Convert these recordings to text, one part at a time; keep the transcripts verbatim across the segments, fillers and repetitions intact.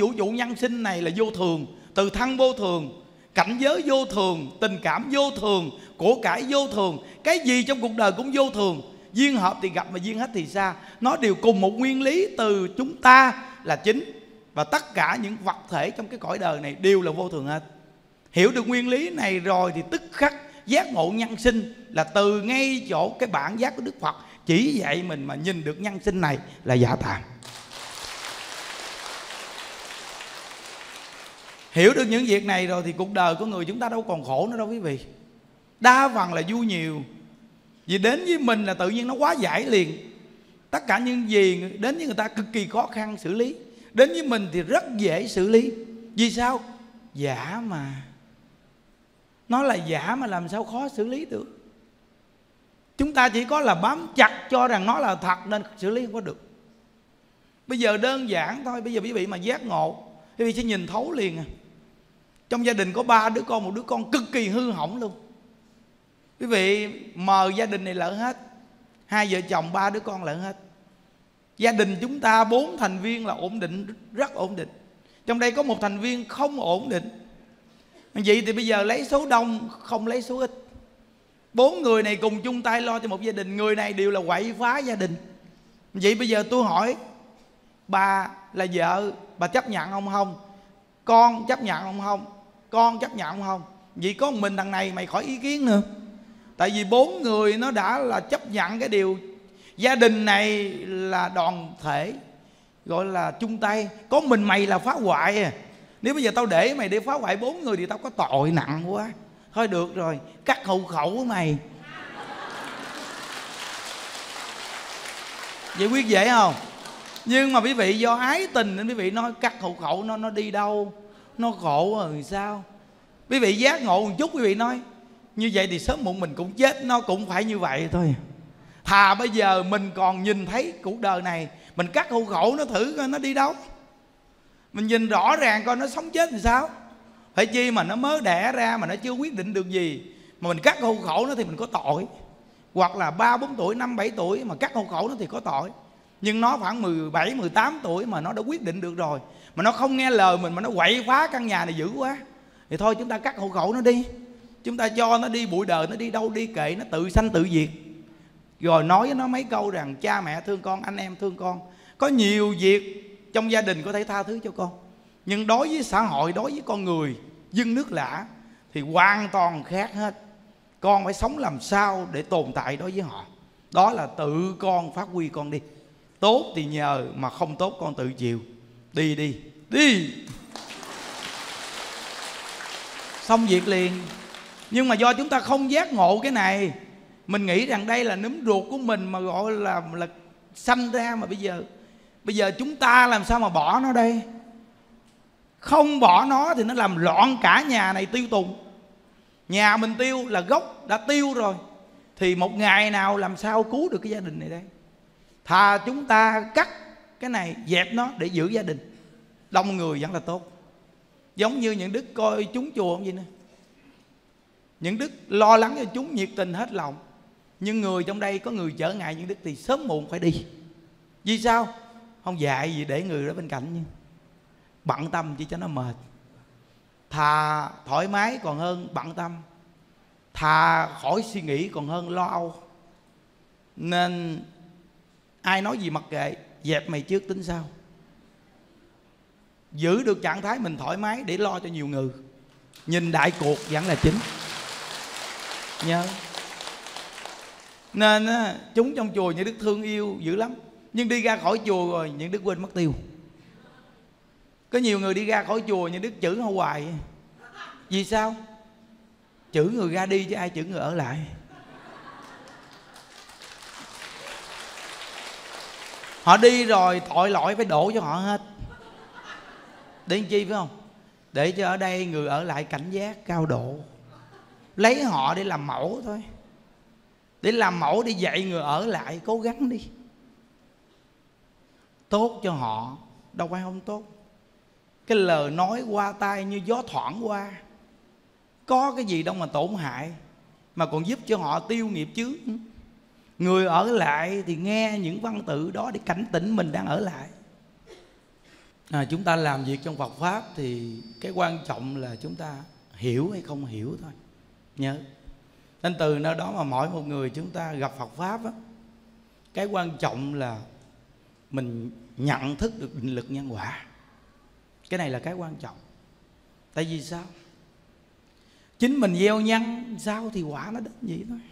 vũ trụ nhân sinh này là vô thường, từ thân vô thường, cảnh giới vô thường, tình cảm vô thường, của cải vô thường. Cái gì trong cuộc đời cũng vô thường. Duyên hợp thì gặp mà duyên hết thì xa. Nó đều cùng một nguyên lý từ chúng ta là chính. Và tất cả những vật thể trong cái cõi đời này đều là vô thường hết. Hiểu được nguyên lý này rồi thì tức khắc giác ngộ nhân sinh là từ ngay chỗ cái bản giác của Đức Phật chỉ dạy mình mà nhìn được nhân sinh này là giả tạm. Hiểu được những việc này rồi thì cuộc đời của người chúng ta đâu còn khổ nữa đâu quý vị. Đa phần là vui nhiều. Vì đến với mình là tự nhiên nó quá giải liền. Tất cả những gì đến với người ta cực kỳ khó khăn xử lý, đến với mình thì rất dễ xử lý. Vì sao? Giả mà. Nó là giả mà làm sao khó xử lý được. Chúng ta chỉ có là bám chặt cho rằng nó là thật nên xử lý không có được. Bây giờ đơn giản thôi. Bây giờ quý vị mà giác ngộ, quý vị sẽ nhìn thấu liền à. Trong gia đình có ba đứa con, một đứa con cực kỳ hư hỏng luôn. Quý vị mời gia đình này lỡ hết. Hai vợ chồng ba đứa con lỡ hết. Gia đình chúng ta bốn thành viên là ổn định, rất ổn định. Trong đây có một thành viên không ổn định. Vậy thì bây giờ lấy số đông không lấy số ít. Bốn người này cùng chung tay lo cho một gia đình. Người này đều là quậy phá gia đình. Vậy bây giờ tôi hỏi, bà là vợ, bà chấp nhận không không? Con chấp nhận không không? Con chấp nhận không không? Vậy có một mình thằng này mày khỏi ý kiến nữa. Tại vì bốn người nó đã là chấp nhận cái điều gia đình này là đoàn thể, gọi là chung tay. Có mình mày là phá hoại à. Nếu bây giờ tao để mày để phá hoại bốn người thì tao có tội nặng quá. Thôi được rồi, cắt hộ khẩu của mày. Vậy quyết dễ không? Nhưng mà quý vị do ái tình nên quý vị nói cắt hộ khẩu nó nó đi đâu? Nó khổ rồi sao? Quý vị giác ngộ một chút quý vị nói như vậy thì sớm muộn mình cũng chết, nó cũng phải như vậy thôi. Thà bây giờ mình còn nhìn thấy cuộc đời này, mình cắt hộ khẩu nó thử coi nó đi đâu. Mình nhìn rõ ràng coi nó sống chết thì sao. Phải chi mà nó mới đẻ ra mà nó chưa quyết định được gì, mà mình cắt hộ khẩu nó thì mình có tội. Hoặc là ba bốn tuổi, năm bảy tuổi mà cắt hộ khẩu nó thì có tội. Nhưng nó khoảng mười bảy, mười tám tuổi mà nó đã quyết định được rồi, mà nó không nghe lời mình, mà nó quậy phá căn nhà này dữ quá, thì thôi chúng ta cắt hộ khẩu nó đi. Chúng ta cho nó đi bụi đời, nó đi đâu đi kệ, nó tự sanh tự diệt. Rồi nói với nó mấy câu rằng cha mẹ thương con, anh em thương con. Có nhiều việc trong gia đình có thể tha thứ cho con, nhưng đối với xã hội, đối với con người dân nước lã thì hoàn toàn khác hết. Con phải sống làm sao để tồn tại đối với họ. Đó là tự con phát huy con đi. Tốt thì nhờ, mà không tốt con tự chịu. Đi đi, đi. Xong việc liền. Nhưng mà do chúng ta không giác ngộ cái này, mình nghĩ rằng đây là núm ruột của mình mà gọi là, là sanh ra. Mà bây giờ Bây giờ chúng ta làm sao mà bỏ nó đây? Không bỏ nó thì nó làm loạn cả nhà này tiêu tùng. Nhà mình tiêu là gốc đã tiêu rồi, thì một ngày nào làm sao cứu được cái gia đình này đây? Thà chúng ta cắt cái này, dẹp nó để giữ gia đình. Đông người vẫn là tốt. Giống như những đức coi chúng chùa không gì nữa. Những đức lo lắng cho chúng nhiệt tình hết lòng. Nhưng người trong đây có người trở ngại những đức thì sớm muộn phải đi. Vì sao? Không dạy gì để người đó bên cạnh, nhưng bận tâm chỉ cho nó mệt. Thà thoải mái còn hơn bận tâm, thà khỏi suy nghĩ còn hơn lo âu. Nên ai nói gì mặc kệ, dẹp mày trước tính sau. Giữ được trạng thái mình thoải mái để lo cho nhiều người. Nhìn đại cuộc vẫn là chính. Nhớ. Nên á, chúng trong chùa những đức thương yêu dữ lắm, nhưng đi ra khỏi chùa rồi những đức quên mất tiêu. Có nhiều người đi ra khỏi chùa những đức chửi họ hoài. Vì sao? Chửi người ra đi chứ ai chửi người ở lại. Họ đi rồi tội lỗi phải đổ cho họ hết. Để làm chi phải không? Để cho ở đây người ở lại cảnh giác cao độ. Lấy họ để làm mẫu thôi. Để làm mẫu để dạy người ở lại cố gắng đi. Tốt cho họ, đâu phải không tốt. Cái lời nói qua tai như gió thoảng qua, có cái gì đâu mà tổn hại, mà còn giúp cho họ tiêu nghiệp chướng. Người ở lại thì nghe những văn tự đó để cảnh tỉnh mình đang ở lại. À, chúng ta làm việc trong Phật Pháp thì cái quan trọng là chúng ta hiểu hay không hiểu thôi. Nhớ. Nên từ nơi đó mà mỗi một người chúng ta gặp Phật Pháp á, cái quan trọng là mình nhận thức được định lực nhân quả. Cái này là cái quan trọng. Tại vì sao? Chính mình gieo nhân sao thì quả nó đến vậy thôi.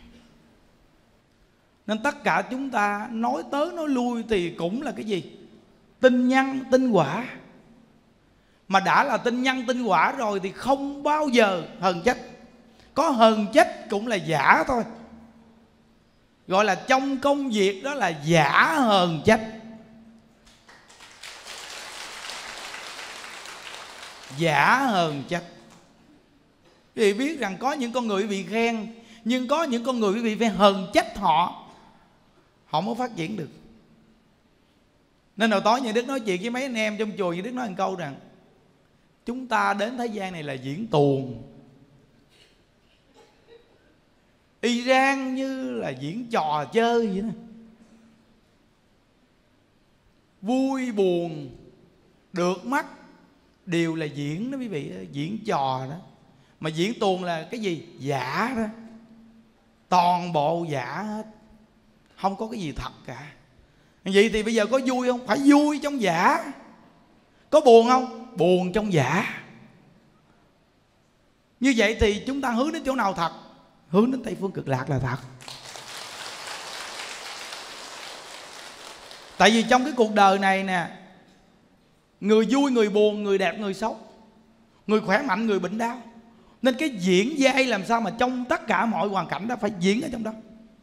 Nên tất cả chúng ta nói tới nói lui thì cũng là cái gì? Tin nhân tin quả. Mà đã là tin nhân tin quả rồi thì không bao giờ hờn trách. Có hờn trách cũng là giả thôi. Gọi là trong công việc đó là giả hờn trách. Giả hờn trách. Quý vị biết rằng có những con người bị khen, nhưng có những con người bị phải hờn trách họ, họ mới phát triển được. Nên hồi tối như Đức nói chuyện với mấy anh em trong chùa, như Đức nói một câu rằng chúng ta đến thế gian này là diễn tuồng, y rang như là diễn trò chơi vậy đó. Vui buồn được mắt đều là diễn đó quý vị, diễn trò đó. Mà diễn tuồng là cái gì? Giả đó. Toàn bộ giả hết, không có cái gì thật cả. Vậy thì bây giờ có vui không? Phải vui trong giả. Có buồn không? Buồn trong giả. Như vậy thì chúng ta hướng đến chỗ nào thật? Hướng đến Tây Phương Cực Lạc là thật. Tại vì trong cái cuộc đời này nè, người vui, người buồn, người đẹp, người xấu, người khỏe mạnh, người bệnh đau. Nên cái diễn vai làm sao mà trong tất cả mọi hoàn cảnh đó phải diễn ở trong đó.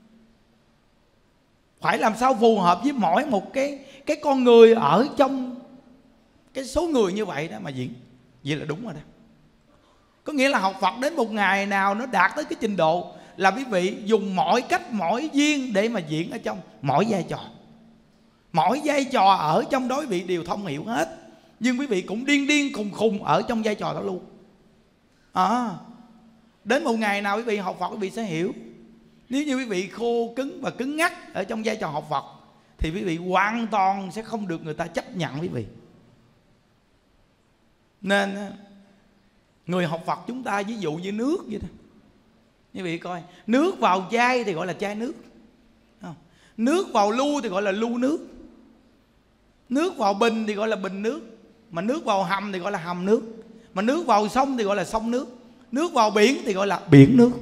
Phải làm sao phù hợp với mỗi một cái cái con người ở trong cái số người như vậy đó mà diễn. Vậy là đúng rồi đó. Có nghĩa là học Phật đến một ngày nào nó đạt tới cái trình độ là quý vị dùng mọi cách, mọi duyên để mà diễn ở trong mỗi vai trò. Mỗi vai trò ở trong đó quý vị đều thông hiểu hết. Nhưng quý vị cũng điên điên khùng khùng ở trong vai trò đó luôn. À, đến một ngày nào quý vị học Phật quý vị sẽ hiểu. Nếu như quý vị khô cứng và cứng ngắc ở trong vai trò học Phật thì quý vị hoàn toàn sẽ không được người ta chấp nhận quý vị. Nên người học Phật chúng ta ví dụ như nước vậy đó. Quý vị coi, nước vào chai thì gọi là chai nước, nước vào lu thì gọi là lu nước, nước vào bình thì gọi là bình nước, mà nước vào hầm thì gọi là hầm nước, mà nước vào sông thì gọi là sông nước, nước vào biển thì gọi là biển nước.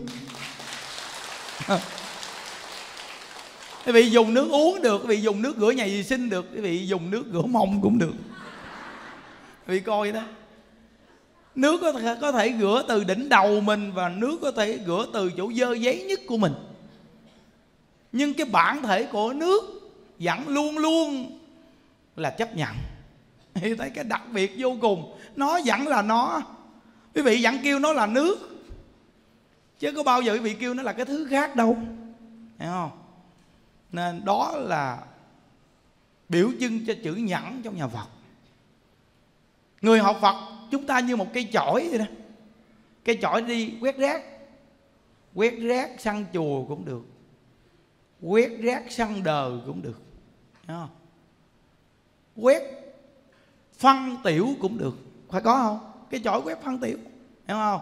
Quý vị dùng nước uống được, quý vị dùng nước rửa nhà vệ sinh được, quý vị dùng nước rửa mông cũng được. Quý vị coi đó. Nước có thể, có thể rửa từ đỉnh đầu mình, và nước có thể rửa từ chỗ dơ giấy nhất của mình. Nhưng cái bản thể của nước vẫn luôn luôn là chấp nhận. Thì thấy cái đặc biệt vô cùng. Nó vẫn là nó. Quý vị vẫn kêu nó là nước, chứ có bao giờ quý vị kêu nó là cái thứ khác đâu. Hiểu không? Nên đó là biểu trưng cho chữ nhẫn trong nhà Phật. Người học Phật chúng ta như một cây chổi vậy đó. Cây chổi đi quét rác. Quét rác săn chùa cũng được, quét rác săn đời cũng được. Hiểu không? Quét phân tiểu cũng được. Phải có không? Cây chổi quét phân tiểu. Hiểu không?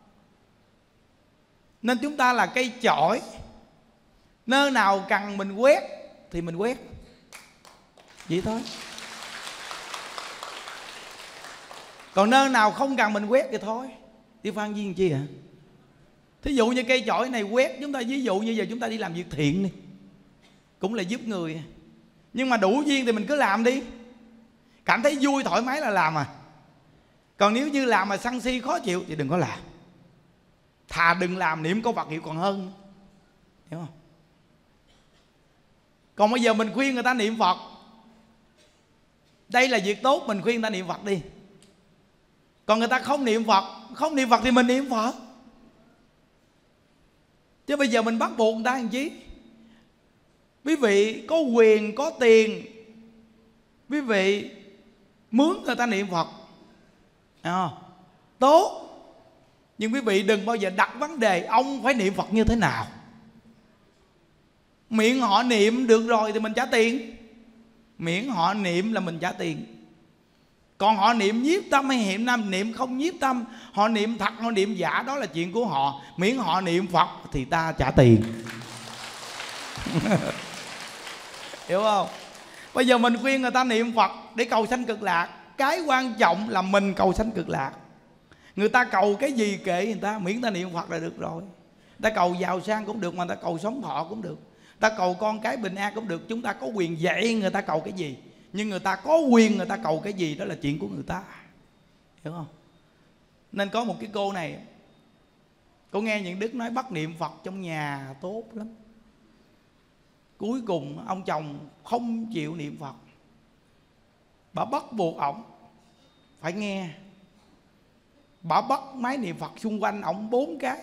Nên chúng ta là cây chổi. Nơi nào cần mình quét thì mình quét. Vậy thôi. Còn nơi nào không cần mình quét thì thôi. Đi phan viên chi hả? Thí dụ như cây chổi này quét, chúng ta ví dụ như giờ chúng ta đi làm việc thiện đi, cũng là giúp người. Nhưng mà đủ duyên thì mình cứ làm đi. Cảm thấy vui thoải mái là làm à. Còn nếu như làm mà sân si khó chịu thì đừng có làm. Thà đừng làm, niệm câu Phật hiệu còn hơn. Hiểu không? Còn bây giờ mình khuyên người ta niệm Phật, đây là việc tốt, mình khuyên người ta niệm Phật đi. Còn người ta không niệm Phật, không niệm Phật thì mình niệm Phật. Chứ bây giờ mình bắt buộc người ta làm chi? Quý vị có quyền, có tiền, quý vị mướn người ta niệm Phật à, tốt. Nhưng quý vị đừng bao giờ đặt vấn đề ông phải niệm Phật như thế nào. Miệng họ niệm được rồi thì mình trả tiền. Miễn họ niệm là mình trả tiền. Còn họ niệm nhiếp tâm hay niệm nam niệm không nhiếp tâm, họ niệm thật họ niệm giả, đó là chuyện của họ. Miễn họ niệm Phật thì ta trả tiền. Hiểu không? Bây giờ mình khuyên người ta niệm Phật để cầu sanh cực lạc. Cái quan trọng là mình cầu sanh cực lạc. Người ta cầu cái gì kệ người ta, miễn ta niệm Phật là được rồi. Ta cầu giàu sang cũng được, mà ta cầu sống thọ cũng được, ta cầu con cái bình an cũng được. Chúng ta có quyền dạy người ta cầu cái gì, nhưng người ta có quyền người ta cầu cái gì, đó là chuyện của người ta. Hiểu không? Nên có một cái cô này, cô nghe những đức nói bắt niệm Phật trong nhà tốt lắm. Cuối cùng ông chồng không chịu niệm Phật, bà bắt buộc ổng phải nghe. Bà bắt máy niệm Phật xung quanh ổng bốn cái,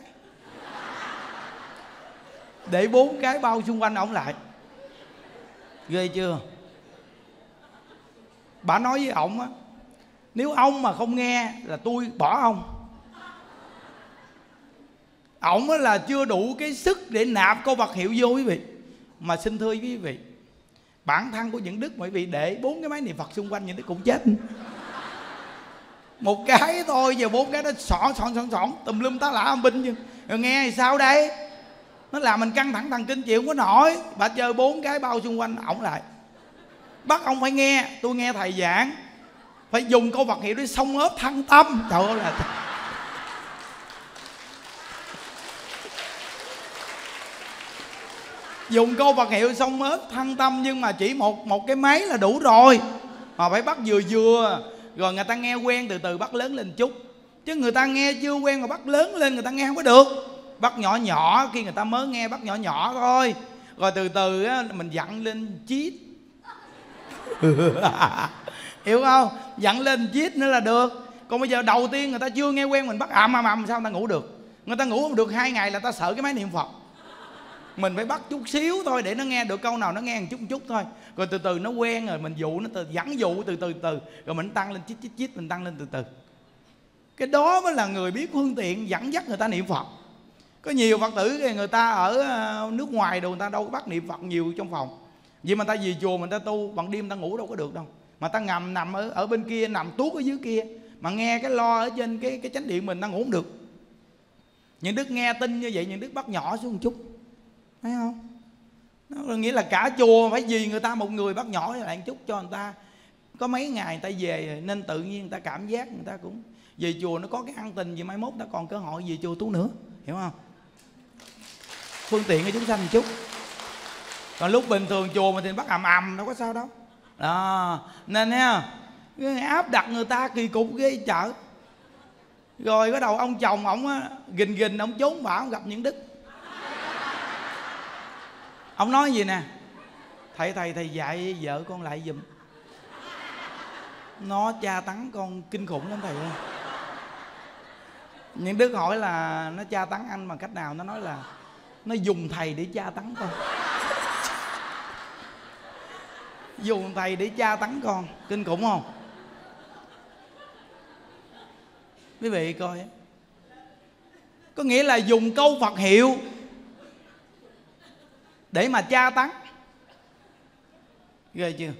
để bốn cái bao xung quanh ổng lại. Ghê chưa? Bà nói với ổng á, nếu ông mà không nghe là tôi bỏ ông. Ổng là chưa đủ cái sức để nạp câu vật hiệu vô quý vị. Mà xin thưa quý vị, bản thân của những đức quý vị để bốn cái máy niệm Phật xung quanh những đức cũng chết. Một cái thôi, giờ bốn cái nó xỏ xọn xọn xọn tùm lum tá lả âm binh chứ. Rồi nghe thì sao đây? Nó làm mình căng thẳng thần kinh chịu không có nổi. Bà chơi bốn cái bao xung quanh ổng lại, bắt ông phải nghe. Tôi nghe thầy giảng phải dùng câu vật hiệu để xông ốp thân tâm. Trời ơi là dùng câu vật hiệu xông ốp thân tâm, nhưng mà chỉ một một cái máy là đủ rồi. Mà phải bắt vừa vừa, rồi người ta nghe quen từ từ bắt lớn lên chút. Chứ người ta nghe chưa quen mà bắt lớn lên người ta nghe không có được. Bắt nhỏ nhỏ, khi người ta mới nghe bắt nhỏ nhỏ thôi, rồi từ từ á, mình dặn lên chít. Hiểu không? Dặn lên chít nữa là được. Còn bây giờ đầu tiên người ta chưa nghe quen, mình bắt ầm ầm ầm sao người ta ngủ được? Người ta ngủ không được hai ngày là ta sợ cái máy niệm Phật. Mình phải bắt chút xíu thôi để nó nghe được câu nào nó nghe một chút một chút thôi. Rồi từ từ nó quen rồi mình dụ nó từ dẫn dụ từ từ từ, rồi mình tăng lên chít chít chít, mình tăng lên từ từ. Cái đó mới là người biết phương tiện dẫn dắt người ta niệm Phật. Có nhiều Phật tử người ta ở nước ngoài đồ, người ta đâu có bắt niệm Phật nhiều trong phòng. Vậy mà ta về chùa mình ta tu, bằng đêm ta ngủ đâu có được đâu. Mà ta ngầm nằm ở, ở bên kia, nằm tuốt ở dưới kia, mà nghe cái lo ở trên cái, cái chánh điện mình ta ngủ không được. Những đức nghe tin như vậy, những đức bắt nhỏ xuống một chút, thấy không? Nó nghĩa là cả chùa phải vì người ta một người bắt nhỏ lại một chút cho người ta. Có mấy ngày người ta về nên tự nhiên người ta cảm giác người ta cũng về chùa, nó có cái ăn tình gì mai mốt ta còn cơ hội về chùa tu nữa. Hiểu không? Phương tiện cho chúng sanh một chút. Còn lúc bình thường chùa mình thì bắt ầm ầm đâu có sao đâu. Đó, nên ha, áp đặt người ta kỳ cục ghê chợ. Rồi cái đầu ông chồng ổng gình gình ổng trốn bả, ông gặp những đức. Ông nói gì nè: Thầy thầy thầy dạy vợ con lại giùm, nó tra tấn con kinh khủng lắm thầy ơi. Những đức hỏi là nó tra tấn anh bằng cách nào? Nó nói là nó dùng thầy để tra tấn con. Dùng thầy để tra tấn con, kinh khủng không? Quý vị coi, có nghĩa là dùng câu Phật hiệu để mà tra tấn. Ghê chưa?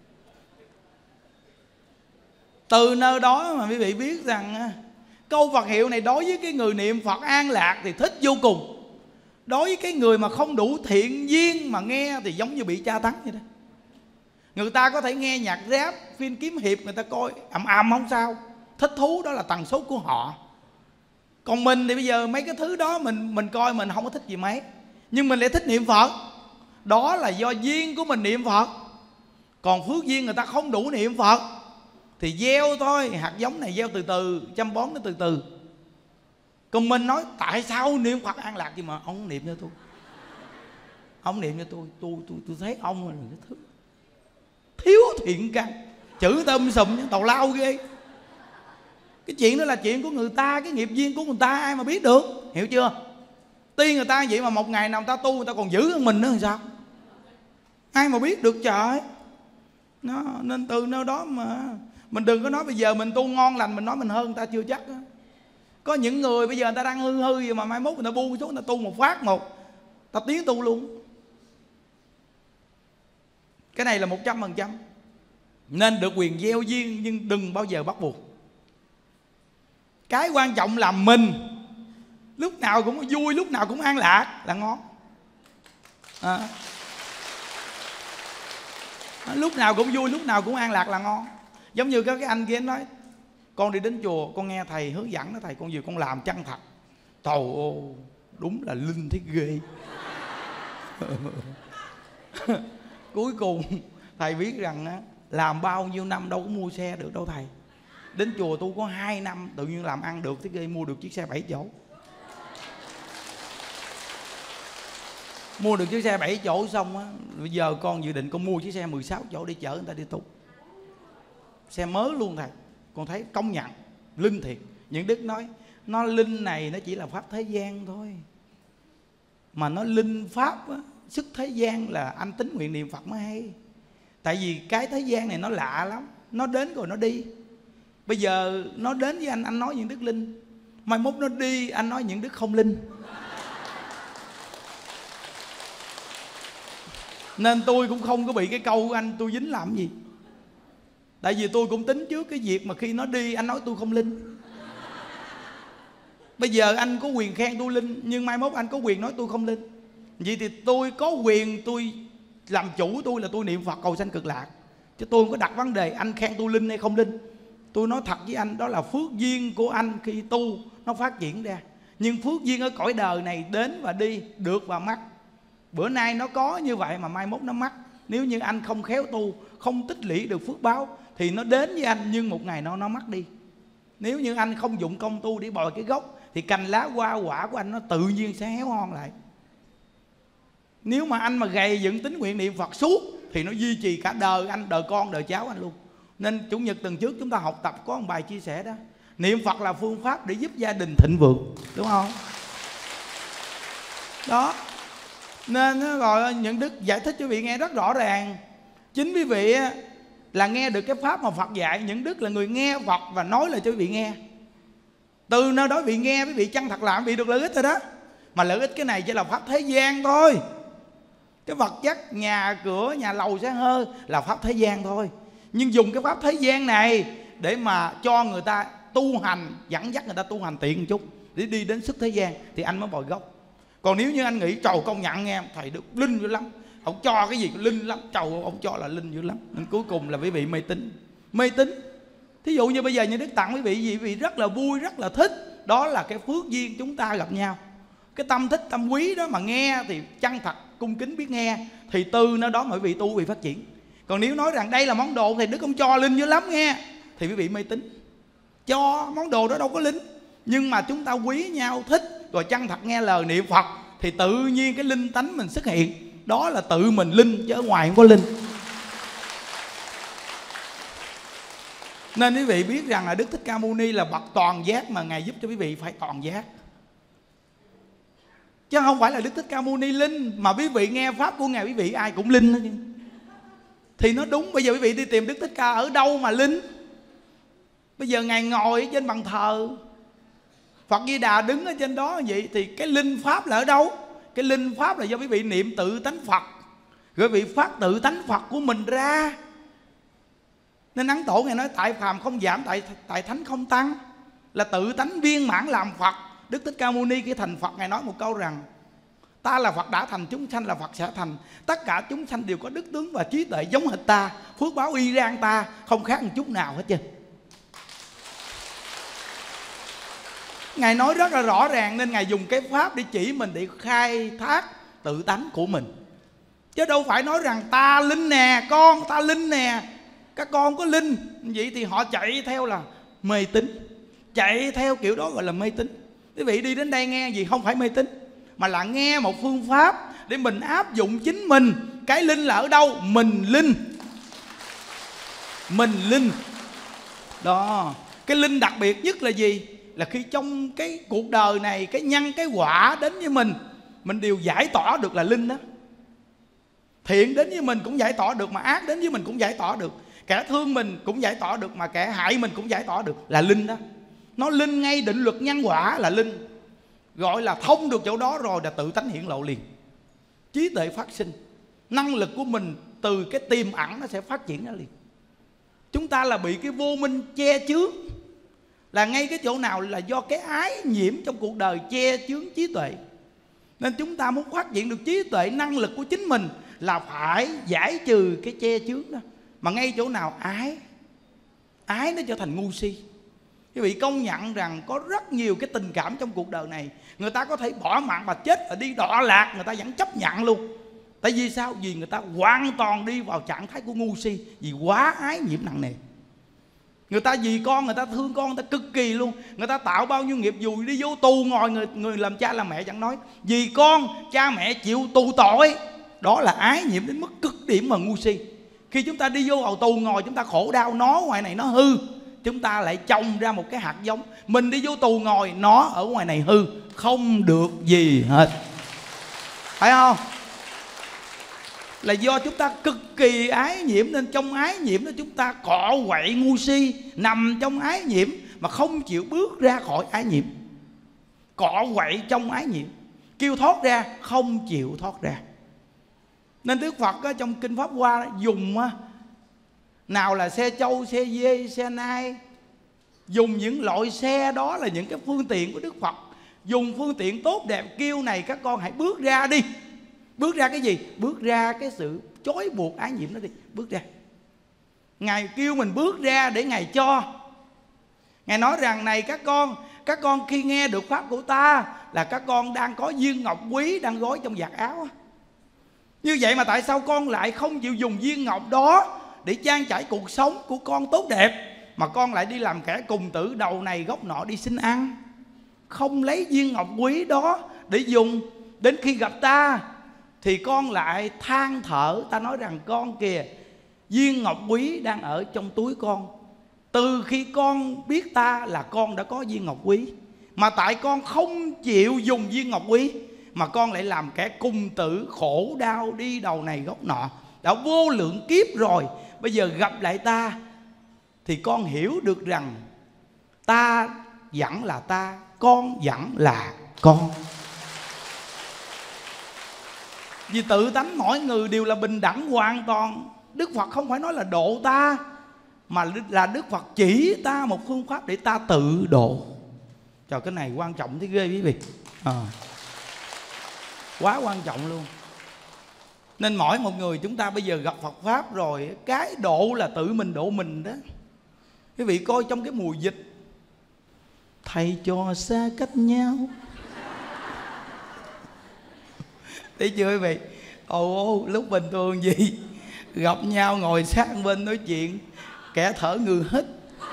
Từ nơi đó mà quý vị biết rằng câu Phật hiệu này đối với cái người niệm Phật an lạc thì thích vô cùng. Đối với cái người mà không đủ thiện duyên mà nghe thì giống như bị tra tấn vậy đó. Người ta có thể nghe nhạc rap, phim kiếm hiệp, người ta coi ầm ầm không sao, thích thú, đó là tần số của họ. Còn mình thì bây giờ mấy cái thứ đó mình mình coi mình không có thích gì mấy, nhưng mình lại thích niệm Phật. Đó là do duyên của mình niệm Phật. Còn phước duyên người ta không đủ niệm Phật thì gieo thôi, hạt giống này gieo từ từ, chăm bón nó từ từ. Còn mình nói tại sao niệm Phật an lạc gì mà ông không niệm cho tôi, ông niệm cho tôi, tôi tôi tôi thấy ông là cái thứ thiếu thiện căn, chữ tâm sùm tàu lao ghê. Cái chuyện đó là chuyện của người ta, cái nghiệp duyên của người ta, ai mà biết được, hiểu chưa? Tuy người ta vậy mà một ngày nào người ta tu người ta còn giữ hơn mình nữa thì sao? Ai mà biết được trời. Nó, nên từ nơi đó mà mình đừng có nói bây giờ mình tu ngon lành mình nói mình hơn người ta, chưa chắc đó. Có những người bây giờ người ta đang hư hư vậy mà mai mốt người ta bu xuống, người ta tu một phát một, ta tiến tu luôn. Cái này là một trăm phần trăm. Nên được quyền gieo duyên nhưng đừng bao giờ bắt buộc. Cái quan trọng là mình lúc nào cũng vui, lúc nào cũng an lạc là ngon. à. Lúc nào cũng vui, lúc nào cũng an lạc là ngon. Giống như các cái anh kia nói, con đi đến chùa, con nghe thầy hướng dẫn đó, thầy con vừa con làm chân thật. Trời ơi, đúng là linh thấy ghê. Cuối cùng thầy biết rằng á, làm bao nhiêu năm đâu có mua xe được đâu thầy. Đến chùa tôi có hai năm tự nhiên làm ăn được, thế ghê, mua được chiếc xe bảy chỗ. Mua được chiếc xe bảy chỗ xong á, bây giờ con dự định con mua chiếc xe mười sáu chỗ để chở người ta đi tu. Xe mới luôn thầy. Con thấy công nhận linh thiệt. Những đức nói nó linh này nó chỉ là pháp thế gian thôi, mà nó linh pháp á, sức thế gian là anh tính nguyện niệm Phật mới hay. Tại vì cái thế gian này nó lạ lắm, nó đến rồi nó đi. Bây giờ nó đến với anh, anh nói những đức linh, mai mốt nó đi, anh nói những đức không linh. Nên tôi cũng không có bị cái câu của anh tôi dính làm gì. Tại vì tôi cũng tính trước cái việc mà khi nó đi anh nói tôi không linh. Bây giờ anh có quyền khen tôi linh, nhưng mai mốt anh có quyền nói tôi không linh. Vậy thì tôi có quyền, tôi làm chủ tôi là tôi niệm Phật cầu sanh cực lạc. Chứ tôi không có đặt vấn đề anh khen tôi linh hay không linh. Tôi nói thật với anh, đó là phước duyên của anh khi tu nó phát triển ra. Nhưng phước duyên ở cõi đời này đến và đi, được và mất. Bữa nay nó có như vậy mà mai mốt nó mất. Nếu như anh không khéo tu, không tích lũy được phước báo thì nó đến với anh nhưng một ngày nó nó mất đi. Nếu như anh không dụng công tu để bồi cái gốc thì cành lá hoa quả của anh nó tự nhiên sẽ héo hon lại. Nếu mà anh mà gầy dựng tính nguyện niệm Phật suốt thì nó duy trì cả đời anh, đời con, đời cháu anh luôn. Nên Chủ nhật tuần trước chúng ta học tập có một bài chia sẻ đó, niệm Phật là phương pháp để giúp gia đình thịnh vượng, đúng không? Đó. Nên rồi những đức giải thích cho quý vị nghe rất rõ ràng. Chính quý vị là nghe được cái pháp mà Phật dạy. Những đức là người nghe Phật và nói lại cho quý vị nghe. Từ nơi đó quý vị nghe, quý vị chân thật làm, quý vị được lợi ích rồi đó. Mà lợi ích cái này chỉ là pháp thế gian thôi. Cái vật chất, nhà cửa, nhà lầu xe hơi là pháp thế gian thôi. Nhưng dùng cái pháp thế gian này để mà cho người ta tu hành, dẫn dắt người ta tu hành tiện một chút, để đi đến sức thế gian thì anh mới bồi gốc. Còn nếu như anh nghĩ trời công nhận nghe thầy được linh dữ lắm, ông cho cái gì linh lắm, trời ông cho là linh dữ lắm, nên cuối cùng là quý vị mê tín. Mê tín. Thí dụ như bây giờ như đức tặng quý vị gì, quý vị rất là vui, rất là thích. Đó là cái phước duyên chúng ta gặp nhau. Cái tâm thích, tâm quý đó mà nghe thì chân thật, cung kính biết nghe, thì từ nơi đó mà quý vị tu, quý vị phát triển. Còn nếu nói rằng đây là món đồ thì đức ông cho linh dữ lắm nghe, thì quý vị mê tín. Cho món đồ đó đâu có linh. Nhưng mà chúng ta quý nhau, thích, rồi chân thật nghe lời niệm Phật thì tự nhiên cái linh tánh mình xuất hiện. Đó là tự mình linh chứ ở ngoài không có linh. Nên quý vị biết rằng là Đức Thích Ca Mâu Ni là bậc toàn giác, mà Ngài giúp cho quý vị phải toàn giác. Chứ không phải là Đức Thích Ca Mâu Ni linh, mà quý vị nghe pháp của Ngài quý vị ai cũng linh hết. Thì nó đúng. Bây giờ quý vị đi tìm Đức Thích Ca ở đâu mà linh? Bây giờ Ngài ngồi trên bàn thờ, Phật Di Đà đứng ở trên đó vậy, thì cái linh pháp là ở đâu? Cái linh pháp là do quý vị niệm tự tánh Phật, rồi quý vị phát tự tánh Phật của mình ra. Nên Ấn Tổ Ngài nói tại phàm không giảm, tại tại thánh không tăng, là tự tánh viên mãn làm Phật. Đức Thích Ca Mâu Ni khi thành Phật Ngài nói một câu rằng ta là Phật đã thành, chúng sanh là Phật sẽ thành. Tất cả chúng sanh đều có đức tướng và trí tuệ giống hệt ta, phước báo y rang ta, không khác một chút nào hết trơn. Ngài nói rất là rõ ràng, nên Ngài dùng cái pháp để chỉ mình, để khai thác tự tánh của mình. Chứ đâu phải nói rằng ta linh nè, con ta linh nè, các con có linh. Vậy thì họ chạy theo là mê tín. Chạy theo kiểu đó gọi là mê tín. Quý vị đi đến đây nghe gì không phải mê tín, mà là nghe một phương pháp để mình áp dụng chính mình. Cái linh là ở đâu? Mình linh. Mình linh. Đó. Cái linh đặc biệt nhất là gì? Là khi trong cái cuộc đời này, cái nhân cái quả đến với mình, mình đều giải tỏa được là linh đó. Thiện đến với mình cũng giải tỏa được, mà ác đến với mình cũng giải tỏa được. Kẻ thương mình cũng giải tỏa được, mà kẻ hại mình cũng giải tỏa được, là linh đó. Nó linh ngay định luật nhân quả là linh. Gọi là thông được chỗ đó rồi là tự tánh hiện lộ liền. Trí tuệ phát sinh. Năng lực của mình từ cái tiềm ẩn nó sẽ phát triển ra liền. chúng ta là bị cái vô minh che chướng. Là ngay cái chỗ nào là do cái ái nhiễm trong cuộc đời che chướng trí tuệ. Nên chúng ta muốn phát triển được trí tuệ, năng lực của chính mình là phải giải trừ cái che chướng đó. Mà ngay chỗ nào ái, ái nó trở thành ngu si. Quý vị công nhận rằng có rất nhiều cái tình cảm trong cuộc đời này, người ta có thể bỏ mạng và chết và đi đọa lạc, người ta vẫn chấp nhận luôn. Tại vì sao? Vì người ta hoàn toàn đi vào trạng thái của ngu si, vì quá ái nhiễm nặng nề. Người ta vì con, người ta thương con, người ta cực kỳ luôn. Người ta tạo bao nhiêu nghiệp, dù đi vô tù ngồi, người, người làm cha làm mẹ chẳng nói, vì con, cha mẹ chịu tù tội. Đó là ái nhiễm đến mức cực điểm và ngu si. Khi chúng ta đi vô vào tù ngồi, chúng ta khổ đau, nó ngoài này nó hư, chúng ta lại trồng ra một cái hạt giống. Mình đi vô tù ngồi, nó ở ngoài này hư, không được gì hết. Phải không? Là do chúng ta cực kỳ ái nhiễm, nên trong ái nhiễm đó chúng ta cọ quậy ngu si, nằm trong ái nhiễm mà không chịu bước ra khỏi ái nhiễm. Cọ quậy trong ái nhiễm, kêu thoát ra không chịu thoát ra. Nên Đức Phật á, trong Kinh Pháp Hoa dùng á, nào là xe trâu, xe dê, xe nai, dùng những loại xe đó là những cái phương tiện của Đức Phật. Dùng phương tiện tốt đẹp, kêu này các con hãy bước ra đi. Bước ra cái gì? Bước ra cái sự trói buộc ái nhiễm đó đi. Bước ra. Ngài kêu mình bước ra để Ngài cho. Ngài nói rằng này các con, các con khi nghe được pháp của ta là các con đang có viên ngọc quý đang gói trong vạt áo. Như vậy mà tại sao con lại không chịu dùng viên ngọc đó để trang trải cuộc sống của con tốt đẹp, mà con lại đi làm kẻ cùng tử đầu này góc nọ đi xin ăn? Không lấy viên ngọc quý đó để dùng, đến khi gặp ta thì con lại than thở. Ta nói rằng con kìa, viên ngọc quý đang ở trong túi con. Từ khi con biết ta là con đã có viên ngọc quý, mà tại con không chịu dùng viên ngọc quý mà con lại làm kẻ cùng tử khổ đau đi đầu này góc nọ. Đã vô lượng kiếp rồi, bây giờ gặp lại ta thì con hiểu được rằng ta vẫn là ta, con vẫn là con. Vì tự tánh mỗi người đều là bình đẳng hoàn toàn. Đức Phật không phải nói là độ ta, mà là Đức Phật chỉ ta một phương pháp để ta tự độ. Trời, cái này quan trọng thế ghê quý vị. à, Quá quan trọng luôn. Nên mỗi một người chúng ta bây giờ gặp Phật Pháp rồi, cái độ là tự mình độ mình đó. Quý vị coi trong cái mùa dịch, thầy trò xa cách nhau. Thấy chưa quý vị? Ồ, ồ lúc bình thường gì gặp nhau ngồi sát bên nói chuyện, kẻ thở người hít.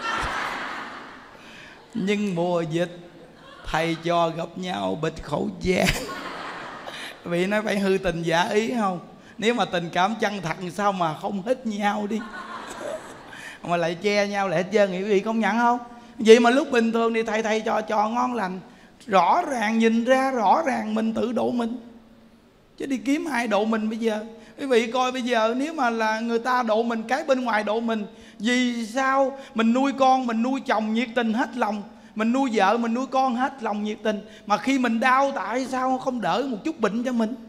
Nhưng mùa dịch thầy trò gặp nhau bịt khẩu trang. Vì nó phải hư tình giả ý không? Nếu mà tình cảm chân thật sao mà không hít nhau đi, mà lại che nhau lại hết trơn. Quý vị công nhận không? Vậy mà lúc bình thường thì thầy thầy trò trò ngon lành, rõ ràng nhìn ra rõ ràng mình tự độ mình, chứ đi kiếm ai độ mình bây giờ. Quý vị coi bây giờ nếu mà là người ta độ mình, cái bên ngoài độ mình, vì sao mình nuôi con, mình nuôi chồng nhiệt tình hết lòng, mình nuôi vợ, mình nuôi con hết lòng nhiệt tình, mà khi mình đau tại sao không đỡ một chút bệnh cho mình?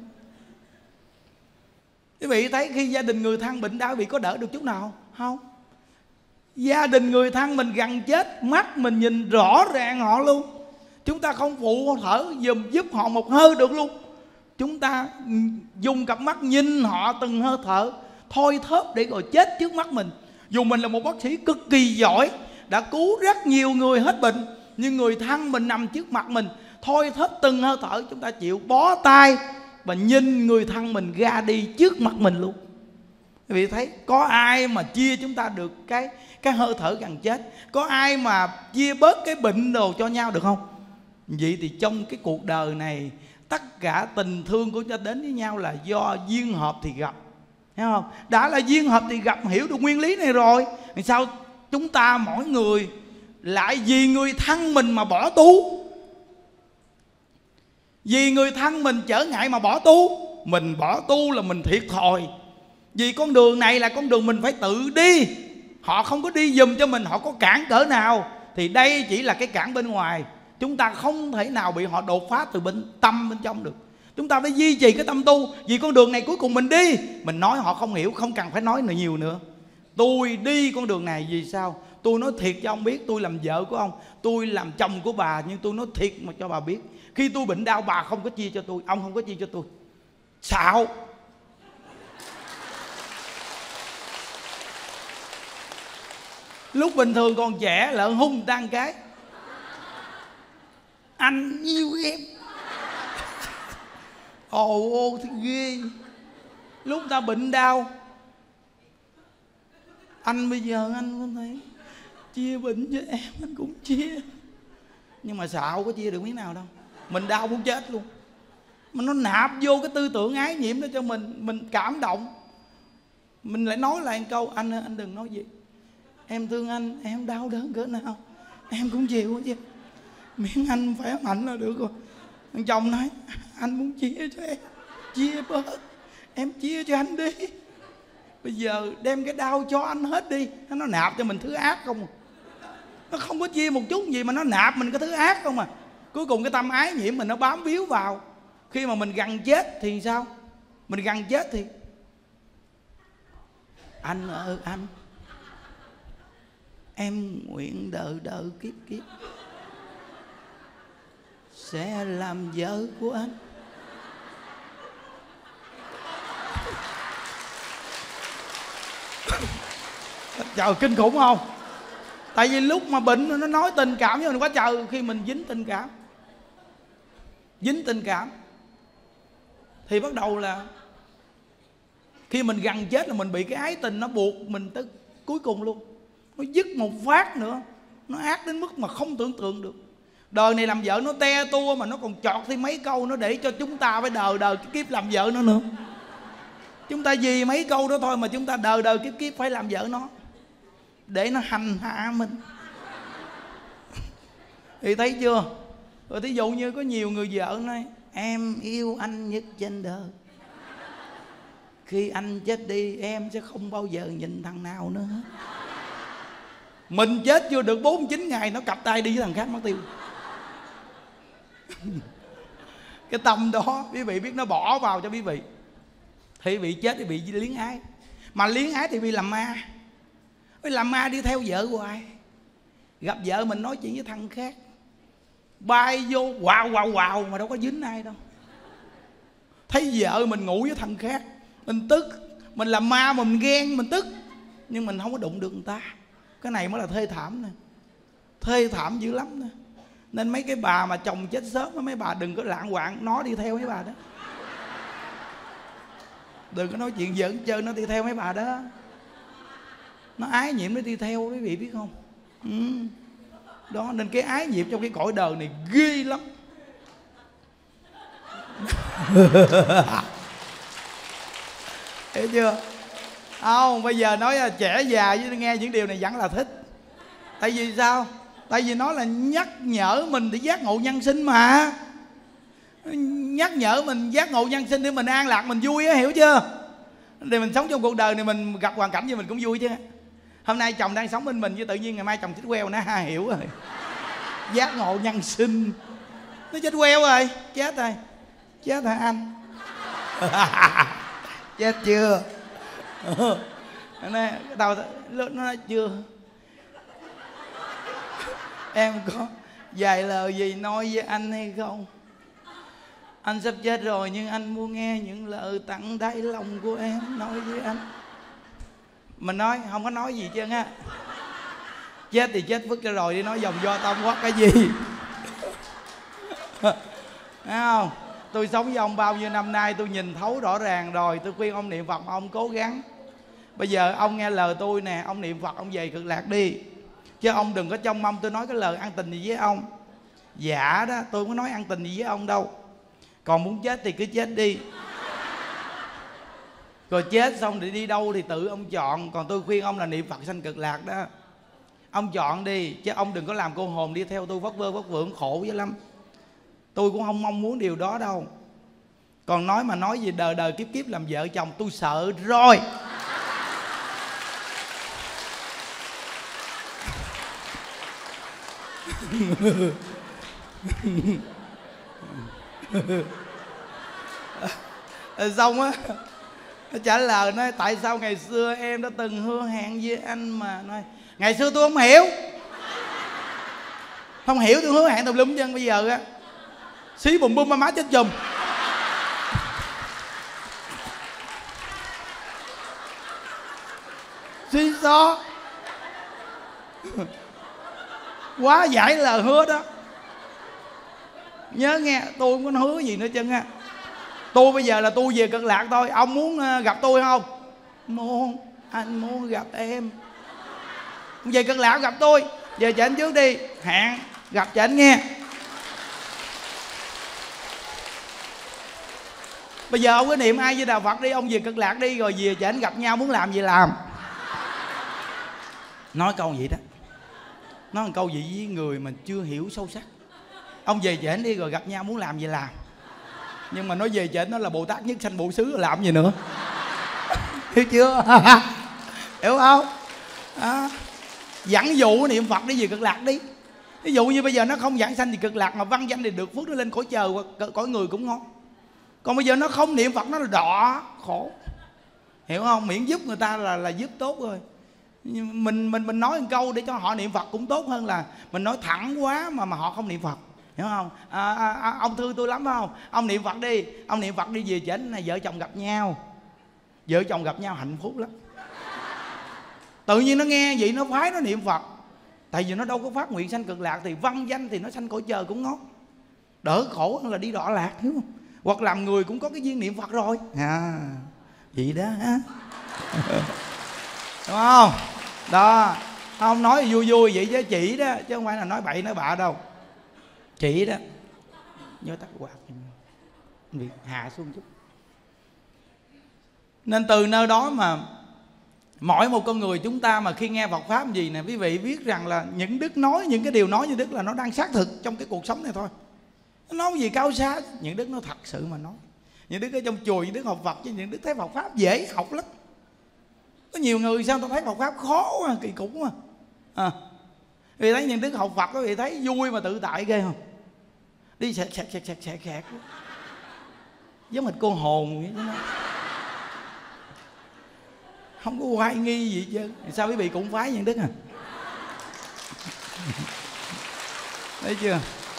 Quý vị thấy khi gia đình người thân bệnh đau, quý vị có đỡ được chút nào không? Gia đình người thân mình gần chết, mắt mình nhìn rõ ràng họ luôn, chúng ta không phụ thở giùm giúp họ một hơi được luôn. Chúng ta dùng cặp mắt nhìn họ từng hơi thở, thôi thớp để rồi chết trước mắt mình. Dù mình là một bác sĩ cực kỳ giỏi, đã cứu rất nhiều người hết bệnh, nhưng người thân mình nằm trước mặt mình, thôi thớp từng hơi thở, chúng ta chịu bó tay và nhìn người thân mình ra đi trước mặt mình luôn. Quý vị thấy có ai mà chia chúng ta được cái cái hơi thở gần chết? Có ai mà chia bớt cái bệnh đồ cho nhau được không? Vậy thì trong cái cuộc đời này, tất cả tình thương của chúng ta đến với nhau là do duyên hợp thì gặp, thấy không? Đã là duyên hợp thì gặp, hiểu được nguyên lý này rồi, thì sao chúng ta mỗi người lại vì người thân mình mà bỏ tu? Vì người thân mình trở ngại mà bỏ tu. Mình bỏ tu là mình thiệt thòi. Vì con đường này là con đường mình phải tự đi, họ không có đi giùm cho mình. Họ có cản cỡ nào thì đây chỉ là cái cản bên ngoài, chúng ta không thể nào bị họ đột phá từ bên tâm bên trong được. Chúng ta phải duy trì cái tâm tu. Vì con đường này cuối cùng mình đi, mình nói họ không hiểu, không cần phải nói nhiều nữa. Tôi đi con đường này vì sao? Tôi nói thiệt cho ông biết, tôi làm vợ của ông, tôi làm chồng của bà, nhưng tôi nói thiệt mà cho bà biết, khi tôi bệnh đau bà không có chia cho tôi, ông không có chia cho tôi. Xạo. Lúc bình thường còn trẻ lợn hung tăng cái anh yêu em. Ồ ô thì ghê. Lúc ta bệnh đau, anh bây giờ anh có thấy chia bệnh cho em anh cũng chia. Nhưng mà xạo có chia được miếng nào đâu. Mình đau muốn chết luôn. Mà nó nạp vô cái tư tưởng ái nhiễm đó cho mình. Mình cảm động. Mình lại nói lại một câu: anh ơi, anh đừng nói gì, em thương anh, em đau đớn cỡ nào em cũng chịu chứ, miễn anh khỏe mạnh là được rồi. Thằng chồng nói: anh muốn chia cho em, chia bớt, em chia cho anh đi. Bây giờ đem cái đau cho anh hết đi. Nó nạp cho mình thứ ác không à. Nó không có chia một chút gì mà nó nạp mình cái thứ ác không à. Cuối cùng cái tâm ái nhiễm mình nó bám víu vào. Khi mà mình gần chết thì sao? Mình gần chết thì anh ơi anh, em nguyện đời đời kiếp kiếp sẽ làm vợ của anh. Trời, kinh khủng không? Tại vì lúc mà bệnh nó nói tình cảm với mình quá trời. Khi mình dính tình cảm, dính tình cảm thì bắt đầu là khi mình gần chết là mình bị cái ái tình nó buộc mình tới cuối cùng luôn. Nó dứt một phát nữa, nó ác đến mức mà không tưởng tượng được. Đời này làm vợ nó te tua mà nó còn chọt thêm mấy câu nó để cho chúng ta phải đời đời kiếp kiếp làm vợ nó nữa. Chúng ta vì mấy câu đó thôi mà chúng ta đời đời kiếp kiếp phải làm vợ nó, để nó hành hạ mình. Thì thấy chưa? Rồi thí dụ như có nhiều người vợ nói: em yêu anh nhất trên đời, khi anh chết đi em sẽ không bao giờ nhìn thằng nào nữa hết. Mình chết chưa được bốn mươi chín ngày nó cặp tay đi với thằng khác mất tiêu. Cái tâm đó quý vị biết nó bỏ vào cho quý vị, thì bị chết thì bị liếng ái. Mà liếng ái thì bị làm ma. Bị làm ma đi theo vợ hoài. Gặp vợ mình nói chuyện với thằng khác, bay vô quào quào quào mà đâu có dính ai đâu. Thấy vợ mình ngủ với thằng khác, mình tức. Mình làm ma mà mình ghen, mình tức, nhưng mình không có đụng được người ta. Cái này mới là thê thảm nè. Thê thảm dữ lắm nè. Nên mấy cái bà mà chồng chết sớm, mấy bà đừng có lạng quạng nó đi theo mấy bà đó. Đừng có nói chuyện giỡn chơi nó đi theo mấy bà đó. Nó ái nhiễm nó đi theo, quý vị biết không? Ừ. Đó, nên cái ái nhiễm trong cái cõi đời này ghê lắm. Hiểu chưa? Không, bây giờ nói là trẻ già với nghe những điều này vẫn là thích. Tại vì sao? Tại vì nó là nhắc nhở mình để giác ngộ nhân sinh mà. Nhắc nhở mình giác ngộ nhân sinh để mình an lạc, mình vui á, hiểu chưa? Để mình sống trong cuộc đời này mình gặp hoàn cảnh gì mình cũng vui chứ. Hôm nay chồng đang sống bên mình, với tự nhiên ngày mai chồng chết queo, nó ha, hiểu rồi. Giác ngộ nhân sinh. Nó chết queo rồi, chết rồi. Chết hả anh? Chết chưa? Nó đầu nó nói chưa. Em có vài lời gì nói với anh hay không? Anh sắp chết rồi nhưng anh muốn nghe những lời tận đáy lòng của em nói với anh. Mình nói không có nói gì chứ á. Chết thì chết vứt ra rồi đi, nói vòng vo tông quát cái gì. Thấy không? Tôi sống với ông bao nhiêu năm nay, tôi nhìn thấu rõ ràng rồi. Tôi khuyên ông niệm Phật mà ông cố gắng. Bây giờ ông nghe lời tôi nè, ông niệm Phật, ông về Cực Lạc đi. Chứ ông đừng có trông mong tôi nói cái lời ăn tình gì với ông. Dạ đó, tôi không có nói ăn tình gì với ông đâu. Còn muốn chết thì cứ chết đi. Rồi chết xong thì đi đâu thì tự ông chọn. Còn tôi khuyên ông là niệm Phật sanh Cực Lạc đó. Ông chọn đi, chứ ông đừng có làm cô hồn đi theo tôi vất vơ vất vưởng, khổ dữ lắm. Tôi cũng không mong muốn điều đó đâu. Còn nói mà nói gì đời đời kiếp kiếp làm vợ chồng, tôi sợ rồi. Xong á, Nó trả lời nói tại sao ngày xưa em đã từng hứa hẹn với anh mà. Nói ngày xưa tôi không hiểu. Không hiểu tôi hứa hẹn tùm lum chân. Bây giờ á xí bùm bum má chết chùm. Xí xó. Quá giải lời hứa đó. Nhớ nghe, tôi không có hứa gì nữa chân á. Tôi bây giờ là tôi về Cực Lạc thôi. Ông muốn gặp tôi không? Muốn. Anh muốn gặp em. Về Cực Lạc gặp tôi. Về cho anh trước đi. Hẹn gặp cho anh nghe. Bây giờ ông có niệm ai với Đạo Phật đi. Ông về Cực Lạc đi. Rồi về cho anh gặp nhau. Muốn làm gì làm. Nói câu vậy đó. Nói một câu gì với người mà chưa hiểu sâu sắc. Ông về trển đi rồi gặp nhau muốn làm gì làm. Nhưng mà nói về trển nó là Bồ Tát nhất sanh bộ xứ làm gì nữa. Hiểu chưa? Hiểu không? À, dẫn dụ niệm Phật đi về Cực Lạc đi. Ví dụ như bây giờ nó không giảng sanh thì Cực Lạc mà văn danh thì được phước nó lên cõi trời hoặc cõi người cũng ngon. Còn bây giờ nó không niệm Phật nó là đọa khổ. Hiểu không? Miễn giúp người ta là là giúp tốt rồi. Mình mình mình nói một câu để cho họ niệm Phật cũng tốt hơn là mình nói thẳng quá mà mà họ không niệm Phật. Hiểu không? À, à, à, ông thương tôi lắm phải không? Ông niệm Phật đi. Ông niệm Phật đi về trển này vợ chồng gặp nhau. Vợ chồng gặp nhau hạnh phúc lắm. Tự nhiên nó nghe vậy nó phái nó niệm Phật. Tại vì nó đâu có phát nguyện sanh Cực Lạc. Thì văn danh thì nó sanh cõi trời cũng ngon. Đỡ khổ hơn là đi đọa lạc. Hiểu không? Hoặc làm người cũng có cái duyên niệm Phật rồi. À, vậy đó. Đúng không? Đó. Không nói vui vui vậy chứ chỉ đó. Chứ không phải là nói bậy nói bạ đâu. Chỉ đó. Nhớ tắt quạt. Việc hạ xuống chút. Nên từ nơi đó mà mỗi một con người chúng ta mà khi nghe Phật Pháp gì nè, quý vị biết rằng là những Đức nói, những cái điều nói như Đức là nó đang xác thực trong cái cuộc sống này thôi. Nó nói gì cao xa, những Đức nó thật sự mà nói. Những Đức ở trong chùa, những Đức học Phật chứ những Đức thấy Phật Pháp dễ học lắm. Có nhiều người sao ta thấy Phật Pháp khó quá, kỳ cục quá. À, vì thấy những Đức học Phật quý vị thấy vui mà tự tại ghê không? Đi sẹt sẹt sẹt sẹt sẹt sẹt giống mình cô hồn vậy đó. Không có hoài nghi gì chứ. Sao quý vị cũng phái những Đức à? Thấy chưa?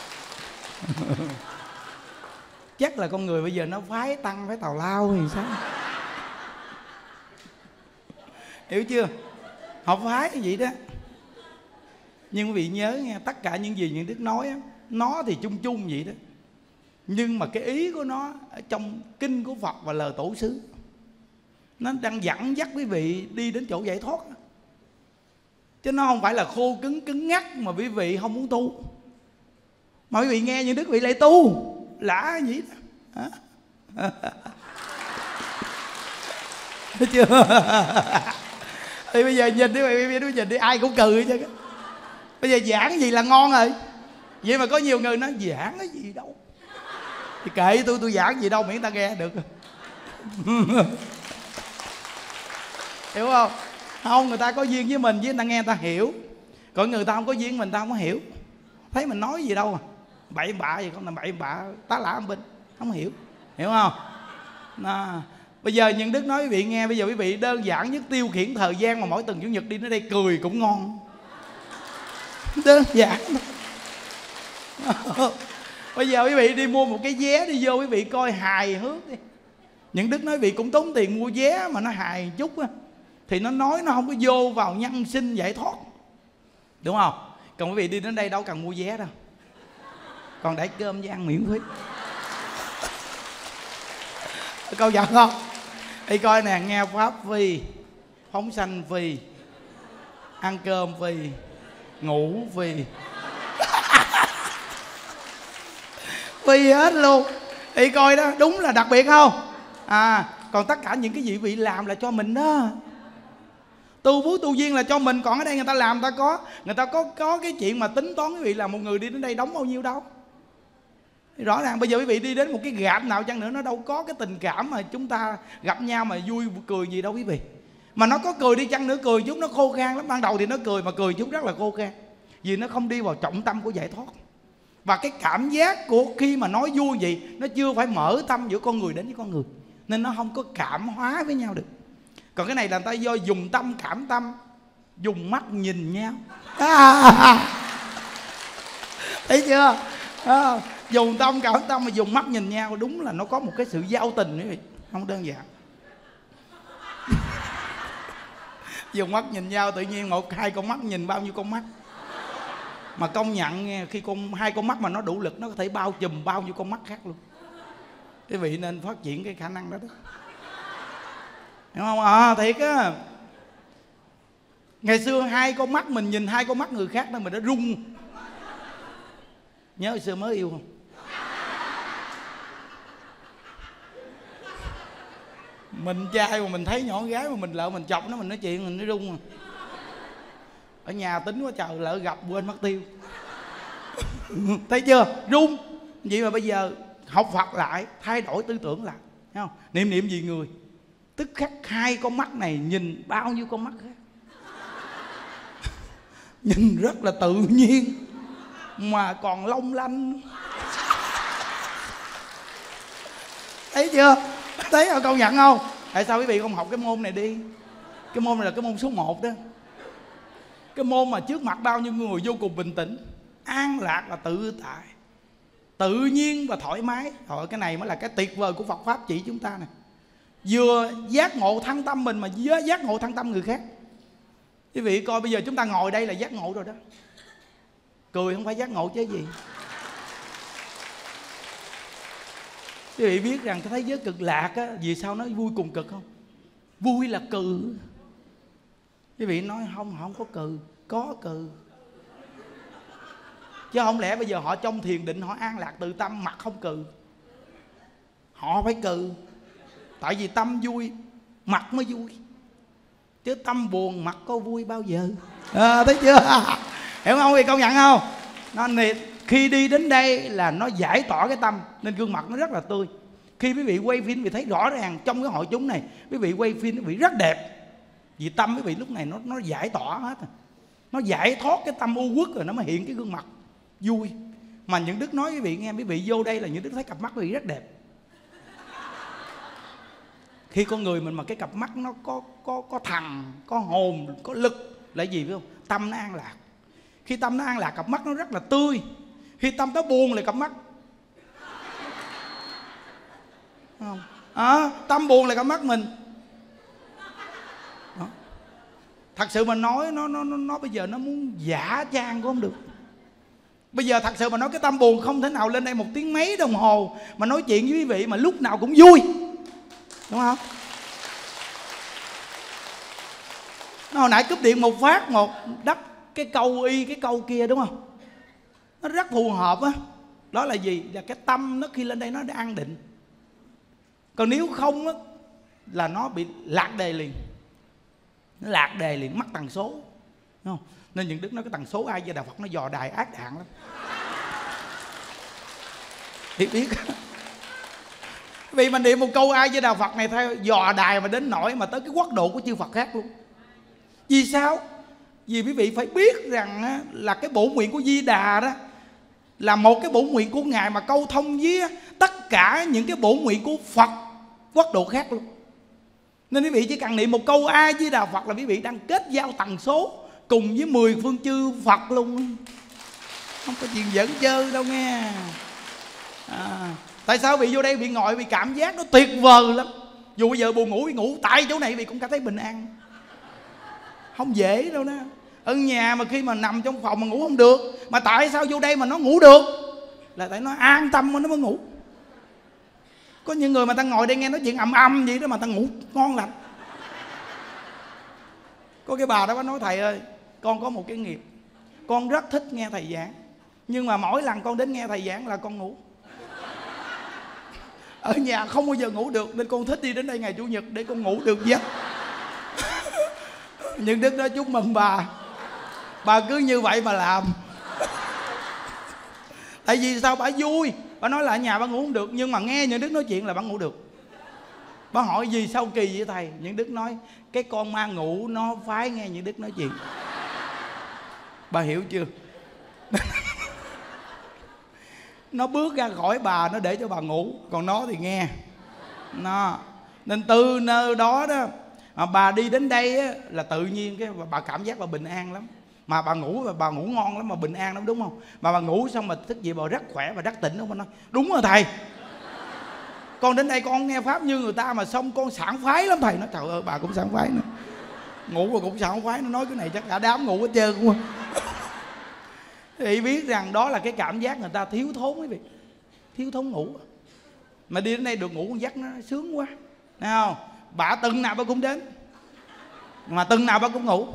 Chắc là con người bây giờ nó phái tăng phái tào lao thì sao? Hiểu chưa? Họ phái cái gì đó. Nhưng quý vị nhớ nghe, tất cả những gì những Đức nói á, nó thì chung chung vậy đó. Nhưng mà cái ý của nó ở trong kinh của Phật và lời tổ xứ, nó đang dẫn dắt quý vị đi đến chỗ giải thoát. Chứ nó không phải là khô cứng cứng ngắc mà quý vị không muốn tu. Mà quý vị nghe những Đức vị lại tu. Lạ gì đó. Thấy chưa? Thì bây giờ nhìn đi, bây giờ nhìn đi ai cũng cười chứ. Bây giờ giảng gì là ngon rồi. Vậy mà có nhiều người nói giảng cái gì đâu. Thì kệ tôi, tôi giảng gì đâu miễn ta nghe được. Hiểu không? Không, người ta có duyên với mình, với người ta nghe người ta hiểu. Còn người ta không có duyên mình ta không có hiểu. Thấy mình nói gì đâu à. Bậy bạ gì không là bậy bạ tá lả âm binh. Không hiểu. Hiểu không? À, bây giờ những Đức nói quý vị nghe. Bây giờ quý vị đơn giản nhất tiêu khiển thời gian mà mỗi tuần Chủ nhật đi đến đây cười cũng ngon. Đơn giản. Bây giờ quý vị đi mua một cái vé đi vô quý vị coi hài hước đi. Những Đức nói quý vị cũng tốn tiền mua vé mà nó hài chút á. Thì nó nói nó không có vô vào nhân sinh giải thoát. Đúng không? Còn quý vị đi đến đây đâu cần mua vé đâu. Còn đẩy cơm với ăn miễn phí. Câu giận không? Đi coi nè, nghe Pháp phi, phóng sanh phi, ăn cơm phi, ngủ phi. Phi hết luôn. Đi coi đó, đúng là đặc biệt không? À, còn tất cả những cái gì vị làm là cho mình đó. Tu phú tu duyên là cho mình. Còn ở đây người ta làm, người ta có Người ta có có cái chuyện mà tính toán quý vị là một người đi đến đây đóng bao nhiêu đâu. Rõ ràng bây giờ quý vị đi đến một cái gạp nào chăng nữa, nó đâu có cái tình cảm mà chúng ta gặp nhau mà vui cười gì đâu quý vị. Mà nó có cười đi chăng nữa, cười chút nó khô khan lắm. Ban đầu thì nó cười mà cười chút rất là khô khan. Vì nó không đi vào trọng tâm của giải thoát. Và cái cảm giác của khi mà nói vui vậy, nó chưa phải mở tâm giữa con người đến với con người. Nó nên nó không có cảm hóa với nhau được. Còn cái này là người ta do dùng tâm cảm tâm, dùng mắt nhìn nhau. À, thấy chưa? À, dùng tâm cảm tâm mà dùng mắt nhìn nhau, đúng là nó có một cái sự giao tình quý vị, không đơn giản. Dùng mắt nhìn nhau tự nhiên một hai con mắt nhìn bao nhiêu con mắt. Mà công nhận nghe, khi con hai con mắt mà nó đủ lực, nó có thể bao trùm bao nhiêu con mắt khác luôn. Quý vị nên phát triển cái khả năng đó đó, hiểu không? À, thiệt á. Ngày xưa hai con mắt mình nhìn hai con mắt người khác nên mình đã run. Nhớ hồi xưa mới yêu không? Mình trai mà mình thấy nhỏ gái mà mình lỡ mình chọc nó, mình nói chuyện mình nó run à. Ở nhà tính quá trời, lỡ gặp quên mất tiêu. Thấy chưa? Run. Vậy mà bây giờ học Phật lại, thay đổi tư tưởng lại, thấy không? Niệm niệm gì người, tức khắc hai con mắt này nhìn bao nhiêu con mắt khác. Nhìn rất là tự nhiên mà còn long lanh. Thấy chưa? Thấy không? Công nhận không? Tại sao quý vị không học cái môn này đi? Cái môn này là cái môn số một đó. Cái môn mà trước mặt bao nhiêu người vô cùng bình tĩnh, an lạc và tự tại, tự nhiên và thoải mái. Thôi cái này mới là cái tuyệt vời của Phật Pháp chỉ chúng ta nè. Vừa giác ngộ thăng tâm mình mà vừa giác ngộ thăng tâm người khác. Quý vị coi bây giờ chúng ta ngồi đây là giác ngộ rồi đó. Cười không phải giác ngộ chứ gì. Quý vị biết rằng cái thế giới cực lạc á, vì sao nó vui cùng cực không? Vui là cừ. Quý vị nói không, không có cừ. Có cừ. Chứ không lẽ bây giờ họ trong thiền định họ an lạc từ tâm mặt không cừ? Họ phải cừ. Tại vì tâm vui mặt mới vui, chứ tâm buồn mặt có vui bao giờ. À, thấy chưa? Hiểu không? Thì công nhận không? Nó khi đi đến đây là nó giải tỏa cái tâm, nên gương mặt nó rất là tươi. Khi quý vị quay phim quý vị thấy rõ ràng trong cái hội chúng này, quý vị quay phim quý vị rất đẹp. Vì tâm quý vị lúc này nó nó giải tỏa hết rồi. Nó giải thoát cái tâm u uất rồi nó mới hiện cái gương mặt vui. Mà những Đức nói quý vị nghe, quý vị vô đây là những Đức thấy cặp mắt quý vị rất đẹp. Khi con người mình mà cái cặp mắt nó có có có thần, có hồn, có lực là gì biết không? Tâm nó an lạc. Khi tâm nó an lạc, cặp mắt nó rất là tươi. Khi tâm nó buồn là cặp mắt không? À, tâm buồn là cặp mắt mình. Đó. Thật sự mà nói nó nó nó nó bây giờ nó muốn giả trang cũng không được. Bây giờ thật sự mà nói cái tâm buồn không thể nào lên đây một tiếng mấy đồng hồ mà nói chuyện với quý vị mà lúc nào cũng vui, đúng không? Nó hồi nãy cúp điện một phát một đắp cái câu y cái câu kia, đúng không? Nó rất phù hợp á. Đó. đó là gì? Là cái tâm nó khi lên đây nó đã an định. Còn nếu không á là nó bị lạc đề liền. Nó lạc đề liền, mất tần số, đúng không? Nên những Đức nói cái tần số A Di Đà Phật nó dò đài ác đạn lắm. Thì biết vì mình niệm một câu A Di Đà Phật này theo dò đài mà đến nỗi mà tới cái quốc độ của chư Phật khác luôn. Vì sao? Vì quý vị phải biết rằng á, là cái bổn nguyện của Di Đà đó là một cái bổn nguyện của Ngài mà câu thông với tất cả những cái bổn nguyện của Phật quốc độ khác luôn. Nên quý vị chỉ cần niệm một câu A Di Đà Phật là quý vị đang kết giao tần số cùng với mười phương chư Phật luôn. Không có chuyện giỡn chơi đâu nghe. À, tại sao bị vô đây bị ngồi bị cảm giác nó tuyệt vời lắm. Dù bây giờ buồn ngủ bị ngủ tại chỗ này bị cũng cảm thấy bình an. Không dễ đâu đó. Ở nhà mà khi mà nằm trong phòng mà ngủ không được, mà tại sao vô đây mà nó ngủ được? Là tại nó an tâm mà nó mới ngủ. Có những người mà ta ngồi đây nghe nói chuyện ầm ầm vậy đó mà ta ngủ ngon lành. Có cái bà đó nói thầy ơi, con có một cái nghiệp, con rất thích nghe thầy giảng, nhưng mà mỗi lần con đến nghe thầy giảng là con ngủ. Ở nhà không bao giờ ngủ được, nên con thích đi đến đây ngày Chủ nhật để con ngủ được giấc. Nhưng Đức nói chúc mừng bà, bà cứ như vậy mà làm. Tại vì sao? Bà vui. Bà nói là ở nhà bà ngủ không được, nhưng mà nghe những Đức nói chuyện là bà ngủ được. Bà hỏi gì sao kỳ vậy thầy? Những Đức nói cái con ma ngủ nó phái nghe những Đức nói chuyện. Bà hiểu chưa? Nó bước ra khỏi bà, nó để cho bà ngủ, còn nó thì nghe. Nó Nên từ nơi đó đó mà bà đi đến đây á, là tự nhiên cái bà cảm giác bà bình an lắm. Mà bà ngủ và bà ngủ ngon lắm, mà bình an lắm, đúng không? Mà bà ngủ xong mà thức dậy bà rất khỏe và rất tỉnh, đúng không? Nói đúng rồi thầy, con đến đây con nghe pháp như người ta mà xong con sảng khoái lắm thầy. Nói trời ơi, bà cũng sảng khoái nữa, ngủ và cũng sảng khoái. Nó nói cái này chắc cả đám ngủ hết trơn cũng thì biết rằng đó là cái cảm giác người ta thiếu thốn, quý vị, thiếu thốn ngủ. Mà đi đến đây được ngủ con giấc nó sướng quá, thấy không? Bà từng nào bà cũng đến, mà từng nào bà cũng ngủ.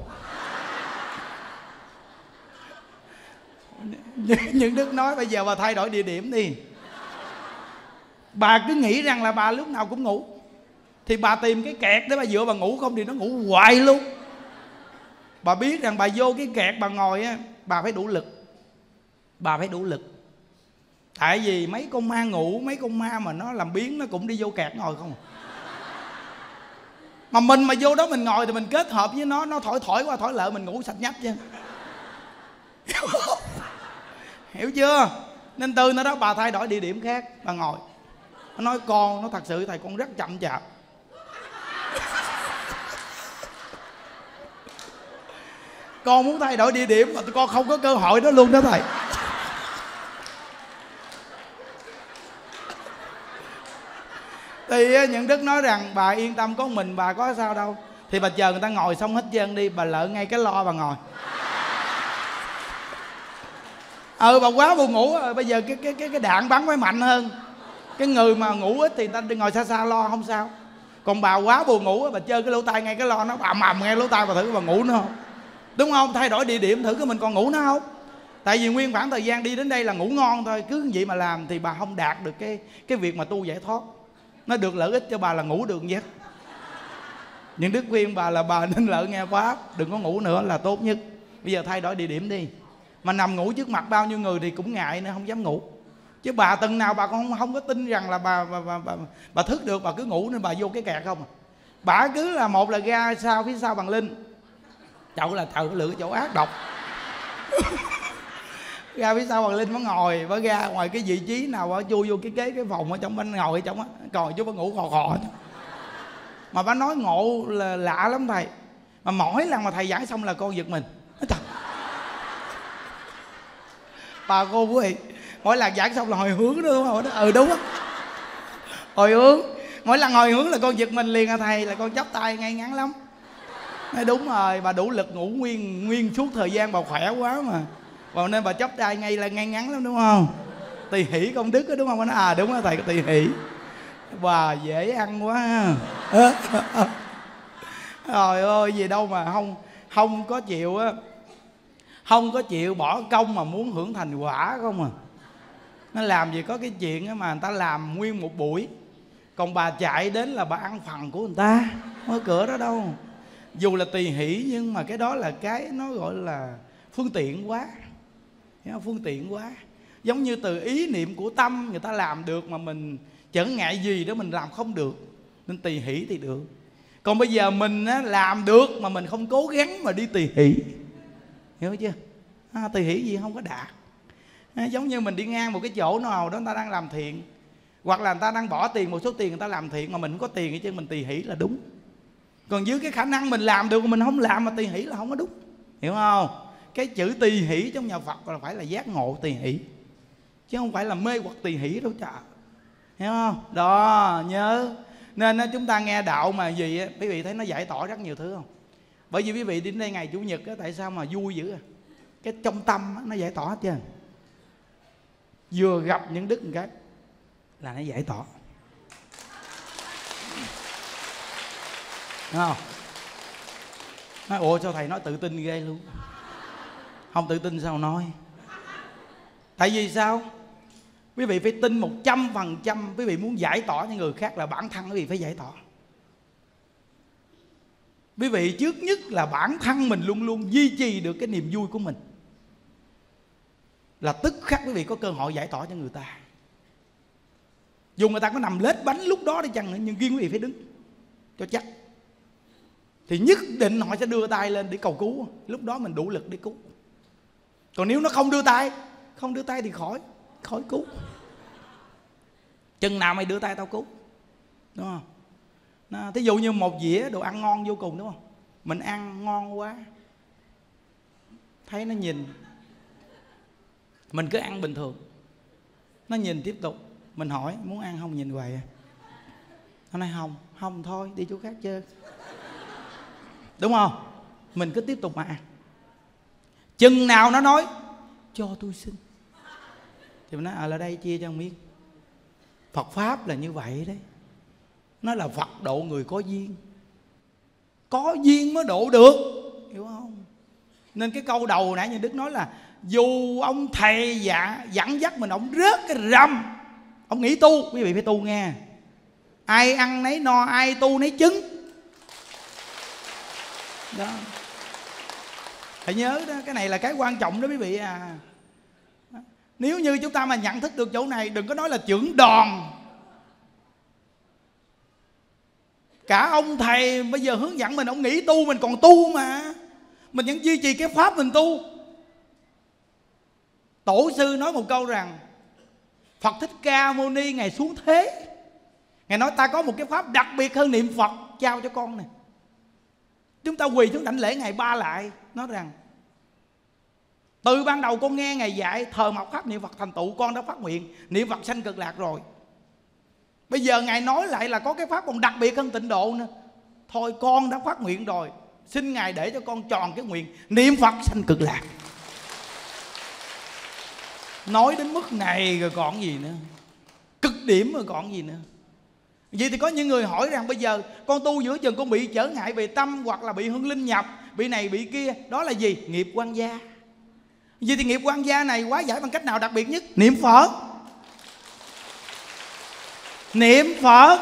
Những Đức nói bây giờ bà thay đổi địa điểm đi. Bà cứ nghĩ rằng là bà lúc nào cũng ngủ, thì bà tìm cái kẹt để bà dựa bà ngủ, không thì nó ngủ hoài luôn. Bà biết rằng bà vô cái kẹt bà ngồi á, bà phải đủ lực. Bà phải đủ lực. Tại vì mấy con ma ngủ, mấy con ma mà nó làm biến nó cũng đi vô kẹt ngồi không. Mà mình mà vô đó mình ngồi thì mình kết hợp với nó, nó thổi thổi qua thổi lại mình ngủ sạch nhách chứ. Hiểu chưa? Nên từ nó đó bà thay đổi địa điểm khác, bà ngồi. Nó nói con, nó thật sự thầy con rất chậm chạp. Con muốn thay đổi địa điểm mà con không có cơ hội đó luôn đó thầy. Thì những Đức nói rằng bà yên tâm, có mình bà có sao đâu. Thì bà chờ người ta ngồi xong hết trơn đi, bà lỡ ngay cái lo bà ngồi. Ừ, bà quá buồn ngủ rồi, bây giờ cái cái cái cái đạn bắn phải mạnh hơn. Cái người mà ngủ ít thì người ta đi ngồi xa xa lo không sao. Còn bà quá buồn ngủ, bà chơi cái lỗ tai ngay cái lo, nó ầm ầm ngay lỗ tai, bà thử bà ngủ nữa không? Đúng không? Thay đổi địa điểm thử cái mình còn ngủ nó không? Tại vì nguyên khoảng thời gian đi đến đây là ngủ ngon thôi, cứ như vậy mà làm thì bà không đạt được cái cái việc mà tu giải thoát. Nó được lợi ích cho bà là ngủ được giấc. Những Đức khuyên bà là bà nên lợi nghe pháp, đừng có ngủ nữa là tốt nhất. Bây giờ thay đổi địa điểm đi. Mà nằm ngủ trước mặt bao nhiêu người thì cũng ngại nên không dám ngủ. Chứ bà từng nào bà còn không, không có tin rằng là bà bà, bà, bà bà thức được, bà cứ ngủ nên bà vô cái kẹt không à. Bà cứ là một là ra sau phía sau bằng linh. Chậu là thợ lựa chỗ ác độc. Ra phía sau bằng linh mới ngồi, mới ra ngoài cái vị trí nào bà chui vô cái kế cái phòng ở trong bên ngồi ở trong á, còn chú bà ngủ khò khò. Mà bà nói ngộ là lạ lắm thầy. Mà mỗi lần mà thầy giải xong là con giật mình. Bà cô quý vị, mỗi lần giảng xong là hồi hướng đó, đúng không? Ừ đúng á, hồi hướng. Mỗi lần hồi hướng là con giật mình liền à thầy, là con chắp tay ngay ngắn lắm. Nói đúng rồi, bà đủ lực ngủ nguyên nguyên suốt thời gian, bà khỏe quá mà. Và nên bà chắp tay ngay là ngay ngắn lắm, đúng không? Tỳ hỷ công đức đó, đúng không? Nói, à đúng đó thầy, tỳ hỷ. Bà dễ ăn quá. Trời ơi, gì đâu mà không không có chịu á, không có chịu bỏ công mà muốn hưởng thành quả không à. Nó làm gì có cái chuyện mà người ta làm nguyên một buổi, còn bà chạy đến là bà ăn phần của người ta, không có cửa đó đâu. Dù là tỳ hỷ nhưng mà cái đó là cái nó gọi là phương tiện quá, phương tiện quá. Giống như từ ý niệm của tâm người ta làm được mà mình trở ngại gì đó mình làm không được, nên tỳ hỷ thì được. Còn bây giờ mình á, làm được mà mình không cố gắng mà đi tỳ hỷ, hiểu chưa? À, tỳ hỷ gì không có đạt. À, giống như mình đi ngang một cái chỗ nào đó người ta đang làm thiện, hoặc là người ta đang bỏ tiền một số tiền người ta làm thiện mà mình không có tiền hết chứ, mình tỳ hỷ là đúng. Còn dưới cái khả năng mình làm được mà mình không làm mà tỳ hỷ là không có đúng, hiểu không? Cái chữ tỳ hỷ trong nhà Phật là phải là giác ngộ tỳ hỷ, chứ không phải là mê hoặc tỳ hỷ đâu trời, hiểu không? Đó, nhớ. Nên chúng ta nghe đạo mà gì á, quý vị thấy nó giải tỏa rất nhiều thứ không? Bởi vì quý vị đến đây ngày Chủ nhật á, tại sao mà vui dữ à? Cái trong tâm á, nó giải tỏa hết trơn. Vừa gặp những đức một cái là nó giải tỏa, đúng không? Nói ủa sao thầy nói tự tin ghê luôn. Không tự tin sao nói. Tại vì sao? Quý vị phải tin một trăm phần trăm. Quý vị muốn giải tỏa cho người khác là bản thân quý vị phải giải tỏa. Quý vị trước nhất là bản thân mình luôn luôn duy trì được cái niềm vui của mình, là tức khắc quý vị có cơ hội giải tỏa cho người ta. Dù người ta có nằm lết bánh lúc đó đi chăng nữa, nhưng riêng quý vị phải đứng cho chắc. Thì nhất định họ sẽ đưa tay lên để cầu cứu. Lúc đó mình đủ lực để cứu. Còn nếu nó không đưa tay, không đưa tay thì khỏi khỏi cứu. Chừng nào mày đưa tay tao cứu, đúng không? Nó, thí dụ như một dĩa đồ ăn ngon vô cùng, đúng không? Mình ăn ngon quá, thấy nó nhìn, mình cứ ăn bình thường, nó nhìn tiếp tục. Mình hỏi muốn ăn không, nhìn hoài à. Nó nói không, không thôi đi chỗ khác chơi, đúng không? Mình cứ tiếp tục mà ăn. Chừng nào nó nói cho tôi xin, thì mình nói à là đây chia cho một miếng. Phật Pháp là như vậy đấy. Nó là Phật độ người có duyên, có duyên mới độ được, hiểu không? Nên cái câu đầu nãy như Đức nói là dù ông thầy dạ, dẫn dắt mình, ông rớt cái rầm, ông nghĩ tu, quý vị phải tu nghe. Ai ăn nấy no, ai tu nấy chứng đó. Phải nhớ đó, cái này là cái quan trọng đó quý vị à. Nếu như chúng ta mà nhận thức được chỗ này, đừng có nói là trưởng đoàn. Cả ông thầy bây giờ hướng dẫn mình, ông nghĩ tu, mình còn tu mà, mình vẫn duy trì cái pháp mình tu. Tổ sư nói một câu rằng Phật Thích Ca Mâu Ni Ngài xuống thế, Ngài nói ta có một cái pháp đặc biệt hơn niệm Phật, trao cho con này. Chúng ta quỳ xuống đảnh lễ Ngài ba lại, nói rằng từ ban đầu con nghe Ngài dạy thờ mộc pháp niệm Phật thành tựu, con đã phát nguyện niệm Phật sanh cực lạc rồi. Bây giờ Ngài nói lại là có cái pháp còn đặc biệt hơn tịnh độ nữa. Thôi con đã phát nguyện rồi, xin Ngài để cho con tròn cái nguyện niệm Phật sanh cực lạc. Nói đến mức này rồi còn gì nữa, cực điểm rồi còn gì nữa. Vậy thì có những người hỏi rằng bây giờ con tu giữa chừng con bị trở ngại về tâm, hoặc là bị hương linh nhập, bị này bị kia, đó là gì? Nghiệp quan gia. Vậy thì nghiệp quan gia này hóa giải bằng cách nào đặc biệt nhất? Niệm Phật. Niệm Phật.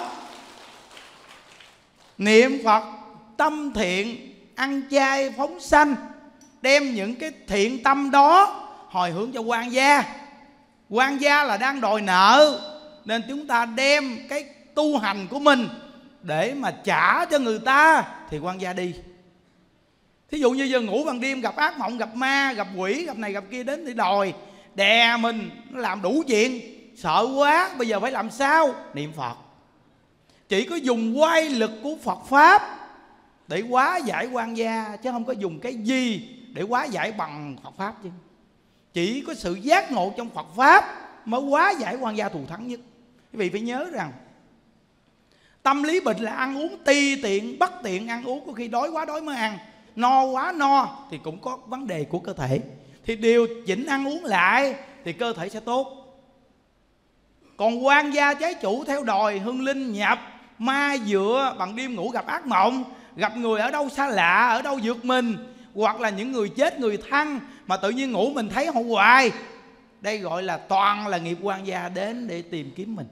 Niệm Phật tâm thiện, ăn chay phóng sanh, đem những cái thiện tâm đó hồi hướng cho quan gia. Quan gia là đang đòi nợ, nên chúng ta đem cái tu hành của mình để mà trả cho người ta, thì quan gia đi. Thí dụ như giờ ngủ ban đêm gặp ác mộng, gặp ma, gặp quỷ, gặp này gặp kia đến để đòi đè mình, nó làm đủ chuyện, sợ quá, bây giờ phải làm sao? Niệm Phật. Chỉ có dùng quay lực của Phật Pháp để hóa giải quan gia, chứ không có dùng cái gì để hóa giải bằng Phật Pháp chứ. Chỉ có sự giác ngộ trong Phật Pháp mới hóa giải quan gia thù thắng nhất. Quý vị phải nhớ rằng tâm lý bệnh là ăn uống ti tiện, bất tiện ăn uống, có khi đói quá đói mới ăn, no quá no thì cũng có vấn đề của cơ thể. Thì điều chỉnh ăn uống lại thì cơ thể sẽ tốt. Còn quan gia trái chủ theo đòi hương linh nhập, ma dựa, bằng đêm ngủ gặp ác mộng, gặp người ở đâu xa lạ, ở đâu vượt mình, hoặc là những người chết người thân mà tự nhiên ngủ mình thấy họ hoài. Đây gọi là toàn là nghiệp quan gia đến để tìm kiếm mình.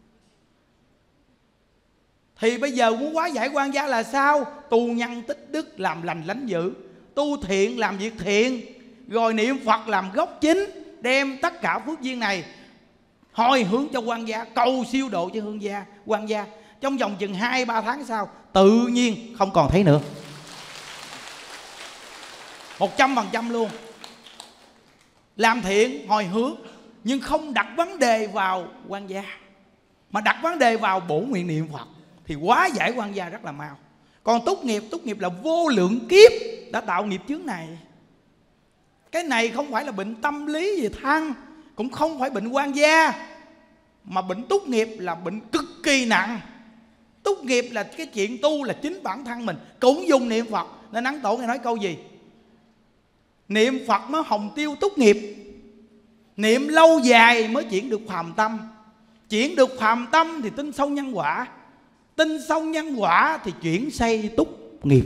Thì bây giờ muốn hóa giải quan gia là sao? Tu nhân tích đức, làm lành lánh dữ, tu thiện làm việc thiện, rồi niệm Phật làm gốc chính, đem tất cả phước duyên này hồi hướng cho quan gia, cầu siêu độ cho hương gia, quan gia. Trong vòng chừng hai ba tháng sau, tự nhiên không còn thấy nữa, một trăm phần trăm luôn. Làm thiện hồi hướng, nhưng không đặt vấn đề vào quan gia, mà đặt vấn đề vào bổn nguyện niệm Phật, thì hóa giải quan gia rất là mau. Còn túc nghiệp, túc nghiệp là vô lượng kiếp đã tạo nghiệp chướng này. Cái này không phải là bệnh tâm lý gì than, cũng không phải bệnh quan gia, mà bệnh túc nghiệp là bệnh cực kỳ nặng. Túc nghiệp là cái chuyện tu là chính bản thân mình cũng dùng niệm Phật. Nên Ấn Tổ Ngài nói câu gì? Niệm Phật mới hồng tiêu túc nghiệp, niệm lâu dài mới chuyển được phàm tâm. Chuyển được phàm tâm thì tin sâu nhân quả, tin sâu nhân quả thì chuyển xây túc nghiệp.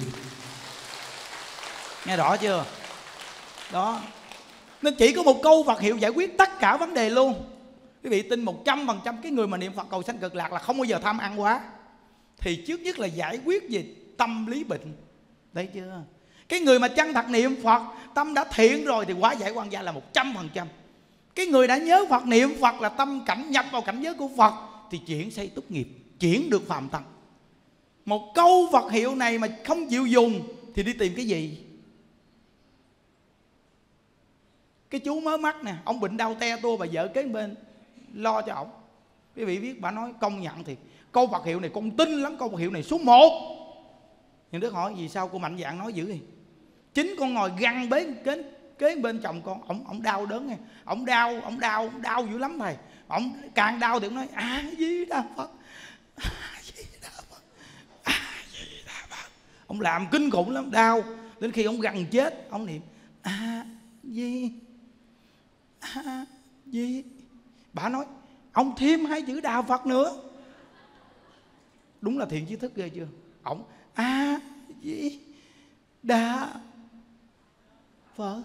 Nghe rõ chưa? Đó. Nên chỉ có một câu Phật hiệu giải quyết tất cả vấn đề luôn. Quý vị tin một trăm phần trăm cái người mà niệm Phật cầu sanh cực lạc là không bao giờ tham ăn quá. Thì trước nhất là giải quyết về tâm lý bệnh. Đấy chưa? Cái người mà chân thật niệm Phật, tâm đã thiện rồi thì hóa giải quan gia là một trăm phần trăm. Cái người đã nhớ Phật, niệm Phật là tâm cảnh nhập vào cảnh giới của Phật, thì chuyển xây túc nghiệp, chuyển được phàm tâm. Một câu Phật hiệu này mà không chịu dùng thì đi tìm cái gì? Cái chú mới mắc nè, ông bệnh đau te tua, bà vợ kế bên lo cho ổng. Quý vị biết bà nói công nhận thì câu Phật hiệu này con tin lắm, câu Phật hiệu này số một. Nhưng Đức hỏi vì sao cô mạnh dạn nói dữ vậy? Chính con ngồi găng bế kế, kế bên chồng con, ổng ổng đau đớn nghe, ổng đau, ổng đau, ổng đau dữ lắm thầy. Ổng càng đau thì ổng nói A Di Đà Phật, A Di Đà Phật, A Di Đà Phật. Ông làm kinh khủng lắm, đau. Đến khi ông gần chết, ông niệm A Di A Di. Bà nói ông thêm hai chữ Đà Phật nữa. Đúng là thiện trí thức ghê chưa? Ông A Di Đà Phật.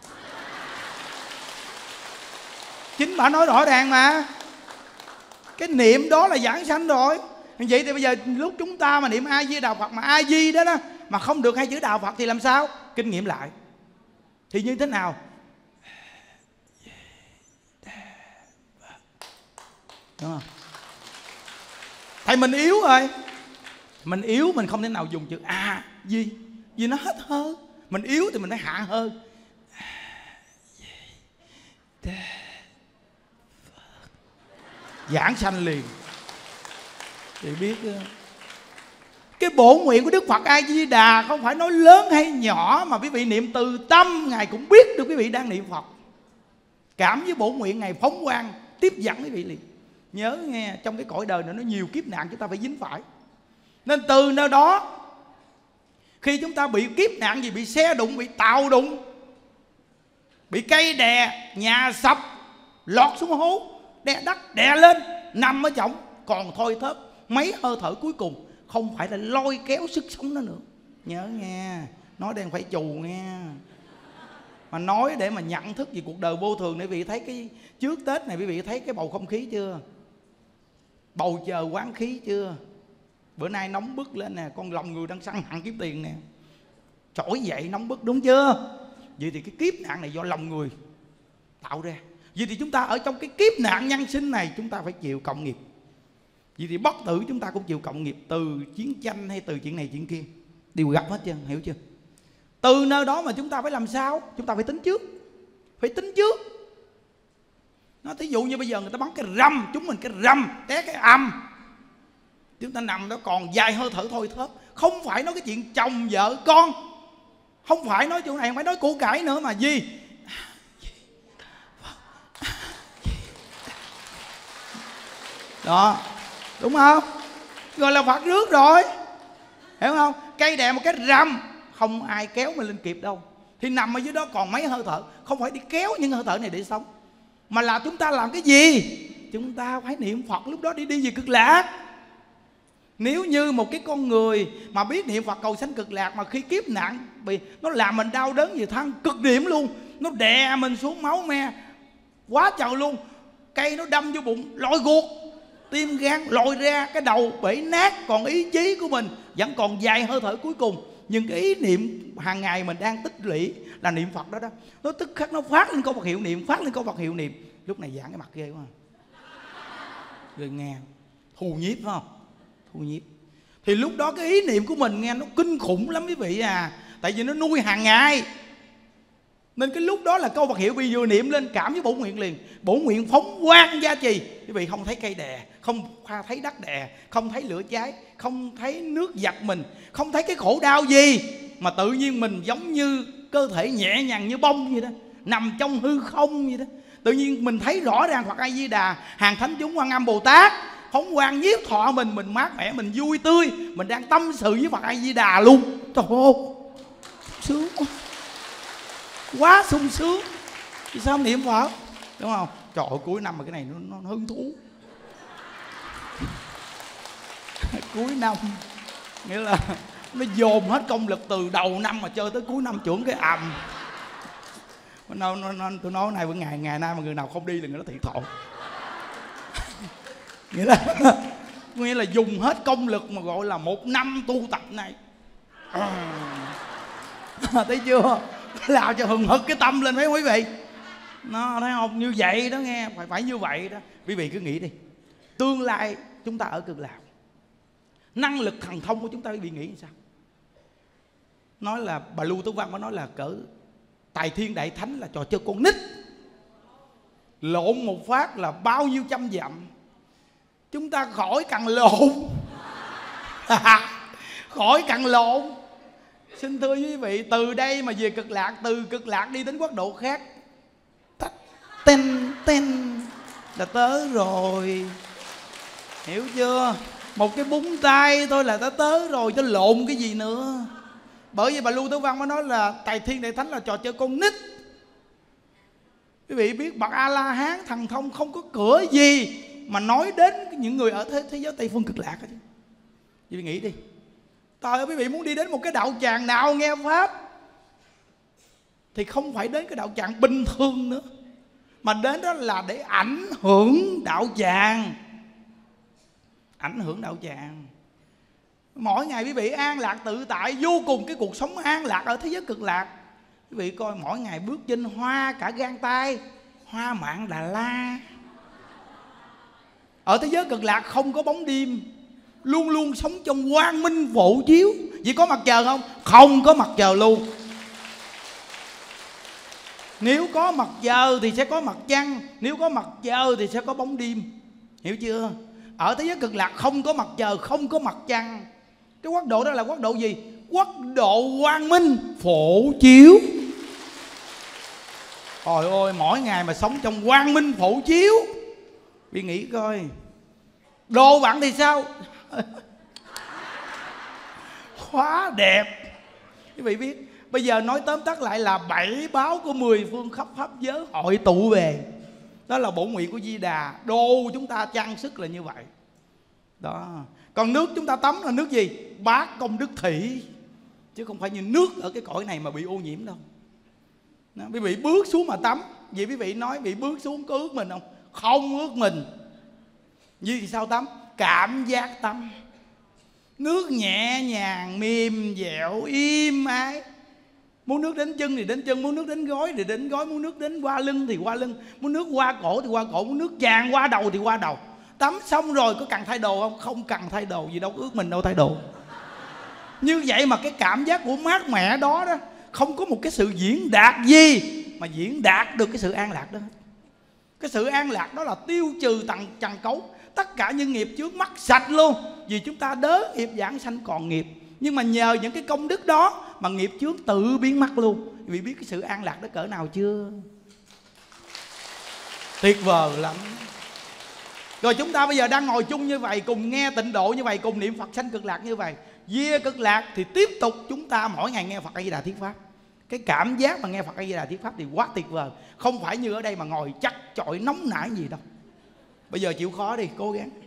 Chính bà nói rõ ràng mà. Cái niệm đó là giảng sanh rồi. Vậy thì bây giờ lúc chúng ta mà niệm A Di Đà Phật mà A Di đó đó mà không được hai chữ Đà Phật thì làm sao? Kinh nghiệm lại thì như thế nào? Đúng không? Thầy mình yếu rồi. Mình yếu mình không thể nào dùng chữ A Di, vì nó hết hơi. Mình yếu thì mình phải hạ hơi. Giảng sanh liền. Thì biết cái bổ nguyện của Đức Phật A Di Đà không phải nói lớn hay nhỏ, mà quý vị niệm từ tâm Ngài cũng biết được quý vị đang niệm Phật. Cảm với bổ nguyện Ngài phóng quang tiếp dẫn quý vị liền. Nhớ nghe, trong cái cõi đời này nó nhiều kiếp nạn chúng ta phải dính phải. Nên từ nơi đó, khi chúng ta bị kiếp nạn gì, bị xe đụng, bị tàu đụng, bị cây đè, nhà sập, lọt xuống hố, đè đất đè lên, nằm ở chổng còn thôi thớp, mấy hơi thở cuối cùng, không phải là lôi kéo sức sống nó nữa. Nhớ nghe, nói đang phải chù nghe. Mà nói để mà nhận thức về cuộc đời vô thường này. Quý vị thấy cái trước Tết này, quý vị thấy cái bầu không khí chưa? Bầu trời quán khí chưa? Bữa nay nóng bức lên nè, con lòng người đang săn hẳn kiếm tiền nè, trỗi dậy nóng bức, đúng chưa? Vậy thì cái kiếp nạn này do lòng người tạo ra. Vậy thì chúng ta ở trong cái kiếp nạn nhân sinh này, chúng ta phải chịu cộng nghiệp. Vậy thì bất tử chúng ta cũng chịu cộng nghiệp. Từ chiến tranh hay từ chuyện này chuyện kia đều gặp hết chưa, hiểu chưa? Từ nơi đó mà chúng ta phải làm sao? Chúng ta phải tính trước. Phải tính trước. Nó thí dụ như bây giờ người ta bắn cái rầm, chúng mình cái rầm, té cái ầm, chúng ta nằm đó còn vài hơi thở thôi thớp. Không phải nói cái chuyện chồng vợ con, không phải nói chuyện này, không phải nói củ cải nữa mà gì. Đó, đúng không? Gọi là Phật rước rồi, hiểu không? Cây đè một cái rầm, không ai kéo mình lên kịp đâu. Thì nằm ở dưới đó còn mấy hơi thở, không phải đi kéo những hơi thở này để sống, mà là chúng ta làm cái gì? Chúng ta phải niệm Phật, lúc đó đi đi về cực lạc. Nếu như một cái con người mà biết niệm Phật cầu sanh cực lạc, mà khi kiếp nạn bị nó làm mình đau đớn gì thăng cực điểm luôn, nó đè mình xuống máu me quá trời luôn, cây nó đâm vô bụng lội ruột, tim gan lội ra, cái đầu bể nát, còn ý chí của mình vẫn còn vài hơi thở cuối cùng. Nhưng cái ý niệm hàng ngày mình đang tích lũy là niệm Phật đó đó, nó tức khắc nó phát lên câu Phật hiệu niệm, phát lên câu Phật hiệu niệm. Lúc này giảng cái mặt ghê quá, rồi nghe thù nhiếp phải không? Thù nhiếp. Thì lúc đó cái ý niệm của mình nghe nó kinh khủng lắm quý vị à. Tại vì nó nuôi hàng ngày. Nên cái lúc đó là câu Phật hiệu bị vừa niệm lên cảm với bổ nguyện liền. Bổ nguyện phóng quang gia trì. Quý vị không thấy cây đè, không thấy đất đè, không thấy lửa cháy, không thấy nước giặt mình, không thấy cái khổ đau gì, mà tự nhiên mình giống như cơ thể nhẹ nhàng như bông vậy đó, nằm trong hư không vậy đó. Tự nhiên mình thấy rõ ràng Phật A Di Đà, hàng thánh chúng Quan Âm Bồ Tát phóng quang nhiếp thọ mình, mình mát mẻ, mình vui tươi, mình đang tâm sự với Phật A Di Đà luôn. Trời ơi, sướng quá, quá sung sướng. Vì sao niệm Phật, đúng không? Trời ơi, cuối năm mà cái này nó, nó hứng thú. Cuối năm nghĩa là nó dồn hết công lực từ đầu năm mà chơi tới cuối năm, trưởng cái ầm. Nó, nó, nó, tôi nói này, ngày ngày nay mà người nào không đi là người đó thiệt thòi. Nghĩa là nghĩa là dùng hết công lực mà gọi là một năm tu tập này. À, thấy chưa? Làm cho hừng hực cái tâm lên mấy quý vị. Nó thấy không? Như vậy đó nghe, phải phải như vậy đó. Quý vị cứ nghĩ đi, tương lai chúng ta ở cực lạc, năng lực thần thông của chúng ta quý vị nghĩ sao? Nói là bà Lưu Tứ Văn có nói là cỡ tài thiên đại thánh là trò chơi con nít. Lộn một phát là bao nhiêu trăm dặm. chúng ta khỏi cần lộn. Khỏi cần lộn. Xin thưa quý vị, từ đây mà về Cực Lạc, từ Cực Lạc đi đến quốc độ khác, tách ten ten là tới rồi. Hiểu chưa? Một cái búng tay thôi là đã tới rồi, chứ lộn cái gì nữa. Bởi vì bà Lưu Tử Văn mới nói là Tài Thiên Đại Thánh là trò chơi con nít. Quý vị biết bậc A-la-hán thần thông không có cửa gì mà nói đến những người ở thế, thế giới Tây Phương Cực Lạc hết. Quý vị nghĩ đi, trời ơi, quý vị muốn đi đến một cái đạo tràng nào nghe pháp thì không phải đến cái đạo tràng bình thường nữa, mà đến đó là để ảnh hưởng đạo tràng. Ảnh hưởng đạo tràng. Mỗi ngày quý vị an lạc tự tại vô cùng, cái cuộc sống an lạc ở thế giới Cực Lạc. Quý vị coi mỗi ngày bước trên hoa cả gang tay, hoa mạn Đà La. Ở thế giới Cực Lạc không có bóng đêm, luôn luôn sống trong quang minh phổ chiếu. Chỉ có mặt trời không? Không có mặt trời luôn. Nếu có mặt trời thì sẽ có mặt trăng, nếu có mặt trời thì sẽ có bóng đêm. Hiểu chưa? Ở thế giới Cực Lạc không có mặt trời, không có mặt trăng. Cái quốc độ đó là quốc độ gì? Quốc độ quang minh phổ chiếu. Trời ơi, mỗi ngày mà sống trong quang minh phổ chiếu, bị nghĩ coi đồ bạn thì sao? Quá đẹp. Quý vị biết, bây giờ nói tóm tắt lại là bảy báo của mười phương khắp pháp giới hội tụ về. Đó là bổn nguyện của Di Đà. Đồ chúng ta trang sức là như vậy đó. Còn nước chúng ta tắm là nước gì? Bát công đức thủy, chứ không phải như nước ở cái cõi này mà bị ô nhiễm đâu. Đó, quý vị bước xuống mà tắm, vậy quý vị nói bị bước xuống có ướt mình không? Không ướt mình. Vì sao tắm? Cảm giác tắm. Nước nhẹ nhàng, mềm dẻo, im ái. Muốn nước đến chân thì đến chân, muốn nước đến gối thì đến gối, muốn nước đến qua lưng thì qua lưng, muốn nước qua cổ thì qua cổ, muốn nước tràn qua đầu thì qua đầu. Tắm xong rồi có cần thay đồ không? Không cần thay đồ gì đâu, ướt mình đâu thay đồ. Như vậy mà cái cảm giác của mát mẻ đó đó, không có một cái sự diễn đạt gì mà diễn đạt được cái sự an lạc đó. Cái sự an lạc đó là tiêu trừ tầng trần cấu tất cả những nghiệp chướng mắc sạch luôn. Vì chúng ta đớ nghiệp giảng sanh còn nghiệp, nhưng mà nhờ những cái công đức đó mà nghiệp chướng tự biến mất luôn. Quý vị biết cái sự an lạc đó cỡ nào chưa? Tuyệt vời lắm. Rồi chúng ta bây giờ đang ngồi chung như vậy, cùng nghe tịnh độ như vậy, cùng niệm Phật sanh Cực Lạc như vậy. Về Cực Lạc thì tiếp tục chúng ta mỗi ngày nghe Phật A Di Đà Thuyết Pháp. Cái cảm giác mà nghe Phật A Di Đà Thuyết Pháp thì quá tuyệt vời. Không phải như ở đây mà ngồi chắc chọi nóng nảy gì đâu. Bây giờ chịu khó đi, cố gắng.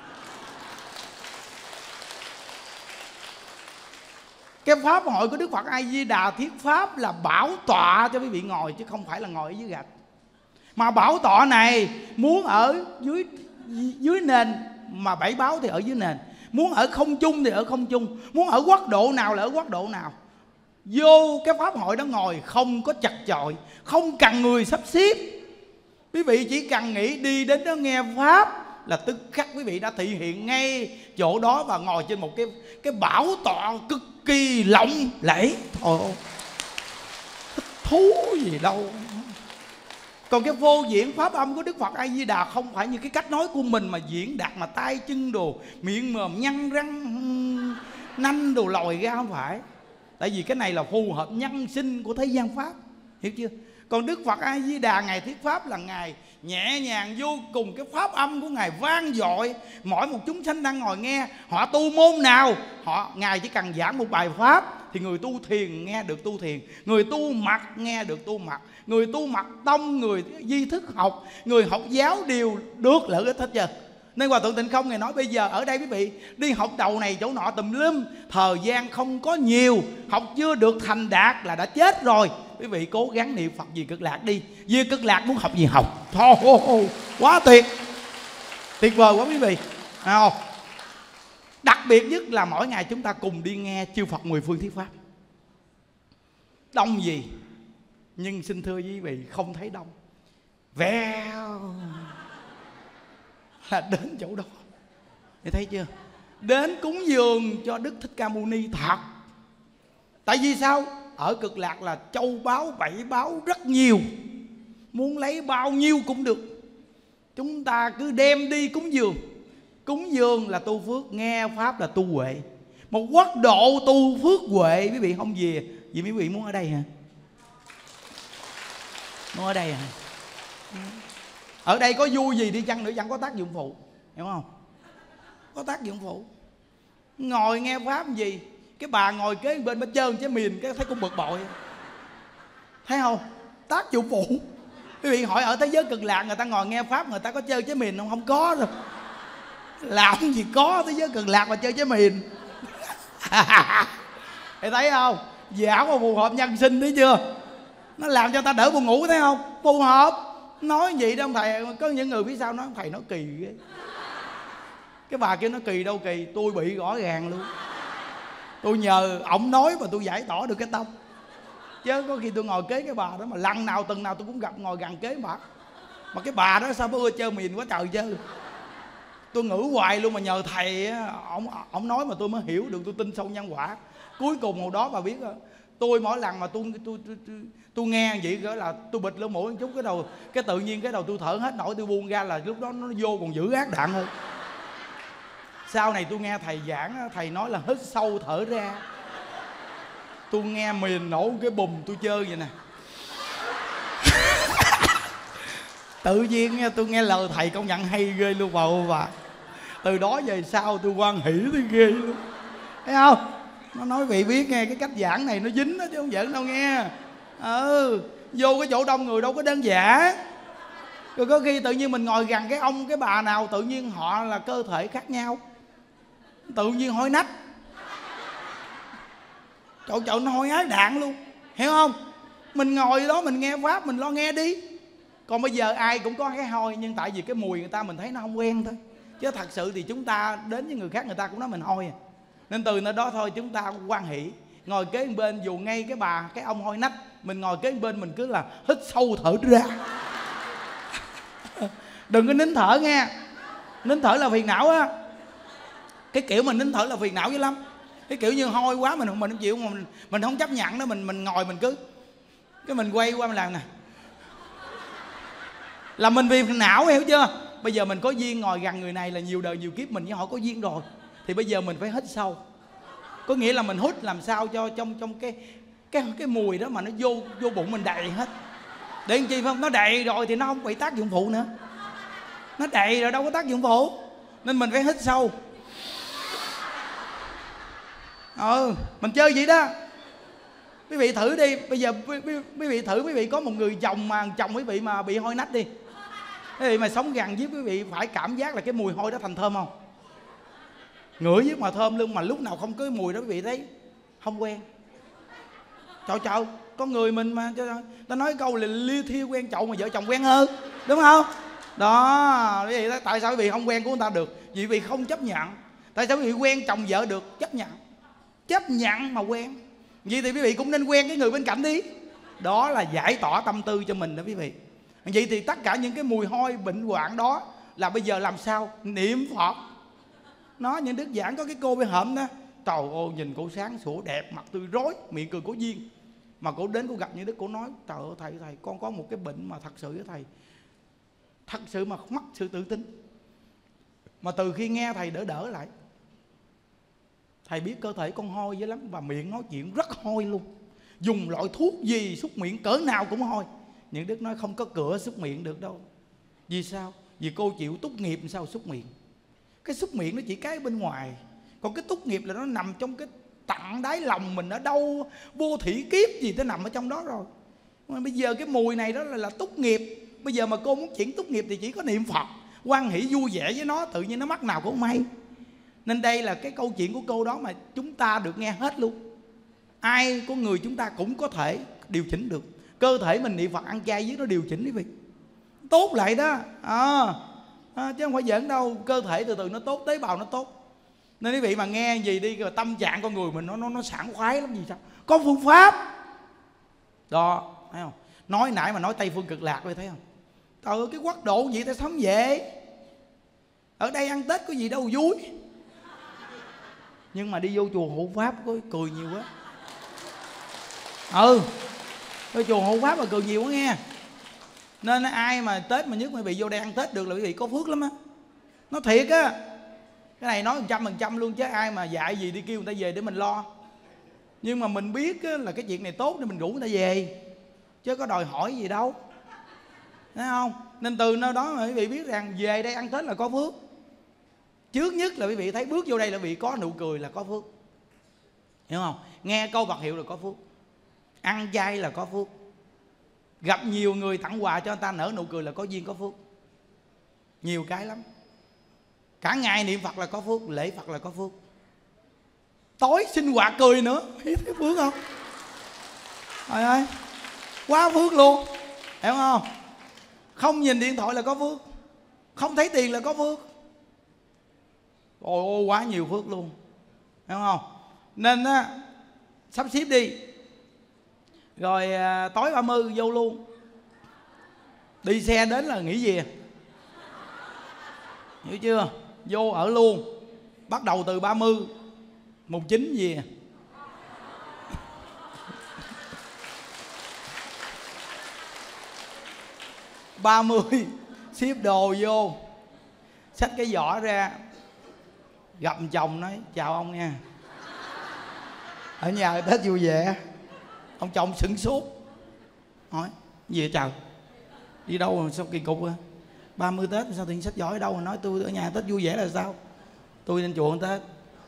Cái pháp hội của Đức Phật A Di Đà Thuyết Pháp là bảo tọa cho quý vị ngồi, chứ không phải là ngồi ở dưới gạch. Mà bảo tọa này muốn ở dưới dưới nền, mà bảy báo thì ở dưới nền. Muốn ở không trung thì ở không trung, muốn ở quốc độ nào là ở quốc độ nào. Vô cái pháp hội đó ngồi không có chật chội, không cần người sắp xếp. Quý vị chỉ cần nghĩ đi đến đó nghe pháp là tức khắc quý vị đã thị hiện ngay chỗ đó và ngồi trên một cái cái bảo tọa cực kỳ lộng lẫy. Thôi thích thú gì đâu. Còn cái vô diễn pháp âm của Đức Phật A Di Đà không phải như cái cách nói của mình mà diễn đạt mà tay chân đồ, miệng mồm nhăn răng nanh đồ lòi ra, không phải. Tại vì cái này là phù hợp nhân sinh của thế gian pháp, hiểu chưa? Còn Đức Phật A Di Đà Ngài thuyết pháp là Ngài nhẹ nhàng vô cùng, cái pháp âm của Ngài vang dội. Mỗi một chúng sanh đang ngồi nghe, họ tu môn nào, họ Ngài chỉ cần giảng một bài pháp thì người tu thiền nghe được tu thiền, người tu mật nghe được tu mật, người tu mật tông, người di thức học, người học giáo đều được lợi ích hết trơn. Nên Hòa Thượng Tịnh Không Ngài nói bây giờ ở đây quý vị đi học đầu này chỗ nọ tùm lum, thời gian không có nhiều, học chưa được thành đạt là đã chết rồi. Quý vị cố gắng niệm Phật về Cực Lạc đi. Về Cực Lạc muốn học gì học. Thôi quá tuyệt, tuyệt vời quá quý vị. Nào, đặc biệt nhất là mỗi ngày chúng ta cùng đi nghe chư Phật mười phương thuyết pháp. Đông gì? Nhưng xin thưa quý vị không thấy đông. Vèo là đến chỗ đó. Để thấy chưa? Đến cúng dường cho Đức Thích Ca Mâu Ni thật. Tại vì sao? Ở Cực Lạc là châu báu bảy báu rất nhiều, muốn lấy bao nhiêu cũng được. Chúng ta cứ đem đi cúng dường. Cúng dường là tu phước, nghe pháp là tu huệ. Một quốc độ tu phước huệ quý vị không về. Vì quý vị muốn ở đây hả? Muốn ở đây hả? Ở đây có vui gì đi chăng nữa chẳng có tác dụng phụ, hiểu không? Có tác dụng phụ. Ngồi nghe pháp gì, cái bà ngồi kế bên bánh trơn trái mìn cái thấy cũng bực bội, thấy không? Tác dụng phụ. Quý vị hỏi ở thế giới cực lạc người ta ngồi nghe pháp người ta có chơi trái mìn không? Không có đâu. Làm gì có thế giới cực lạc mà chơi trái mìn. Thầy thấy không? Giả mà phù hợp nhân sinh thấy chưa? Nó làm cho ta đỡ buồn ngủ thấy không? Phù hợp. Nói vậy đâu thầy. Có những người phía sau nói thầy nói kỳ ghê. Cái bà kia nói kỳ đâu kỳ, tôi bị rõ ràng luôn. Tôi nhờ ổng nói mà tôi giải tỏa được cái tâm. Chứ có khi tôi ngồi kế cái bà đó mà lần nào từng nào tôi cũng gặp ngồi gần kế bà. Mà cái bà đó sao ưa chơi mìn quá trời chơi. Tôi ngữ hoài luôn mà nhờ thầy á, ổng ổng nói mà tôi mới hiểu được, tôi tin sâu nhân quả. Cuối cùng hồi đó bà biết đó, tôi mỗi lần mà tôi tôi tôi, tôi, tôi nghe vậy đó là tôi bịt lỗ mũi một chút cái đầu, cái tự nhiên cái đầu tôi thở hết nổi, tôi buông ra là lúc đó nó vô còn dữ ác đạn hơn. Sau này tôi nghe thầy giảng, thầy nói là hít sâu thở ra. Tôi nghe mìn nổ cái bùm tôi chơi vậy nè. Tự nhiên tôi nghe lời thầy công nhận hay ghê luôn bà ơi bà. Từ đó về sau tôi hoan hỷ tới ghê luôn. Thấy không? Nó nói vị biết nghe cái cách giảng này nó dính đó chứ không giỡn đâu nghe. Ừ, vô cái chỗ đông người đâu có đơn giản. Rồi có khi tự nhiên mình ngồi gần cái ông cái bà nào tự nhiên họ là cơ thể khác nhau, tự nhiên hôi nách. Trời trời nó hôi ái đạn luôn. Hiểu không? Mình ngồi đó mình nghe pháp mình lo nghe đi. Còn bây giờ ai cũng có cái hôi, nhưng tại vì cái mùi người ta mình thấy nó không quen thôi. Chứ thật sự thì chúng ta đến với người khác người ta cũng nói mình hôi à. Nên từ nơi đó thôi chúng ta hoan hỷ. Ngồi kế bên dù ngay cái bà, cái ông hôi nách, mình ngồi kế bên mình cứ là hít sâu thở ra. Đừng có nín thở nghe. Nín thở là phiền não á. Cái kiểu mình nín thở là phiền não dữ lắm. Cái kiểu như hôi quá mình mình không chịu, mình mình không chấp nhận đó, mình mình ngồi mình cứ cái mình quay qua mình làm nè. Là mình vì phiền não, hiểu chưa? Bây giờ mình có duyên ngồi gần người này là nhiều đời nhiều kiếp mình với họ có duyên rồi, thì bây giờ mình phải hít sâu. Có nghĩa là mình hút làm sao cho trong trong cái cái cái mùi đó mà nó vô vô bụng mình đầy hết. Để làm chi phải không? Nó đầy rồi thì nó không bị tác dụng phụ nữa. Nó đầy rồi đâu có tác dụng phụ. Nên mình phải hít sâu. Ừ, mình chơi vậy đó. Quý vị thử đi. Bây giờ quý, quý, quý vị thử, quý vị có một người chồng mà chồng quý vị mà bị hôi nách đi. Quý vị mà sống gần với quý vị phải cảm giác là cái mùi hôi đó thành thơm không? Ngửi với mà thơm luôn, mà lúc nào không có cái mùi đó quý vị thấy không quen. Trời trời, con người mình mà ta nói câu là lia thiêu quen chậu mà vợ chồng quen hơn, đúng không? Đó, quý vị tại sao quý vị không quen của người ta được? Vì quý vị không chấp nhận. Tại sao quý vị quen chồng vợ được? Chấp nhận. Chấp nhận mà quen. Vậy thì quý vị cũng nên quen cái người bên cạnh đi. Đó là giải tỏa tâm tư cho mình đó quý vị. Vậy thì tất cả những cái mùi hôi bệnh hoạn đó là bây giờ làm sao? Niệm Phật. Nó những đức giảng có cái cô bên hổm đó, trời ơi nhìn cô sáng sủa đẹp, mặt tươi rói, miệng cười có duyên. Mà cô đến cô gặp những đức, cô nói trời ơi thầy thầy con có một cái bệnh mà thật sự với thầy, thật sự mà mất sự tự tin. Mà từ khi nghe thầy đỡ đỡ lại, thầy biết cơ thể con hôi dữ lắm, và miệng nói chuyện rất hôi luôn. Dùng loại thuốc gì xúc miệng cỡ nào cũng hôi. Những đức nói không có cửa xúc miệng được đâu. Vì sao? Vì cô chịu túc nghiệp làm sao xúc miệng. Cái xúc miệng nó chỉ cái bên ngoài, còn cái túc nghiệp là nó nằm trong cái tận đáy lòng mình, ở đâu vô thủy kiếp gì nó nằm ở trong đó rồi. Mà bây giờ cái mùi này đó là, là túc nghiệp. Bây giờ mà cô muốn chuyển túc nghiệp thì chỉ có niệm Phật, hoan hỷ vui vẻ với nó, tự nhiên nó mắc nào cũng may. Nên đây là cái câu chuyện của cô đó mà chúng ta được nghe hết luôn. Ai có người chúng ta cũng có thể điều chỉnh được. Cơ thể mình niệm Phật ăn chay với nó điều chỉnh quý vị, tốt lại đó à, à, chứ không phải giỡn đâu. Cơ thể từ từ nó tốt, tế bào nó tốt. Nên quý vị mà nghe gì đi, rồi tâm trạng con người mình nó nó nó sảng khoái lắm. Gì sao? Có phương pháp đó, thấy không? Nói nãy mà nói Tây Phương Cực Lạc coi thấy không? Trời ơi, cái quốc độ gì ta sống vậy? Ở đây ăn Tết có gì đâu vui. Nhưng mà đi vô chùa hộ pháp có cười nhiều quá. Ừ, vô chùa hộ pháp mà cười nhiều quá nghe. Nên ai mà Tết mà nhất mà bị vô đây ăn Tết được là quý vị có phước lắm á. Nó thiệt á. Cái này nói một trăm phần trăm luôn, chứ ai mà dạy gì đi kêu người ta về để mình lo. Nhưng mà mình biết là cái chuyện này tốt nên mình rủ người ta về, chứ có đòi hỏi gì đâu, thấy không? Nên từ nơi đó mà quý vị biết rằng về đây ăn Tết là có phước. Trước nhất là quý vị thấy bước vô đây là quý vị có nụ cười là có phước, hiểu không? Nghe câu Phật hiệu là có phước, ăn chay là có phước, gặp nhiều người tặng quà cho người ta nở nụ cười là có duyên có phước. Nhiều cái lắm. Cả ngày niệm Phật là có phước, lễ Phật là có phước, tối sinh hoạt cười nữa, thấy phước không? Trời ơi, quá phước luôn, hiểu không? Không nhìn điện thoại là có phước, không thấy tiền là có phước. Ôi ôi, quá nhiều phước luôn, hiểu không? Nên á, sắp xếp đi. Rồi à, tối ba mươi vô luôn. Đi xe đến là nghỉ về, hiểu chưa? Vô ở luôn. Bắt đầu từ ba mươi, mùng chín về. ba mươi xếp đồ vô, xách cái giỏ ra, gặp chồng nói chào ông nha, ở nhà Tết vui vẻ. Ông chồng sửng sốt, hỏi gì vậy trời, đi đâu mà sao kỳ cục à? ba mươi Tết sao tự nhiên xách giỏ ở đâu mà nói tôi ở nhà Tết vui vẻ là sao? Tôi lên chùa ăn Tết.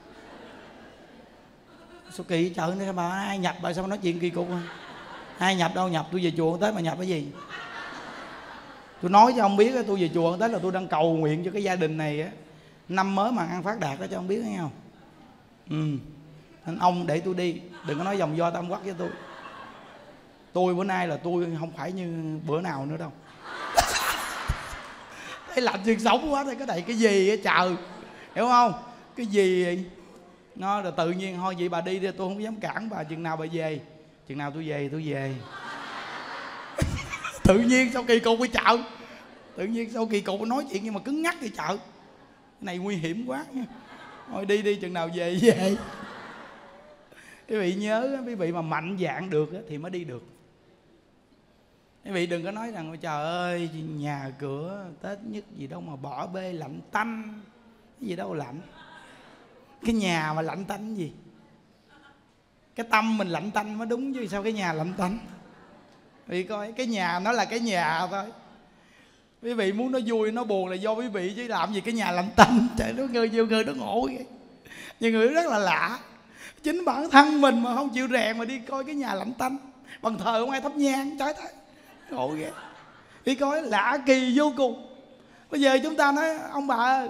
Sao kỳ trời, sao bà ai nhập bà sao nói chuyện kỳ cục à? Ai nhập đâu, nhập tôi về chùa ăn Tết mà nhập cái gì? Tôi nói cho ông biết tôi về chùa ăn Tết là tôi đang cầu nguyện cho cái gia đình này á, năm mới mà ăn phát đạt đó, cho ông biết thấy không? Ừ. Nên ông để tôi đi, đừng có nói dòng do tam quắc với tôi. Tôi bữa nay là tôi không phải như bữa nào nữa đâu. Thấy lạnh chuyện sống quá, thấy cái này cái gì á trời, hiểu không? Cái gì vậy? Nó là tự nhiên thôi vậy bà đi đi, tôi không dám cản bà, chừng nào bà về, chừng nào tôi về tôi về. Tự nhiên sao kỳ cục với chợ, tự nhiên sao kỳ cục nói chuyện nhưng mà cứng ngắc với chợ. Cái này nguy hiểm quá nha. Thôi đi đi, chừng nào về về. Quý vị nhớ, quý vị mà mạnh dạn được thì mới đi được. Quý vị đừng có nói rằng trời ơi nhà cửa Tết nhất gì đâu mà bỏ bê lạnh tanh, cái gì đâu lạnh. Cái nhà mà lạnh tanh cái gì? Cái tâm mình lạnh tanh mới đúng chứ sao cái nhà lạnh tanh. Quý vị coi cái nhà nó là cái nhà thôi. Quý vị muốn nó vui nó buồn là do quý vị, chứ làm gì cái nhà lạnh tanh. Trời, nó người nhiều người nó ngộ vậy. Nhiều người rất là lạ. Chính bản thân mình mà không chịu rèn mà đi coi cái nhà lạnh tanh. Bằng thờ không ai thắp nhang, trái thấy ngộ vậy. Đi coi lạ kỳ vô cùng. Bây giờ chúng ta nói ông bà ơi,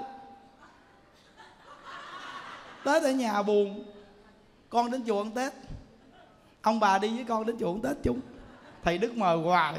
Tết ở nhà buồn, con đến chùa ăn Tết. Ông bà đi với con đến chùa ăn Tết chung. Thầy Đức mời hoài.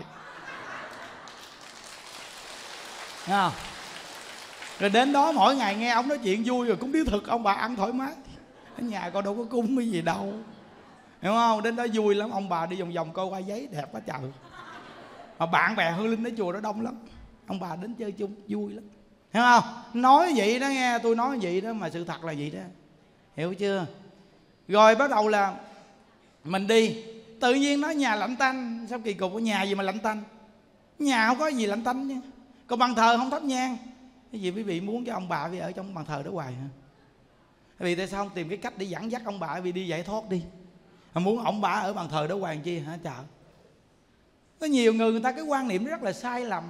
Nghe không? Rồi đến đó mỗi ngày nghe ông nói chuyện vui rồi cũng biết thực ông bà ăn thoải mái. Ở nhà con đâu có cúng cái gì đâu, hiểu không? Đến đó vui lắm, ông bà đi vòng vòng coi qua giấy đẹp quá trời. Mà bạn bè hương linh ở chùa đó đông lắm, ông bà đến chơi chung vui lắm, hiểu không? Nói vậy đó nghe, tôi nói vậy đó mà sự thật là vậy đó, hiểu chưa? Rồi bắt đầu là mình đi, tự nhiên nói nhà lạnh tanh, sao kỳ cục, ở nhà gì mà lạnh tanh? Nhà không có gì lạnh tanh nha. Còn bàn thờ không thắp nhang. Cái gì quý vị muốn cho ông bà vì ở trong bàn thờ đó hoài hả? Vì tại sao không tìm cái cách để dẫn dắt ông bà vì đi giải thoát đi? Mà muốn ông bà ở bàn thờ đó hoài chi hả trời? Có nhiều người người ta cái quan niệm rất là sai lầm.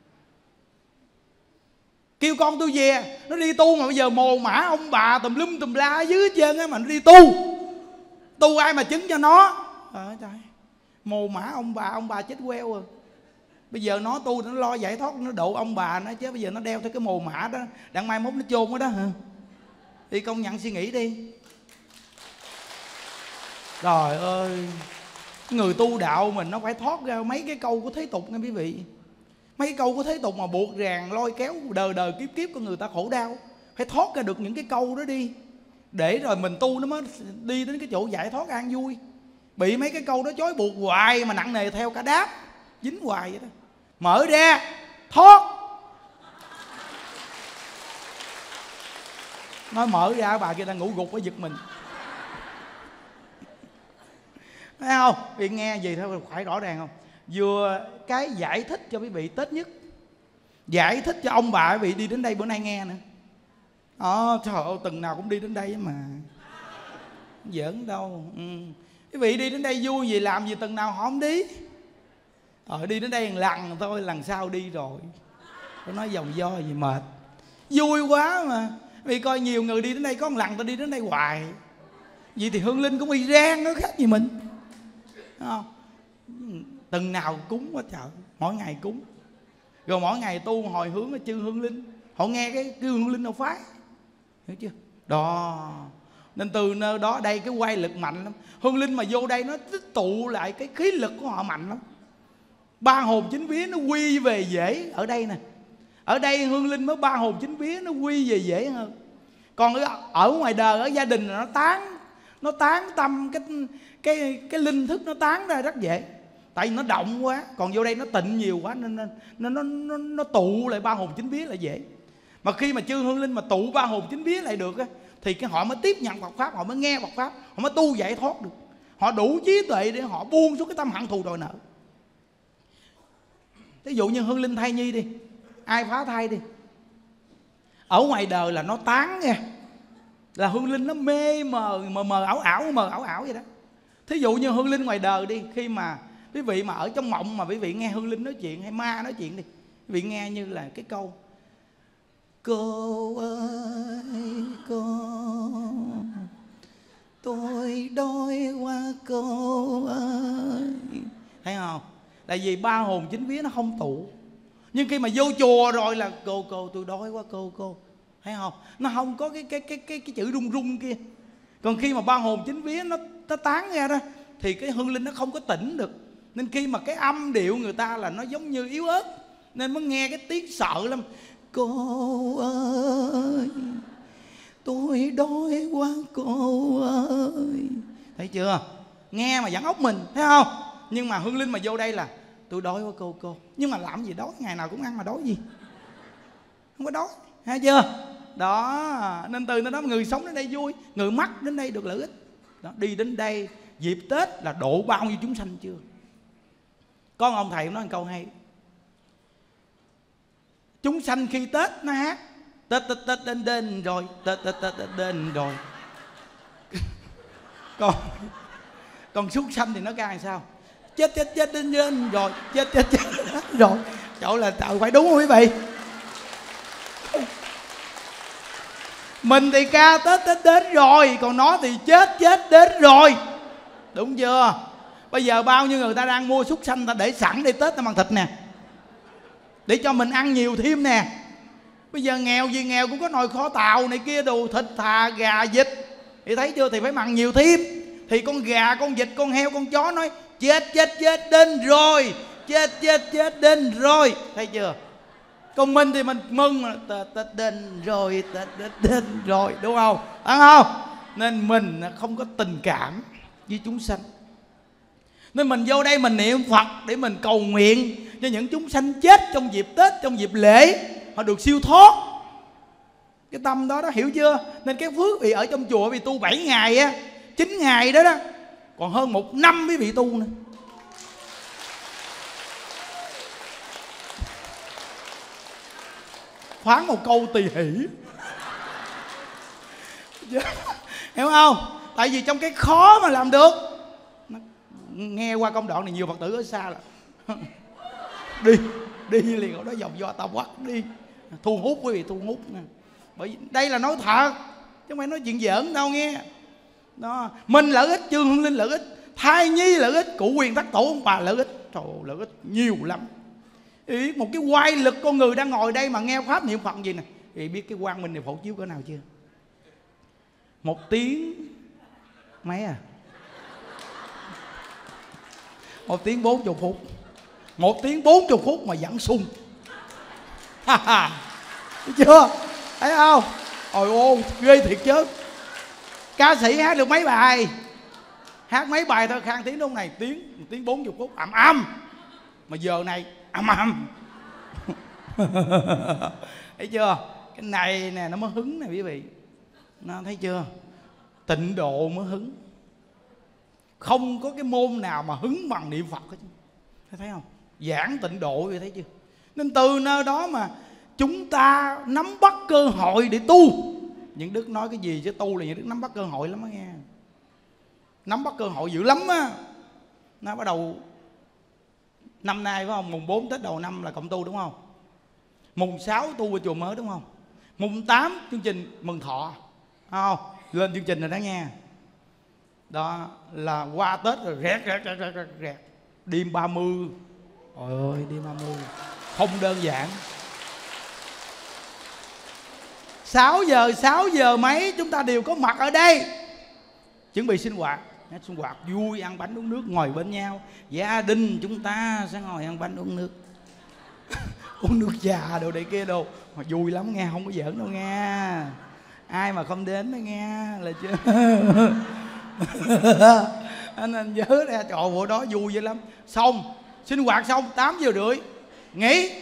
Kêu con tôi về, nó đi tu mà bây giờ mồ mã ông bà tùm lum tùm la ở dưới hết trơn á, mà nó đi tu. Tu ai mà chứng cho nó? Trời trời, mồ mã ông bà, ông bà chết queo rồi. Bây giờ nó tu nó lo giải thoát, nó độ ông bà nó, chứ bây giờ nó đeo theo cái mồ mã đó, đặng mai mốt nó chôn ở đó hả? Đi công nhận suy nghĩ đi. Trời ơi, người tu đạo mình nó phải thoát ra mấy cái câu của thế tục nha quý vị. Mấy cái câu của thế tục mà buộc ràng lôi kéo đời đời kiếp kiếp của người ta khổ đau. Phải thoát ra được những cái câu đó đi, để rồi mình tu nó mới đi đến cái chỗ giải thoát an vui. Bị mấy cái câu đó trói buộc hoài mà nặng nề theo cả đáp, dính hoài vậy đó. Mở ra thoát. Nói mở ra bà kia đang ngủ gục phải giật mình, thấy không? Vì nghe gì thôi phải rõ ràng không? Vừa cái giải thích cho quý vị Tết nhất, giải thích cho ông bà quý vị đi đến đây bữa nay nghe nữa. Ờ, trời ơi, tuần nào cũng đi đến đây mà giỡn đâu. Ừ. Quý vị đi đến đây vui gì, làm gì tuần nào họ không đi. Ờ, đi đến đây một lần thôi, lần sau đi rồi. Tôi nói vòng vo gì mệt. Vui quá mà. Vì coi nhiều người đi đến đây có một lần, tôi đi đến đây hoài. Vậy thì Hương Linh cũng y rang, nó khác gì mình. Đúng không? Tuần nào cúng quá trời, mỗi ngày cúng. Rồi mỗi ngày tu hồi hướng ở chư Hương Linh. Họ nghe cái kêu Hương Linh đâu phái. Hiểu chưa? Đó. Nên từ nơi đó đây cái quay lực mạnh lắm. Hương Linh mà vô đây nó tích tụ lại cái khí lực của họ mạnh lắm. Ba hồn chính vía nó quy về dễ. Ở đây nè, ở đây Hương Linh mới ba hồn chính vía nó quy về dễ hơn. Còn ở ngoài đời, ở gia đình nó tán, nó tán tâm, cái cái cái linh thức nó tán ra rất dễ. Tại vì nó động quá. Còn vô đây nó tịnh nhiều quá nên, nên, nên nó, nó, nó tụ lại ba hồn chính vía là dễ. Mà khi mà chư Hương Linh mà tụ ba hồn chính vía lại được á, thì cái họ mới tiếp nhận Phật Pháp, họ mới nghe Phật Pháp, họ mới tu giải thoát được. Họ đủ trí tuệ để họ buông xuống cái tâm hận thù đòi nợ. Ví dụ như Hương Linh thai nhi đi, ai phá thai đi, ở ngoài đời là nó tán nha, là Hương Linh nó mê mờ mờ mờ ảo ảo mờ ảo ảo vậy đó. Thí dụ như Hương Linh ngoài đời đi, khi mà quý vị mà ở trong mộng mà quý vị nghe Hương Linh nói chuyện hay ma nói chuyện đi, quý vị nghe như là cái câu: cô ơi cô, tôi đói qua cô ơi. Thấy không? Tại vì ba hồn chính vía nó không tụ. Nhưng khi mà vô chùa rồi là cô cô tôi đói quá cô cô. Thấy không? Nó không có cái cái cái cái cái chữ rung rung kia. Còn khi mà ba hồn chính vía nó, nó tán ra đó thì cái Hương Linh nó không có tỉnh được. Nên khi mà cái âm điệu người ta là nó giống như yếu ớt, nên mới nghe cái tiếng sợ lắm. Cô ơi, tôi đói quá cô ơi. Thấy chưa? Nghe mà dẫn ốc mình, thấy không? Nhưng mà Hương Linh mà vô đây là tôi đói quá cô cô. Nhưng mà làm gì đói, ngày nào cũng ăn mà đói gì. Không có đói, thấy chưa? Đó, nên từ đó người sống đến đây vui, người mắc đến đây được lợi ích. Đó, đi đến đây dịp Tết là độ bao nhiêu chúng sanh chưa? Có ông thầy nói một câu hay: chúng sanh khi Tết nó hát Tết Tết Tết đến đến rồi, Tết Tết Tết đến rồi. Còn còn súc sanh thì nó ca làm sao? Chết chết chết đến đến rồi, chết chết chết rồi. Trời là trời, phải đúng không quý vị? Mình thì ca Tết Tết đến rồi, còn nó thì chết chết đến rồi. Đúng chưa? Bây giờ bao nhiêu người ta đang mua súc sanh ta để sẵn để Tết ta bằng thịt nè, để cho mình ăn nhiều thêm nè. Bây giờ nghèo gì nghèo cũng có nồi kho tàu này kia đồ, thịt thà gà vịt, thì thấy chưa, thì phải mặn nhiều thêm. Thì con gà, con vịt, con heo, con chó nói chết chết chết đến rồi, chết chết chết đến rồi. Thấy chưa? Còn mình thì mình mừng là Tết Tết đến rồi, Tết Tết đến rồi, đúng không? Đúng không? Nên mình không có tình cảm với chúng sanh. Nên mình vô đây mình niệm Phật để mình cầu nguyện cho những chúng sanh chết trong dịp Tết, trong dịp lễ, họ được siêu thoát. Cái tâm đó đó, hiểu chưa? Nên cái phước vị ở trong chùa vì tu bảy ngày á, chín ngày đó đó, còn hơn một năm quý vị tu nữa. Phán một câu tỳ hỷ. Hiểu không? Tại vì trong cái khó mà làm được. Nghe qua công đoạn này nhiều Phật tử ở xa là đi đi liền ở đó vòng do tao quắt đi, thu hút quý vị, thu hút nè. Bởi vì đây là nói thật chứ không phải nói chuyện giỡn đâu nghe. Đó, mình lợi ích, chư Hương Linh lợi ích, thai nhi lợi ích, cụ quyền thất tổ ông bà lợi ích. Trời ơi, lợi ích nhiều lắm. Ý, một cái oai lực con người đang ngồi đây mà nghe pháp niệm Phật gì nè, thì biết cái quang minh này phổ chiếu cỡ nào chưa? Một tiếng mấy à? Một tiếng bốn chục phút. Một tiếng bốn chục phút mà vẫn sung. Thấy chưa? Thấy không? Ôi ô, ghê thiệt chứ. Ca sĩ hát được mấy bài? Hát mấy bài thôi, khang tiếng lúc này tiếng một tiếng bốn chục phút ầm ầm. Mà giờ này ầm ầm. Thấy chưa? Cái này nè nó mới hứng nè quý vị. Nó thấy chưa? Tịnh độ mới hứng. Không có cái môn nào mà hứng bằng niệm Phật hết. Thấy không? Giảng tịnh độ vậy thấy chưa? Nên từ nơi đó mà chúng ta nắm bắt cơ hội để tu. Những Đức nói cái gì chứ tu là Những Đức nắm bắt cơ hội lắm á nghe. Nắm bắt cơ hội dữ lắm á. Nó bắt đầu năm nay phải không? Mùng bốn Tết đầu năm là cộng tu đúng không? Mùng sáu tu ở chùa mới đúng không? Mùng tám chương trình mừng thọ không? Lên chương trình rồi đó nha. Đó là qua Tết rồi rẹt rẹt rẹt rẹt rẹt. Đêm ba mươi. Trời ơi đêm ba mươi không đơn giản. Sáu giờ sáu giờ mấy chúng ta đều có mặt ở đây, chuẩn bị sinh hoạt. Sinh hoạt vui, ăn bánh uống nước, ngồi bên nhau. Gia đình chúng ta sẽ ngồi ăn bánh uống nước. Uống nước trà đồ này kia đồ. Mà vui lắm nghe, không có giỡn đâu nghe. Ai mà không đến đó nghe là chưa. Anh anh nhớ ra trời bữa đó vui vậy lắm. Xong sinh hoạt xong tám giờ rưỡi nghỉ,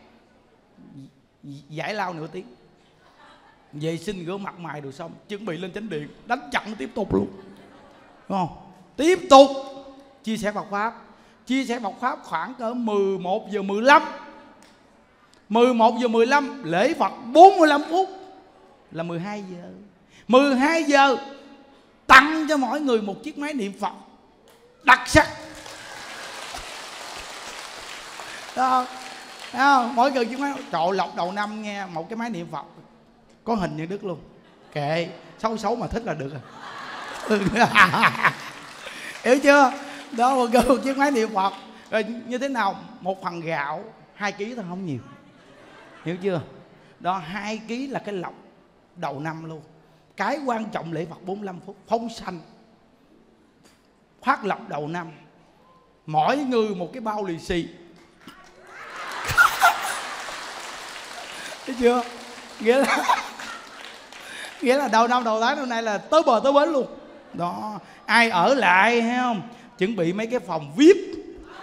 giải lao nửa tiếng, vệ sinh rửa mặt mày rồi xong chuẩn bị lên chánh điện đánh trận tiếp tục luôn, đúng không? Tiếp tục chia sẻ Phật pháp. Chia sẻ Phật pháp khoảng cỡ mười một giờ mười lăm. mười một giờ mười lăm lễ Phật bốn mươi lăm phút là mười hai giờ. mười hai giờ tặng cho mỗi người một chiếc máy niệm Phật đặc sắc. Đó, đó, mỗi người chiếc máy. Trời, lọc đầu năm nghe một cái máy niệm Phật có hình Những Đức luôn. Kệ, xấu xấu mà thích là được rồi. Hiểu chưa? Đó, một, một chiếc máy niệm Phật. Rồi như thế nào? Một phần gạo hai ký thôi, không nhiều. Hiểu chưa? Đó, hai ký là cái lọc đầu năm luôn. Cái quan trọng lễ Phật bốn mươi lăm phút, phong sanh phát lộc đầu năm. Mỗi người một cái bao lì xì. Thấy chưa? Nghĩa là nghĩa là đầu năm đầu tháng năm nay là tới bờ tới bến luôn. Đó, ai ở lại thấy không? Chuẩn bị mấy cái phòng vi ai pi.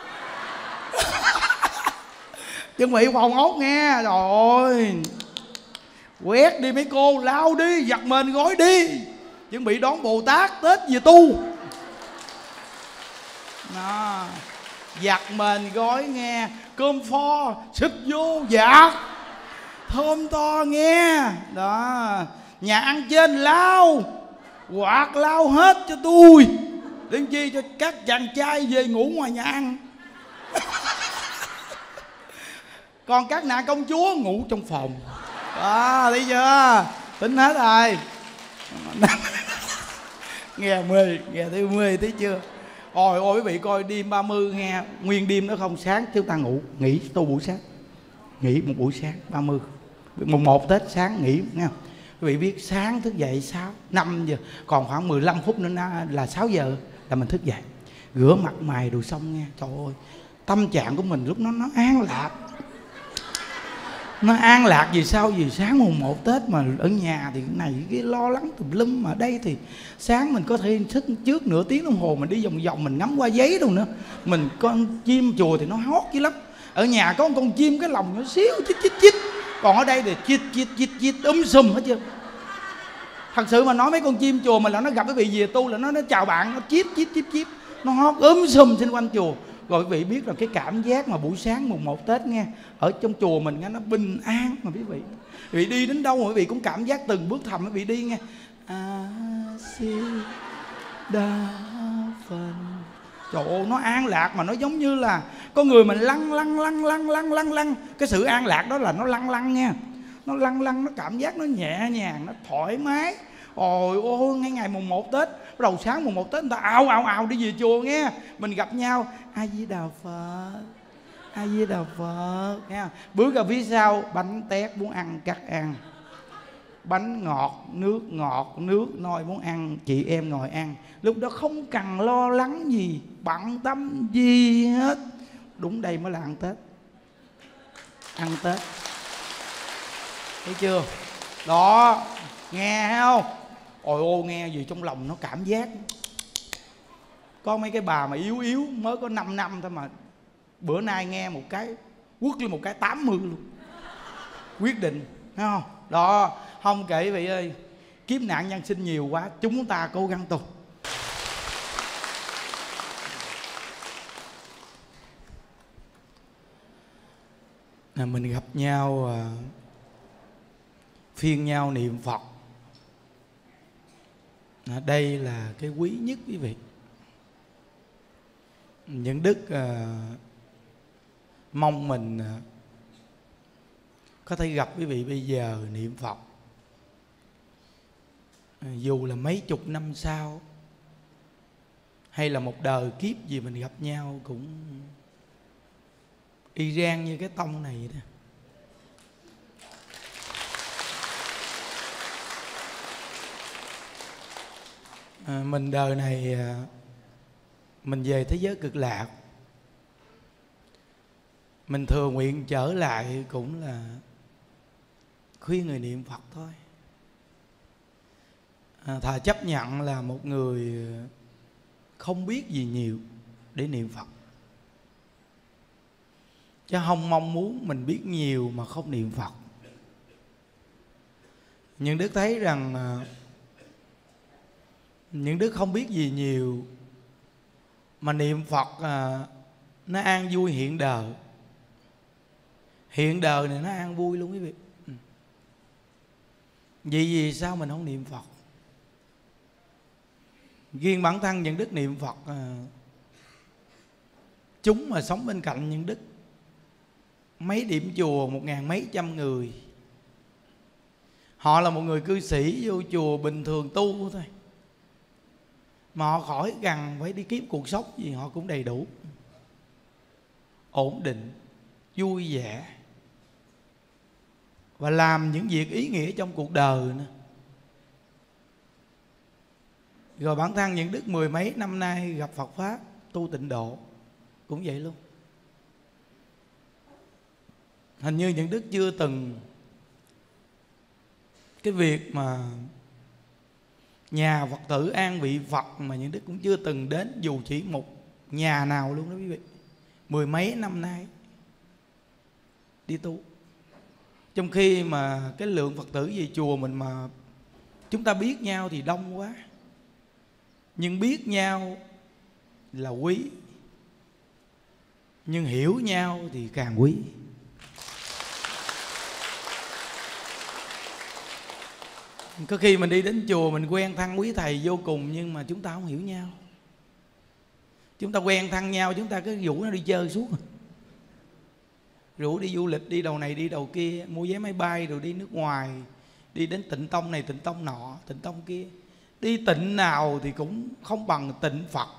Chuẩn bị phòng ốc nghe. Rồi quét đi mấy cô, lau đi, giặt mền gối đi. Chuẩn bị đón Bồ Tát Tết về tu. Đó, giặt mền gói nghe, cơm pho xịt vô giặt thơm to nghe. Đó, nhà ăn trên lau, quạt lau hết cho tôi. Đến chi cho các chàng trai về ngủ ngoài nhà ăn. Còn các nàng công chúa ngủ trong phòng. Đó, thấy chưa? Tính hết rồi. Nghe mê, nghe thấy mê, thấy chưa? Ôi ôi quý vị coi đêm ba mươi nghe, nguyên đêm đó không, sáng chúng ta ngủ, nghỉ tu buổi sáng. Nghỉ một buổi sáng ba mươi. Mùng một Tết sáng nghỉ nghe không? Quý vị biết sáng thức dậy sáu, năm giờ, còn khoảng mười lăm phút nữa là sáu giờ là mình thức dậy. Rửa mặt mày rồi xong nghe. Trời ơi, tâm trạng của mình lúc đó nó an lạc. Nó an lạc vì sao? Vì sáng mùng một Tết mà ở nhà thì cái này cái lo lắng tùm lum, mà đây thì sáng mình có thể thức trước nửa tiếng đồng hồ mình đi vòng vòng mình ngắm qua giấy đâu nữa. Mình con chim chùa thì nó hót dữ lắm. Ở nhà có một con chim cái lòng nó xíu chít chít chít. Còn ở đây thì chít chít chít chít um sùm hết chưa. Thật sự mà nói mấy con chim chùa mà là nó gặp cái vị về tu là nó nó chào bạn, nó chít chít chít chít, nó hót um sùm xung quanh chùa. Rồi quý vị biết là cái cảm giác mà buổi sáng mùng một Tết nghe, ở trong chùa mình nghe nó bình an mà quý vị. Quý vị đi đến đâu mà quý vị cũng cảm giác từng bước thầm quý vị đi nghe. A Di Đà Phật. Trời ơi, nó an lạc mà nó giống như là con người mình lăn lăn lăn lăn lăn lăn lăn. Cái sự an lạc đó là nó lăn lăn nha. Nó lăn lăn, nó cảm giác nó nhẹ nhàng, nó thoải mái. Ôi ôi, ngay ngày mùng một Tết, bắt đầu sáng mùng một Tết người ta ào ào ào đi về chùa nghe. Mình gặp nhau, A Di Đà Phật, A Di Đà Phật nha. Bước ra phía sau, bánh tét muốn ăn cắt ăn, bánh ngọt, nước ngọt, nước nôi muốn ăn, chị em ngồi ăn. Lúc đó không cần lo lắng gì, bận tâm gì hết. Đúng đây mới là ăn Tết. Ăn Tết, thấy chưa? Đó, nghe thấy không? Ôi ô, nghe gì trong lòng nó cảm giác. Có mấy cái bà mà yếu yếu mới có năm năm thôi mà bữa nay nghe một cái quất lên một cái tám mươi luôn. Quyết định, thấy không? Đó, không kể quý vị ơi, kiếp nạn nhân sinh nhiều quá, chúng ta cố gắng tu. Mình gặp nhau, phiên nhau niệm Phật Đây là cái quý nhất quý vị. Những đức uh, mong mình uh, có thể gặp quý vị bây giờ niệm Phật. uh, Dù là mấy chục năm sau hay là một đời kiếp gì mình gặp nhau cũng y rang như cái tông này vậy đó. À, mình đời này à, mình về thế giới cực lạc, mình thừa nguyện trở lại cũng là khuyên người niệm Phật thôi. à, Thà chấp nhận là một người không biết gì nhiều để niệm Phật, chứ không mong muốn mình biết nhiều mà không niệm Phật. Nhưng Đức thấy rằng à, những đứa không biết gì nhiều mà niệm Phật à, nó an vui hiện đời. Hiện đời này nó an vui luôn quý vị. ừ. Vì vì sao mình không niệm Phật? Riêng bản thân những đức niệm Phật à, chúng mà sống bên cạnh những đức mấy điểm chùa một ngàn mấy trăm người, họ là một người cư sĩ vô chùa bình thường tu thôi, mà họ khỏi cần phải đi kiếm cuộc sống gì, họ cũng đầy đủ, ổn định, vui vẻ và làm những việc ý nghĩa trong cuộc đời nữa. Rồi bản thân những đức mười mấy năm nay gặp Phật Pháp tu tịnh độ cũng vậy luôn. Hình như những đức chưa từng cái việc mà nhà Phật tử an vị Phật mà những đức cũng chưa từng đến dù chỉ một nhà nào luôn đó quý vị. Mười mấy năm nay đi tu, trong khi mà cái lượng Phật tử về chùa mình mà chúng ta biết nhau thì đông quá, nhưng biết nhau là quý, nhưng hiểu nhau thì càng quý. Có khi mình đi đến chùa mình quen thân quý thầy vô cùng, nhưng mà chúng ta không hiểu nhau. Chúng ta quen thân nhau, chúng ta cứ rủ nó đi chơi suốt, rủ đi du lịch, đi đầu này đi đầu kia, mua vé máy bay rồi đi nước ngoài, đi đến tịnh tông này tịnh tông nọ, tịnh tông kia. Đi tịnh nào thì cũng không bằng tịnh Phật.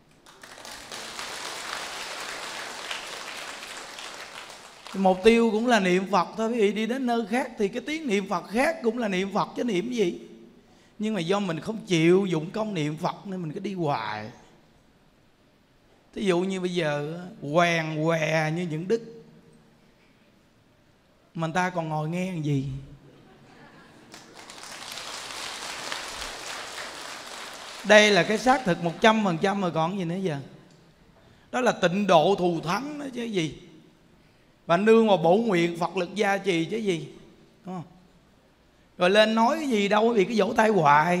Mục tiêu cũng là niệm Phật thôi quý vị. Đi đến nơi khác thì cái tiếng niệm Phật khác cũng là niệm Phật chứ niệm gì. Nhưng mà do mình không chịu dụng công niệm Phật nên mình cứ đi hoài. Thí dụ như bây giờ quèn què như những đức mà người ta còn ngồi nghe làm gì. Đây là cái xác thực một trăm phần trăm rồi còn gì nữa giờ. Đó là tịnh độ thù thắng đó chứ gì. Và nương vào bổ nguyện Phật lực gia trì chứ gì, đúng không? Rồi lên nói cái gì đâu, vì cái vỗ tay hoài.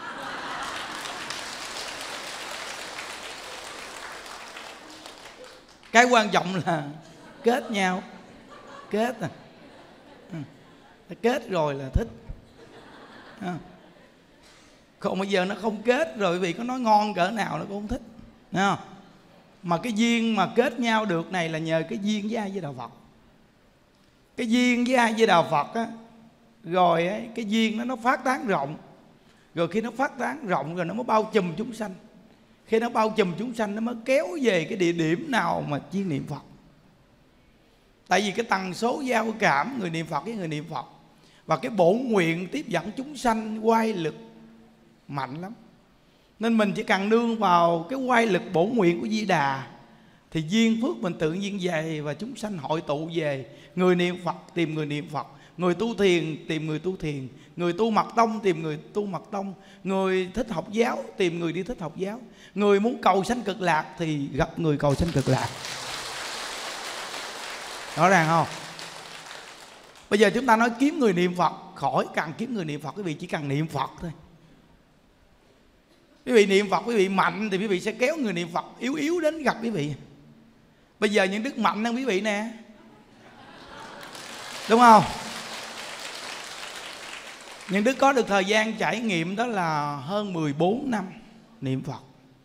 Cái quan trọng là kết nhau. Kết à ừ. Kết rồi là thích à. Còn bây giờ nó không kết rồi, vì có nói ngon cỡ nào nó cũng không thích, thấy không? Mà cái duyên mà kết nhau được này là nhờ cái duyên với ai với Đạo Phật. Cái duyên với ai với Đạo Phật á, rồi ấy, cái duyên đó nó phát tán rộng. Rồi khi nó phát tán rộng rồi nó mới bao trùm chúng sanh. Khi nó bao trùm chúng sanh nó mới kéo về cái địa điểm nào mà chuyên niệm Phật. Tại vì cái tần số giao cảm người niệm Phật với người niệm Phật và cái bổn nguyện tiếp dẫn chúng sanh quay lực mạnh lắm. Nên mình chỉ cần nương vào cái quay lực bổn nguyện của Di Đà thì duyên phước mình tự nhiên về, và chúng sanh hội tụ về. Người niệm Phật tìm người niệm Phật, người tu thiền tìm người tu thiền, người tu mật tông tìm người tu mật tông, người thích học giáo tìm người đi thích học giáo, người muốn cầu sanh cực lạc thì gặp người cầu sanh cực lạc. Rõ ràng không? Bây giờ chúng ta nói kiếm người niệm Phật, khỏi cần kiếm người niệm Phật, quý vị chỉ cần niệm Phật thôi. Quý vị niệm Phật, quý vị mạnh thì quý vị sẽ kéo người niệm Phật yếu yếu đến gặp quý vị. Bây giờ những đức mạnh hơn quý vị nè, đúng không? Những Đức có được thời gian trải nghiệm đó là hơn mười bốn năm niệm Phật.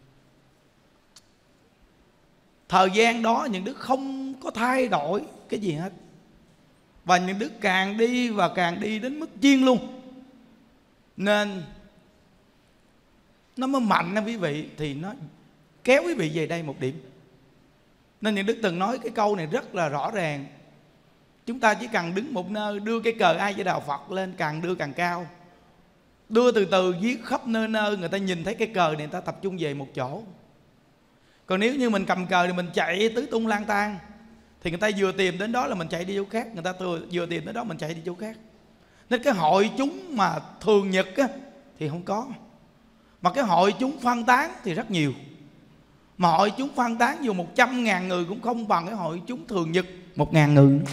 Thời gian đó những Đức không có thay đổi cái gì hết. Và những Đức càng đi và càng đi đến mức chiên luôn. Nên nó mới mạnh đó quý vị. Thì nó kéo quý vị về đây một điểm. Nên những Đức từng nói cái câu này rất là rõ ràng. Chúng ta chỉ cần đứng một nơi, đưa cái cờ A Di Đà Phật lên, càng đưa càng cao. Đưa từ từ viết khắp nơi nơi, người ta nhìn thấy cái cờ này, người ta tập trung về một chỗ. Còn nếu như mình cầm cờ thì mình chạy tứ tung lang tan, thì người ta vừa tìm đến đó là mình chạy đi chỗ khác. Người ta vừa tìm đến đó mình chạy đi chỗ khác. Nên cái hội chúng mà thường nhật á, thì không có. Mà cái hội chúng phân tán thì rất nhiều. Mà hội chúng phân tán dù một trăm ngàn người cũng không bằng cái hội chúng thường nhật một ngàn người nữa.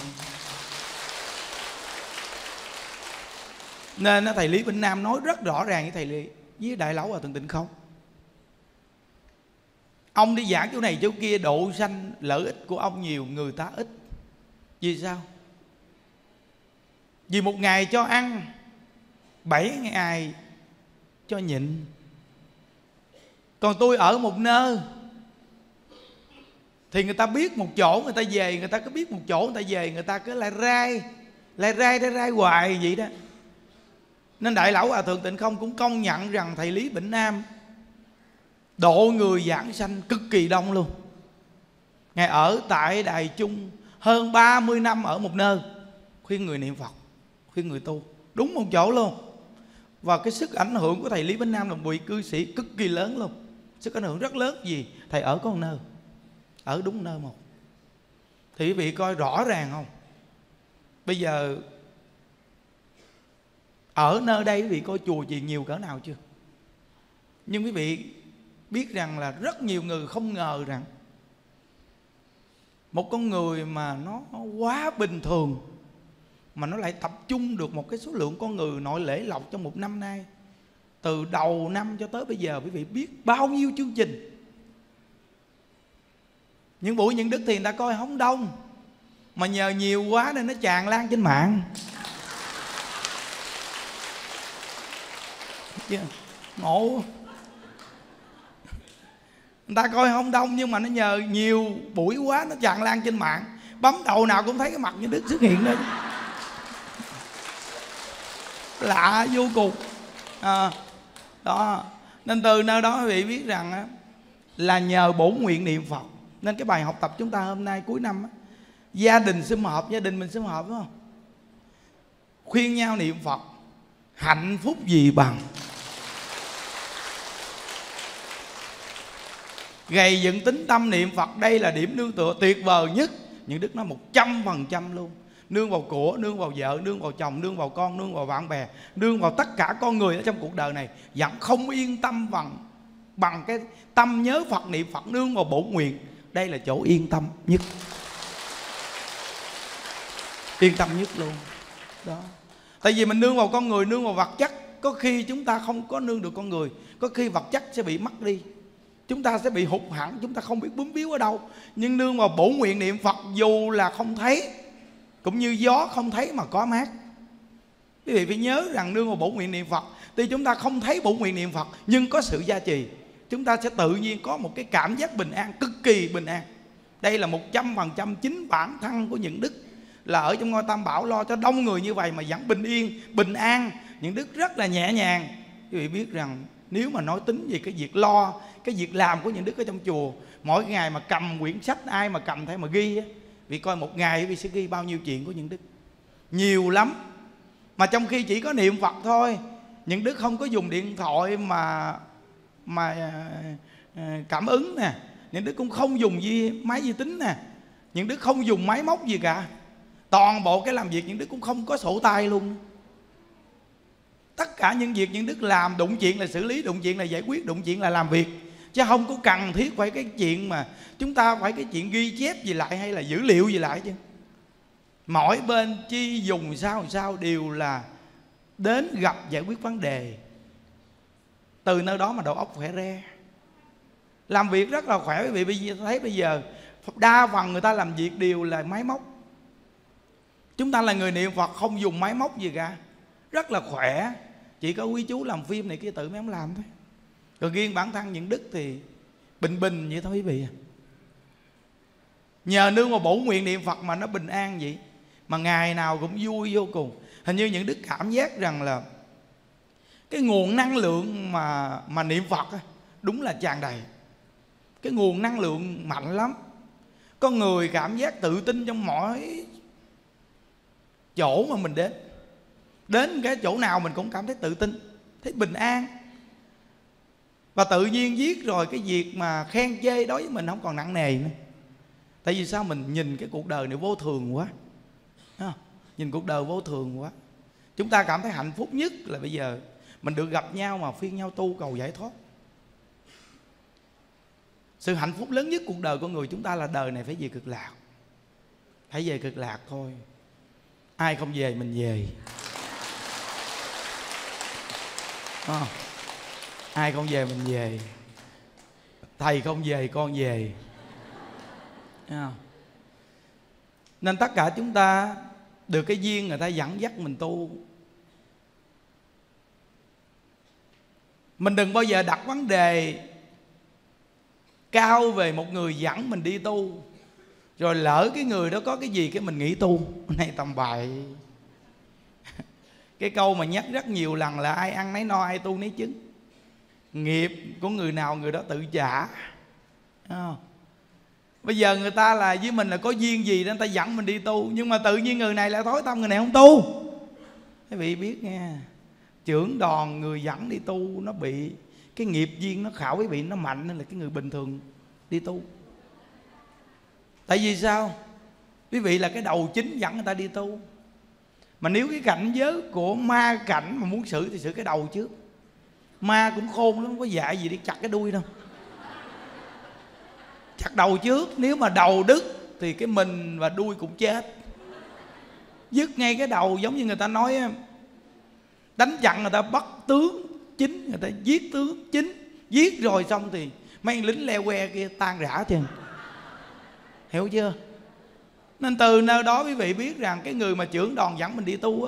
Nên thầy Lý Vĩnh Nam nói rất rõ ràng với thầy Lý, với Đại Lão Hòa Thượng Tịnh Không. Ông đi giảng chỗ này chỗ kia, độ sanh lợi ích của ông nhiều, người ta ít. Vì sao? Vì một ngày cho ăn, bảy ngày cho nhịn. Còn tôi ở một nơi thì người ta biết một chỗ người ta về, người ta cứ biết một chỗ người ta về, người ta cứ lại rai, lại rai rai rai hoài vậy đó. Nên Đại Lão Hòa Thượng Tịnh Không cũng công nhận rằng thầy Lý Vĩnh Nam độ người giảng sanh cực kỳ đông luôn. Ngài ở tại Đài Trung hơn ba mươi năm ở một nơi, khuyên người niệm Phật, khuyên người tu, đúng một chỗ luôn. Và cái sức ảnh hưởng của thầy Lý Vĩnh Nam là một vị cư sĩ cực kỳ lớn luôn. Sức ảnh hưởng rất lớn. Gì? Thầy ở có một nơi, ở đúng nơi một. Thì quý vị coi rõ ràng không? Bây giờ ở nơi đây quý vị coi chùa gì nhiều cỡ nào chưa? Nhưng quý vị biết rằng là rất nhiều người không ngờ rằng một con người mà nó quá bình thường mà nó lại tập trung được một cái số lượng con người nội lễ lộc trong một năm nay. Từ đầu năm cho tới bây giờ quý vị biết bao nhiêu chương trình. Những buổi những Đức thì người ta coi không đông, mà nhờ nhiều quá nên nó tràn lan trên mạng. Ngộ. Người ta coi không đông nhưng mà nó nhờ nhiều buổi quá nó tràn lan trên mạng. Bấm đầu nào cũng thấy cái mặt những Đức xuất hiện lên. Lạ vô cùng à, đó. Nên từ nơi đó quý vị biết rằng á, là nhờ bổn nguyện niệm Phật. Nên cái bài học tập chúng ta hôm nay cuối năm á, gia đình sum họp, gia đình mình sum họp đúng không? Khuyên nhau niệm Phật, hạnh phúc gì bằng gầy dựng tính tâm niệm Phật. Đây là điểm nương tựa tuyệt vời nhất. Những Đức nói một trăm phần trăm luôn. Nương vào của, nương vào vợ, nương vào chồng, nương vào con, nương vào bạn bè, nương vào tất cả con người ở trong cuộc đời này, vẫn không yên tâm bằng bằng cái tâm nhớ Phật, niệm Phật, nương vào bổn nguyện. Đây là chỗ yên tâm nhất, yên tâm nhất luôn đó. Tại vì mình nương vào con người, nương vào vật chất, có khi chúng ta không có nương được con người, có khi vật chất sẽ bị mất đi, chúng ta sẽ bị hụt hẳn, chúng ta không biết bướm biếu ở đâu. Nhưng nương vào bổn nguyện niệm Phật, dù là không thấy, cũng như gió không thấy mà có mát. Quý vị phải nhớ rằng nương vào bổn nguyện niệm Phật, tuy chúng ta không thấy bổn nguyện niệm Phật, nhưng có sự gia trì, chúng ta sẽ tự nhiên có một cái cảm giác bình an, cực kỳ bình an. Đây là một trăm phần trăm chính bản thân của những Đức, là ở trong ngôi Tam Bảo lo cho đông người như vậy mà vẫn bình yên, bình an. Những Đức rất là nhẹ nhàng. Quý vị biết rằng nếu mà nói tính về cái việc lo, cái việc làm của những Đức ở trong chùa, mỗi ngày mà cầm quyển sách, ai mà cầm thấy mà ghi á, vì coi một ngày vì sẽ ghi bao nhiêu chuyện của những Đức, nhiều lắm. Mà trong khi chỉ có niệm Phật thôi, những Đức không có dùng điện thoại mà mà cảm ứng nè, những Đức cũng không dùng gì máy vi tính nè, những Đức không dùng máy móc gì cả. Toàn bộ cái làm việc những Đức cũng không có sổ tay luôn. Tất cả những việc những Đức làm, đụng chuyện là xử lý, đụng chuyện là giải quyết, đụng chuyện là làm việc, chứ không có cần thiết phải cái chuyện mà chúng ta phải cái chuyện ghi chép gì lại hay là dữ liệu gì lại chứ. Mỗi bên chi dùng sao sao đều là đến gặp giải quyết vấn đề. Từ nơi đó mà đầu óc khỏe re, làm việc rất là khỏe. Quý vị bây giờ thấy bây giờ đa phần người ta làm việc đều là máy móc. Chúng ta là người niệm Phật không dùng máy móc gì cả. rất là khỏe. Chỉ có quý chú làm phim này kia tự mấy ông làm thôi. Còn riêng bản thân những đức thì bình bình vậy thôi quý vị. Nhờ nương mà bổ nguyện niệm Phật mà nó bình an vậy, mà ngày nào cũng vui vô cùng. Hình như những đức cảm giác rằng là cái nguồn năng lượng mà mà niệm Phật á, đúng là tràn đầy. Cái nguồn năng lượng mạnh lắm. Con người cảm giác tự tin trong mọi chỗ mà mình đến. Đến cái chỗ nào mình cũng cảm thấy tự tin, thấy bình an. Và tự nhiên viết rồi cái việc mà khen chê đối với mình không còn nặng nề nữa. Tại vì sao? Mình nhìn cái cuộc đời này vô thường quá. Nhìn cuộc đời vô thường quá. Chúng ta cảm thấy hạnh phúc nhất là bây giờ mình được gặp nhau mà phiên nhau tu cầu giải thoát. Sự hạnh phúc lớn nhất cuộc đời của người chúng ta là đời này phải về Cực Lạc. Phải về Cực Lạc thôi. Ai không về mình về. À, ai không về mình về. Thầy không về con về. À. Nên tất cả chúng ta được cái duyên người ta dẫn dắt mình tu. Mình đừng bao giờ đặt vấn đề cao về một người dẫn mình đi tu, rồi lỡ cái người đó có cái gì cái mình nghĩ tu. Này tầm bậy. Cái câu mà nhắc rất nhiều lần là ai ăn nấy no, ai tu nấy chứng. Nghiệp của người nào người đó tự trả. À. Bây giờ người ta là với mình là có duyên gì nên người ta dẫn mình đi tu, nhưng mà tự nhiên người này lại thối tâm, người này không tu. Quý vị biết nghe, trưởng đoàn người dẫn đi tu nó bị cái nghiệp duyên nó khảo quý vị nó mạnh nên là cái người bình thường đi tu. Tại vì sao? Quý vị là cái đầu chính dẫn người ta đi tu. Mà nếu cái cảnh giới của ma cảnh mà muốn xử thì xử cái đầu trước. Ma cũng khôn lắm, không có dạy gì để chặt cái đuôi đâu. Chặt đầu trước. Nếu mà đầu đứt thì cái mình và đuôi cũng chết. Dứt ngay cái đầu. Giống như người ta nói đánh chặn người ta bắt tướng chính, người ta giết tướng chính. Giết rồi xong thì mấy lính leo que kia tan rã chừng. Hiểu chưa? Nên từ nơi đó quý vị biết rằng cái người mà trưởng đoàn dẫn mình đi tu á,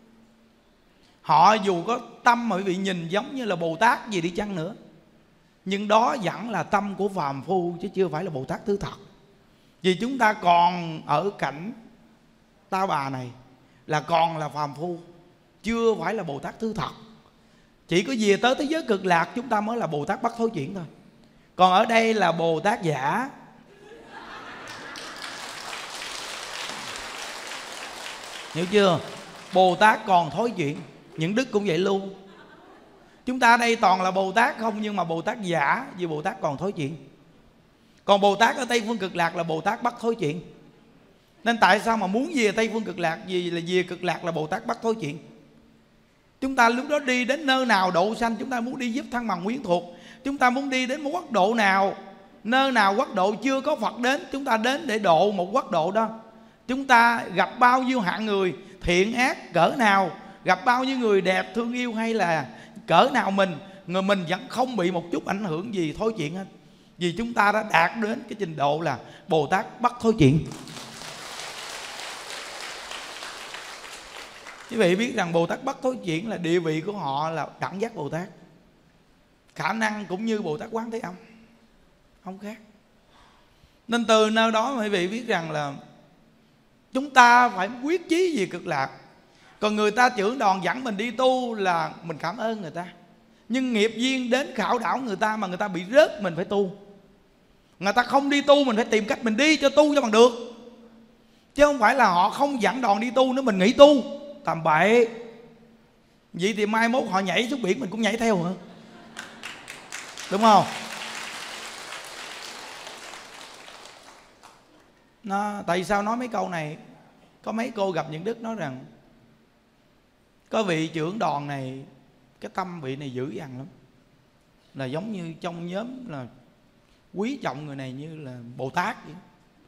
họ dù có tâm mà quý vị nhìn giống như là Bồ Tát gì đi chăng nữa, nhưng đó vẫn là tâm của phàm phu chứ chưa phải là Bồ Tát thứ thật. Vì chúng ta còn ở cảnh Ta Bà này là còn là phàm phu, chưa phải là Bồ Tát thứ thật. Chỉ có về tới thế giới Cực Lạc chúng ta mới là Bồ Tát Bất Thối Chuyển thôi. Còn ở đây là Bồ Tát giả. Hiểu chưa? Bồ Tát còn thối chuyển. Những đức cũng vậy luôn. Chúng ta ở đây toàn là Bồ Tát không, nhưng mà Bồ Tát giả, vì Bồ Tát còn thối chuyển. Còn Bồ Tát ở Tây Phương Cực Lạc là Bồ Tát Bất Thối Chuyển. Nên tại sao mà muốn về Tây Phương Cực Lạc? Vì là về Cực Lạc là Bồ Tát Bất Thối Chuyển. Chúng ta lúc đó đi đến nơi nào độ sanh, chúng ta muốn đi giúp thân bằng quyến thuộc, chúng ta muốn đi đến một quốc độ nào, nơi nào quốc độ chưa có Phật đến, chúng ta đến để độ một quốc độ đó. Chúng ta gặp bao nhiêu hạng người thiện ác cỡ nào, gặp bao nhiêu người đẹp thương yêu hay là cỡ nào, mình người mình vẫn không bị một chút ảnh hưởng gì thối chuyện hết. Vì chúng ta đã đạt đến cái trình độ là Bồ Tát Bất Thối Chuyện. Quý vị biết rằng Bồ Tát Bất Thối Chuyển là địa vị của họ là đẳng giác Bồ Tát. Khả năng cũng như Bồ Tát Quán Thế Âm, không khác. Nên từ nơi đó mà quý vị biết rằng là chúng ta phải quyết chí về Cực Lạc. Còn người ta trưởng đoàn dẫn mình đi tu là mình cảm ơn người ta, nhưng nghiệp duyên đến khảo đảo người ta mà người ta bị rớt mình phải tu. Người ta không đi tu mình phải tìm cách mình đi cho tu cho bằng được, chứ không phải là họ không dẫn đoàn đi tu nữa mình nghỉ tu. Tầm bậy. Vậy thì mai mốt họ nhảy xuống biển mình cũng nhảy theo hả? Đúng không? Nó, tại sao nói mấy câu này? Có mấy cô gặp những đức nói rằng có vị trưởng đoàn này, cái tâm vị này dữ dằn lắm, là giống như trong nhóm là quý trọng người này như là Bồ Tát vậy.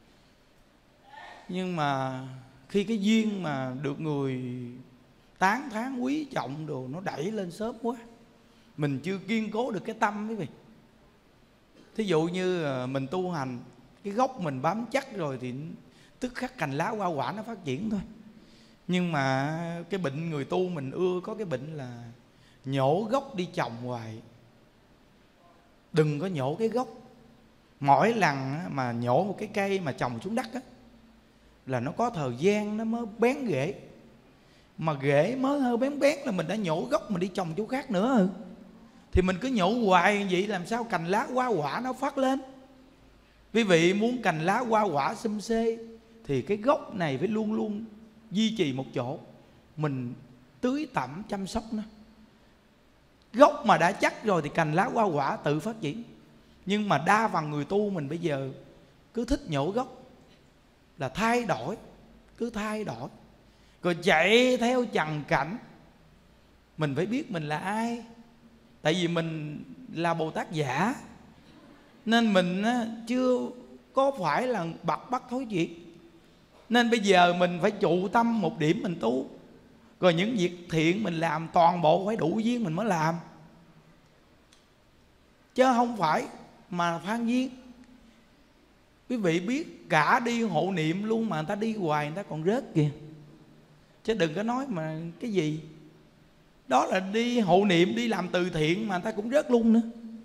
Nhưng mà khi cái duyên mà được người tán thán quý trọng đồ nó đẩy lên sớm quá, mình chưa kiên cố được cái tâm quý vị. Thí dụ như mình tu hành, cái gốc mình bám chắc rồi thì tức khắc cành lá hoa quả nó phát triển thôi. Nhưng mà cái bệnh người tu mình ưa có cái bệnh là nhổ gốc đi trồng hoài. Đừng có nhổ cái gốc. Mỗi lần mà nhổ một cái cây mà trồng xuống đất á, là nó có thời gian nó mới bén rễ. Mà rễ mới hơi bén bén là mình đã nhổ gốc, mình đi trồng chỗ khác nữa. Thì mình cứ nhổ hoài vậy làm sao cành lá hoa quả nó phát lên. Quý vị muốn cành lá hoa quả xum xê thì cái gốc này phải luôn luôn duy trì một chỗ, mình tưới tẩm chăm sóc nó. Gốc mà đã chắc rồi thì cành lá hoa quả tự phát triển. Nhưng mà đa phần người tu mình bây giờ cứ thích nhổ gốc, là thay đổi, cứ thay đổi, rồi chạy theo trần cảnh. Mình phải biết mình là ai. Tại vì mình là Bồ Tát giả, nên mình chưa có phải là bậc bất thối diệt. Nên bây giờ mình phải trụ tâm một điểm mình tu. Rồi những việc thiện mình làm toàn bộ phải đủ duyên mình mới làm, chứ không phải mà phan duyên. Quý vị biết cả đi hộ niệm luôn mà người ta đi hoài người ta còn rớt kìa. Chứ đừng có nói mà cái gì. Đó là đi hộ niệm, đi làm từ thiện mà người ta cũng rớt luôn nữa.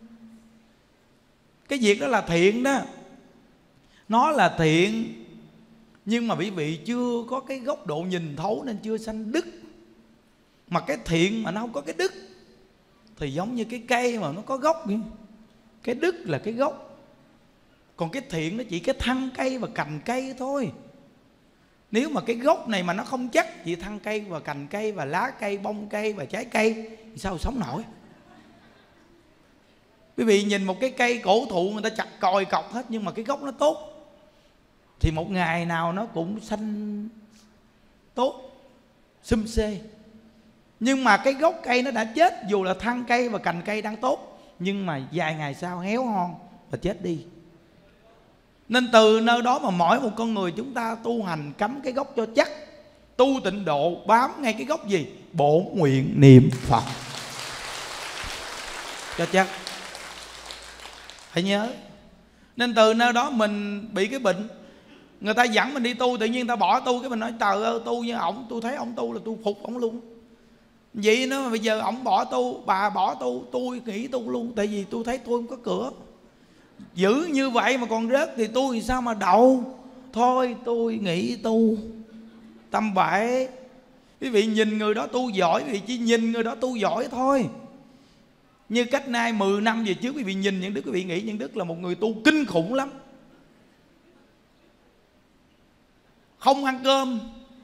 Cái việc đó là thiện đó, nó là thiện. Nhưng mà quý vị chưa có cái góc độ nhìn thấu nên chưa sanh đức. Mà cái thiện mà nó không có cái đức thì giống như cái cây mà nó có gốc vậy. Cái đức là cái gốc, còn cái thiện nó chỉ cái thân cây và cành cây thôi. Nếu mà cái gốc này mà nó không chắc, chỉ thân cây và cành cây và lá cây, bông cây và trái cây thì sao sống nổi. Quý vị nhìn một cái cây cổ thụ người ta chặt còi cọc hết, nhưng mà cái gốc nó tốt thì một ngày nào nó cũng xanh tốt, xum xê. Nhưng mà cái gốc cây nó đã chết, dù là thân cây và cành cây đang tốt, nhưng mà vài ngày sau héo hon và chết đi. Nên từ nơi đó mà mỗi một con người chúng ta tu hành cắm cái gốc cho chắc. Tu tịnh độ bám ngay cái gốc gì? Bổn nguyện niệm Phật cho chắc. Hãy nhớ. Nên từ nơi đó mình bị cái bệnh, người ta dẫn mình đi tu, tự nhiên người ta bỏ tu, cái mình nói trời ơi tu như ổng, tôi thấy ổng tu là tôi phục ổng luôn. Vậy nữa mà bây giờ ổng bỏ tu, bà bỏ tu, tôi nghỉ tu luôn. Tại vì tôi thấy tôi không có cửa. Giữ như vậy mà còn rớt thì tôi sao mà đậu. Thôi tôi nghỉ tu. Tâm bậy. Quý vị nhìn người đó tu giỏi, quý vị chỉ nhìn người đó tu giỏi thôi. Như cách nay mười năm về trước quý vị nhìn những Đức, quý vị nghĩ những Đức là một người tu kinh khủng lắm, không ăn cơm,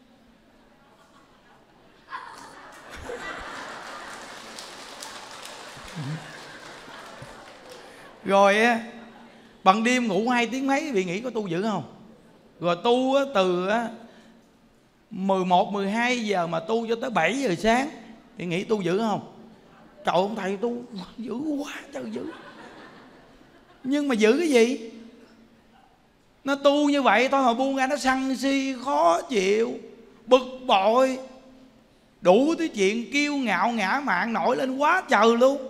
rồi bằng đêm ngủ hai tiếng mấy, quý vị nghĩ có tu dữ không? Rồi tu từ mười một, mười hai giờ mà tu cho tới bảy giờ sáng, thì nghĩ tu dữ không? Trời ông thầy tu dữ quá trời dữ. Nhưng mà giữ cái gì? Nó tu như vậy thôi mà buông ra nó sân si, khó chịu, bực bội, đủ thứ chuyện kiêu ngạo ngã mạn nổi lên quá trời luôn.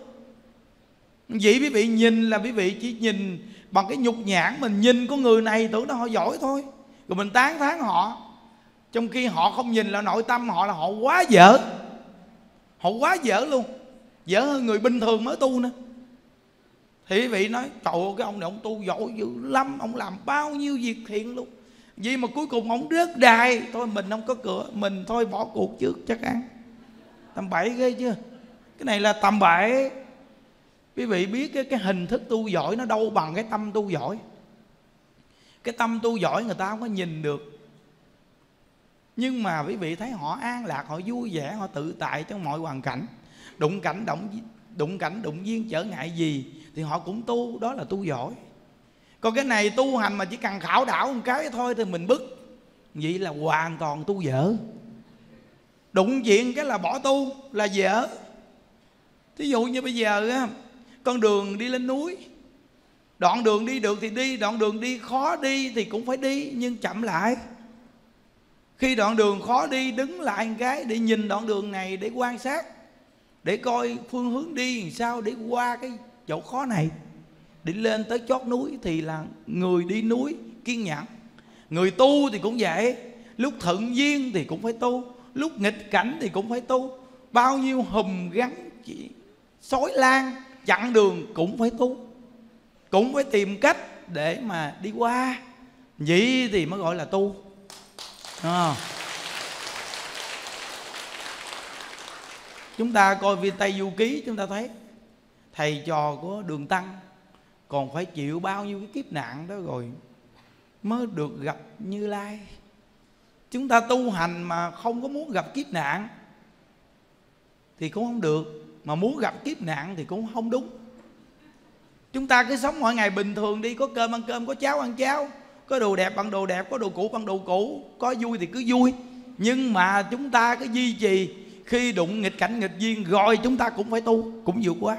Vậy quý vị nhìn là quý vị chỉ nhìn bằng cái nhục nhãn, mình nhìn con người này tưởng nó họ giỏi thôi, rồi mình tán thán họ, trong khi họ không nhìn là nội tâm họ là họ quá dở. Họ quá dở luôn, dở hơn người bình thường mới tu nữa. Thì quý vị nói trời ơi cái ông này ông tu giỏi dữ lắm, ông làm bao nhiêu việc thiện luôn, vậy mà cuối cùng ông rớt đài. Thôi mình không có cửa, mình thôi bỏ cuộc trước chắc ăn. Tầm bậy ghê chưa? Cái này là tầm bậy. Quý vị biết cái, cái hình thức tu giỏi nó đâu bằng cái tâm tu giỏi. Cái tâm tu giỏi người ta không có nhìn được, nhưng mà quý vị thấy họ an lạc, họ vui vẻ, họ tự tại trong mọi hoàn cảnh. Đụng cảnh động đụng cảnh đụng duyên trở ngại gì thì họ cũng tu, đó là tu giỏi. Còn cái này tu hành mà chỉ cần khảo đảo một cái thôi thì mình bức, vậy là hoàn toàn tu dở. Đụng chuyện cái là bỏ tu là dở. Thí dụ như bây giờ á, con đường đi lên núi, đoạn đường đi được thì đi, đoạn đường đi khó đi thì cũng phải đi, nhưng chậm lại. Khi đoạn đường khó đi đứng lại một cái để nhìn đoạn đường này, để quan sát, để coi phương hướng đi làm sao để qua cái chỗ khó này, để lên tới chót núi. Thì là người đi núi kiên nhẫn. Người tu thì cũng vậy, lúc thuận duyên thì cũng phải tu, lúc nghịch cảnh thì cũng phải tu, bao nhiêu hùm gắn chỉ xói lan chặn đường cũng phải tu, cũng phải tìm cách để mà đi qua. Vậy thì mới gọi là tu à. Chúng ta coi viên Tây Du Ký, chúng ta thấy thầy trò của Đường Tăng còn phải chịu bao nhiêu cái kiếp nạn đó rồi mới được gặp Như Lai. Chúng ta tu hành mà không có muốn gặp kiếp nạn thì cũng không được, mà muốn gặp kiếp nạn thì cũng không đúng. Chúng ta cứ sống mỗi ngày bình thường đi, có cơm ăn cơm, có cháo ăn cháo, có đồ đẹp bằng đồ đẹp, có đồ cũ bằng đồ cũ, có vui thì cứ vui. Nhưng mà chúng ta cứ duy trì, khi đụng nghịch cảnh nghịch duyên rồi chúng ta cũng phải tu, cũng vượt qua.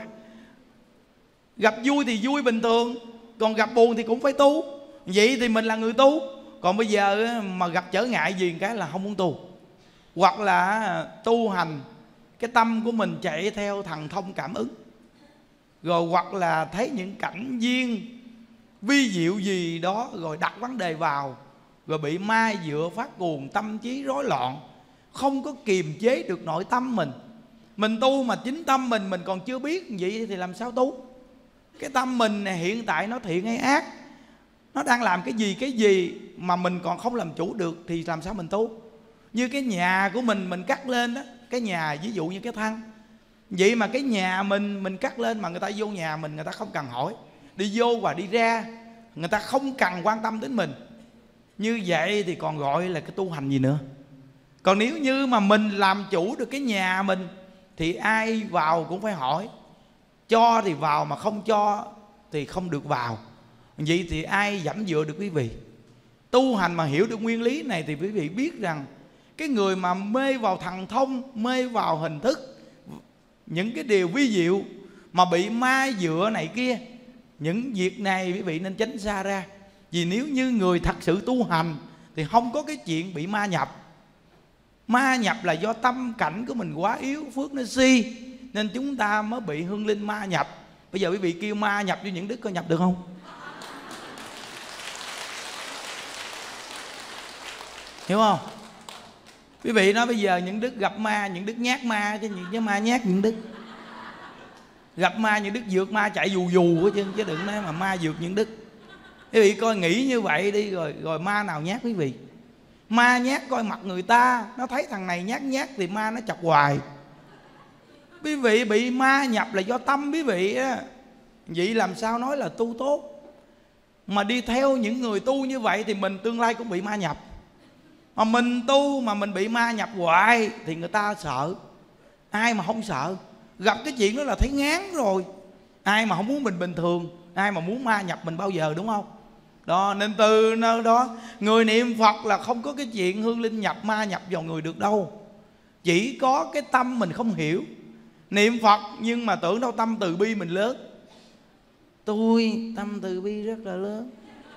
Gặp vui thì vui bình thường, còn gặp buồn thì cũng phải tu. Vậy thì mình là người tu. Còn bây giờ mà gặp trở ngại gì cái là không muốn tu, hoặc là tu hành cái tâm của mình chạy theo thần thông cảm ứng, rồi hoặc là thấy những cảnh duyên vi diệu gì đó rồi đặt vấn đề vào, rồi bị ma dựa phát cuồng, tâm trí rối loạn, không có kiềm chế được nội tâm mình. Mình tu mà chính tâm mình mình còn chưa biết, vậy thì làm sao tu? Cái tâm mình này hiện tại nó thiện hay ác, nó đang làm cái gì cái gì mà mình còn không làm chủ được thì làm sao mình tu? Như cái nhà của mình mình cắt lên đó, cái nhà ví dụ như cái thang, vậy mà cái nhà mình mình cắt lên mà người ta vô nhà mình người ta không cần hỏi, đi vô và đi ra người ta không cần quan tâm đến mình, như vậy thì còn gọi là cái tu hành gì nữa? Còn nếu như mà mình làm chủ được cái nhà mình thì ai vào cũng phải hỏi, cho thì vào mà không cho thì không được vào. Vậy thì ai dẫm dựa được quý vị? Tu hành mà hiểu được nguyên lý này thì quý vị biết rằng cái người mà mê vào thần thông, mê vào hình thức, những cái điều vi diệu mà bị ma dựa này kia, những việc này quý vị nên tránh xa ra. Vì nếu như người thật sự tu hành thì không có cái chuyện bị ma nhập. Ma nhập là do tâm cảnh của mình quá yếu, phước nó si, nên chúng ta mới bị hương linh ma nhập. Bây giờ quý vị kêu ma nhập vô những đức có nhập được không? Hiểu không? Quý vị nói bây giờ những đức gặp ma, những đức nhát ma chứ, những cái ma nhát những đức. Gặp ma những đức vượt ma chạy dù dù chứ, chứ đừng nói mà ma vượt những đức. Quý vị coi nghĩ như vậy đi, rồi rồi ma nào nhát quý vị? Ma nhát coi mặt người ta, nó thấy thằng này nhát nhát thì ma nó chọc hoài. Quý vị bị ma nhập là do tâm quý vị á. Vậy làm sao nói là tu tốt? Mà đi theo những người tu như vậy thì mình tương lai cũng bị ma nhập. Mà mình tu mà mình bị ma nhập hoài thì người ta sợ. Ai mà không sợ? Gặp cái chuyện đó là thấy ngán rồi. Ai mà không muốn mình bình thường, ai mà muốn ma nhập mình bao giờ, đúng không? Đó, nên từ nơi đó người niệm Phật là không có cái chuyện hương linh nhập ma nhập vào người được đâu. Chỉ có cái tâm mình không hiểu. Niệm Phật nhưng mà tưởng đâu tâm từ bi mình lớn. Tôi tâm từ bi rất là lớn,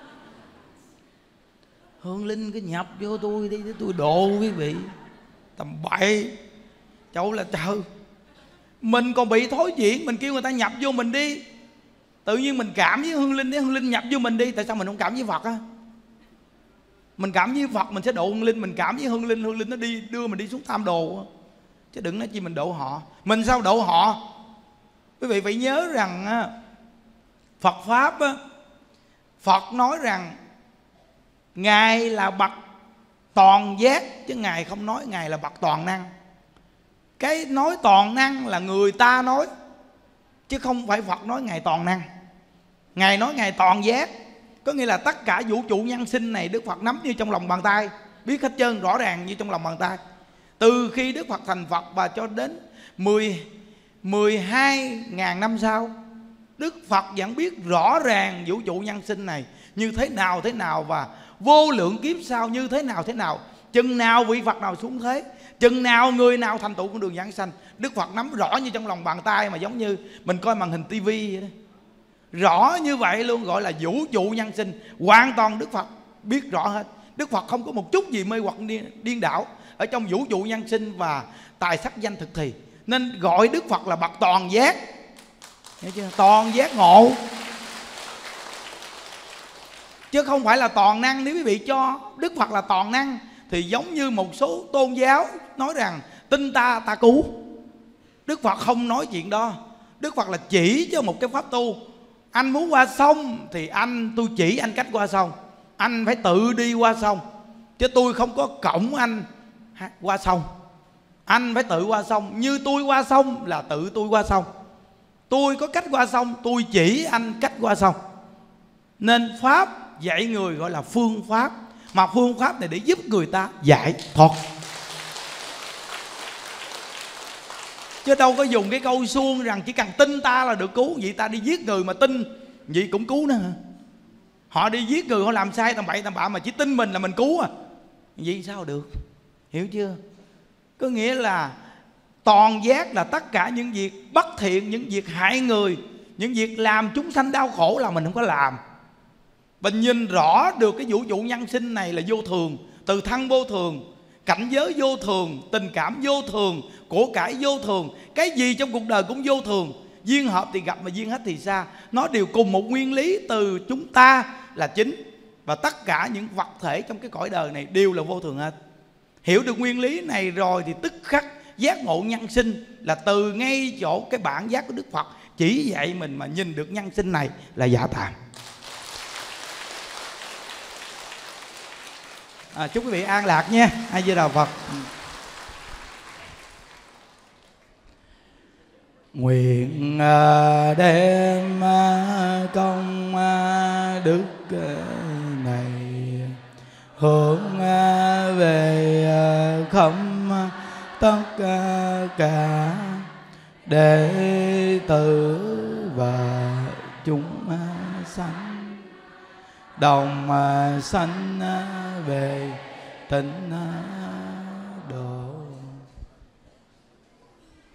hương linh cứ nhập vô tôi đi, tôi độ quý vị. Tầm bậy. Cháu là trời, mình còn bị thối chuyện, mình kêu người ta nhập vô mình đi. Tự nhiên mình cảm với hương linh, để hương linh nhập vô mình đi. Tại sao mình không cảm với Phật á? Mình cảm với Phật mình sẽ độ hương linh, mình cảm với hương linh, hương linh nó đi đưa mình đi xuống tam đồ. Chứ đừng nói chi mình độ họ. Mình sao độ họ? Quý vị phải nhớ rằng Phật Pháp á, Phật nói rằng Ngài là bậc toàn giác, chứ Ngài không nói Ngài là bậc toàn năng. Cái nói toàn năng là người ta nói, chứ không phải Phật nói Ngài toàn năng. Ngài nói Ngài toàn giác, có nghĩa là tất cả vũ trụ nhân sinh này Đức Phật nắm như trong lòng bàn tay, biết hết trơn, rõ ràng như trong lòng bàn tay. Từ khi Đức Phật thành Phật và cho đến mười hai ngàn năm sau, Đức Phật vẫn biết rõ ràng vũ trụ nhân sinh này như thế nào thế nào, và vô lượng kiếp sau như thế nào thế nào. Chừng nào vị Phật nào xuống thế, chừng nào người nào thành tựu con đường giảng sanh, Đức Phật nắm rõ như trong lòng bàn tay, mà giống như mình coi màn hình tivi vậy đó. Rõ như vậy luôn, gọi là vũ trụ nhân sinh. Hoàn toàn Đức Phật biết rõ hết. Đức Phật không có một chút gì mê hoặc điên đảo ở trong vũ trụ nhân sinh và tài sắc danh thực thì. Nên gọi Đức Phật là bậc toàn giác. Hiểu chưa? Toàn giác ngộ, chứ không phải là toàn năng. Nếu quý vị cho Đức Phật là toàn năng thì giống như một số tôn giáo nói rằng tin ta ta cứu. Đức Phật không nói chuyện đó. Đức Phật là chỉ cho một cái pháp tu. Anh muốn qua sông thì anh tôi chỉ anh cách qua sông. Anh phải tự đi qua sông, chứ tôi không có cõng anh qua sông. Anh phải tự qua sông. Như tôi qua sông là tự tôi qua sông. Tôi có cách qua sông, tôi chỉ anh cách qua sông. Nên pháp dạy người gọi là phương pháp. Mà phương pháp này để giúp người ta giải thoát, chứ đâu có dùng cái câu suông rằng chỉ cần tin ta là được cứu. Vậy ta đi giết người mà tin vậy cũng cứu nữa hả? Họ đi giết người, họ làm sai tầm bậy tầm bạ mà chỉ tin mình là mình cứu à? Vậy sao được? Hiểu chưa? Có nghĩa là toàn giác là tất cả những việc bất thiện, những việc hại người, những việc làm chúng sanh đau khổ là mình không có làm. Và nhìn rõ được cái vũ trụ nhân sinh này là vô thường. Từ thân vô thường, cảnh giới vô thường, tình cảm vô thường, của cải vô thường. Cái gì trong cuộc đời cũng vô thường. Duyên hợp thì gặp mà duyên hết thì xa. Nó đều cùng một nguyên lý từ chúng ta là chính. Và tất cả những vật thể trong cái cõi đời này đều là vô thường hết. Hiểu được nguyên lý này rồi thì tức khắc giác ngộ nhân sinh là từ ngay chỗ cái bản giác của Đức Phật chỉ dạy mình mà nhìn được nhân sinh này là giả tạm. À, chúc quý vị an lạc nha. A Di Đà Phật. Nguyện đem công đức này hướng về khắp tất cả đệ tử và chúng sanh, đồng sanh về tịnh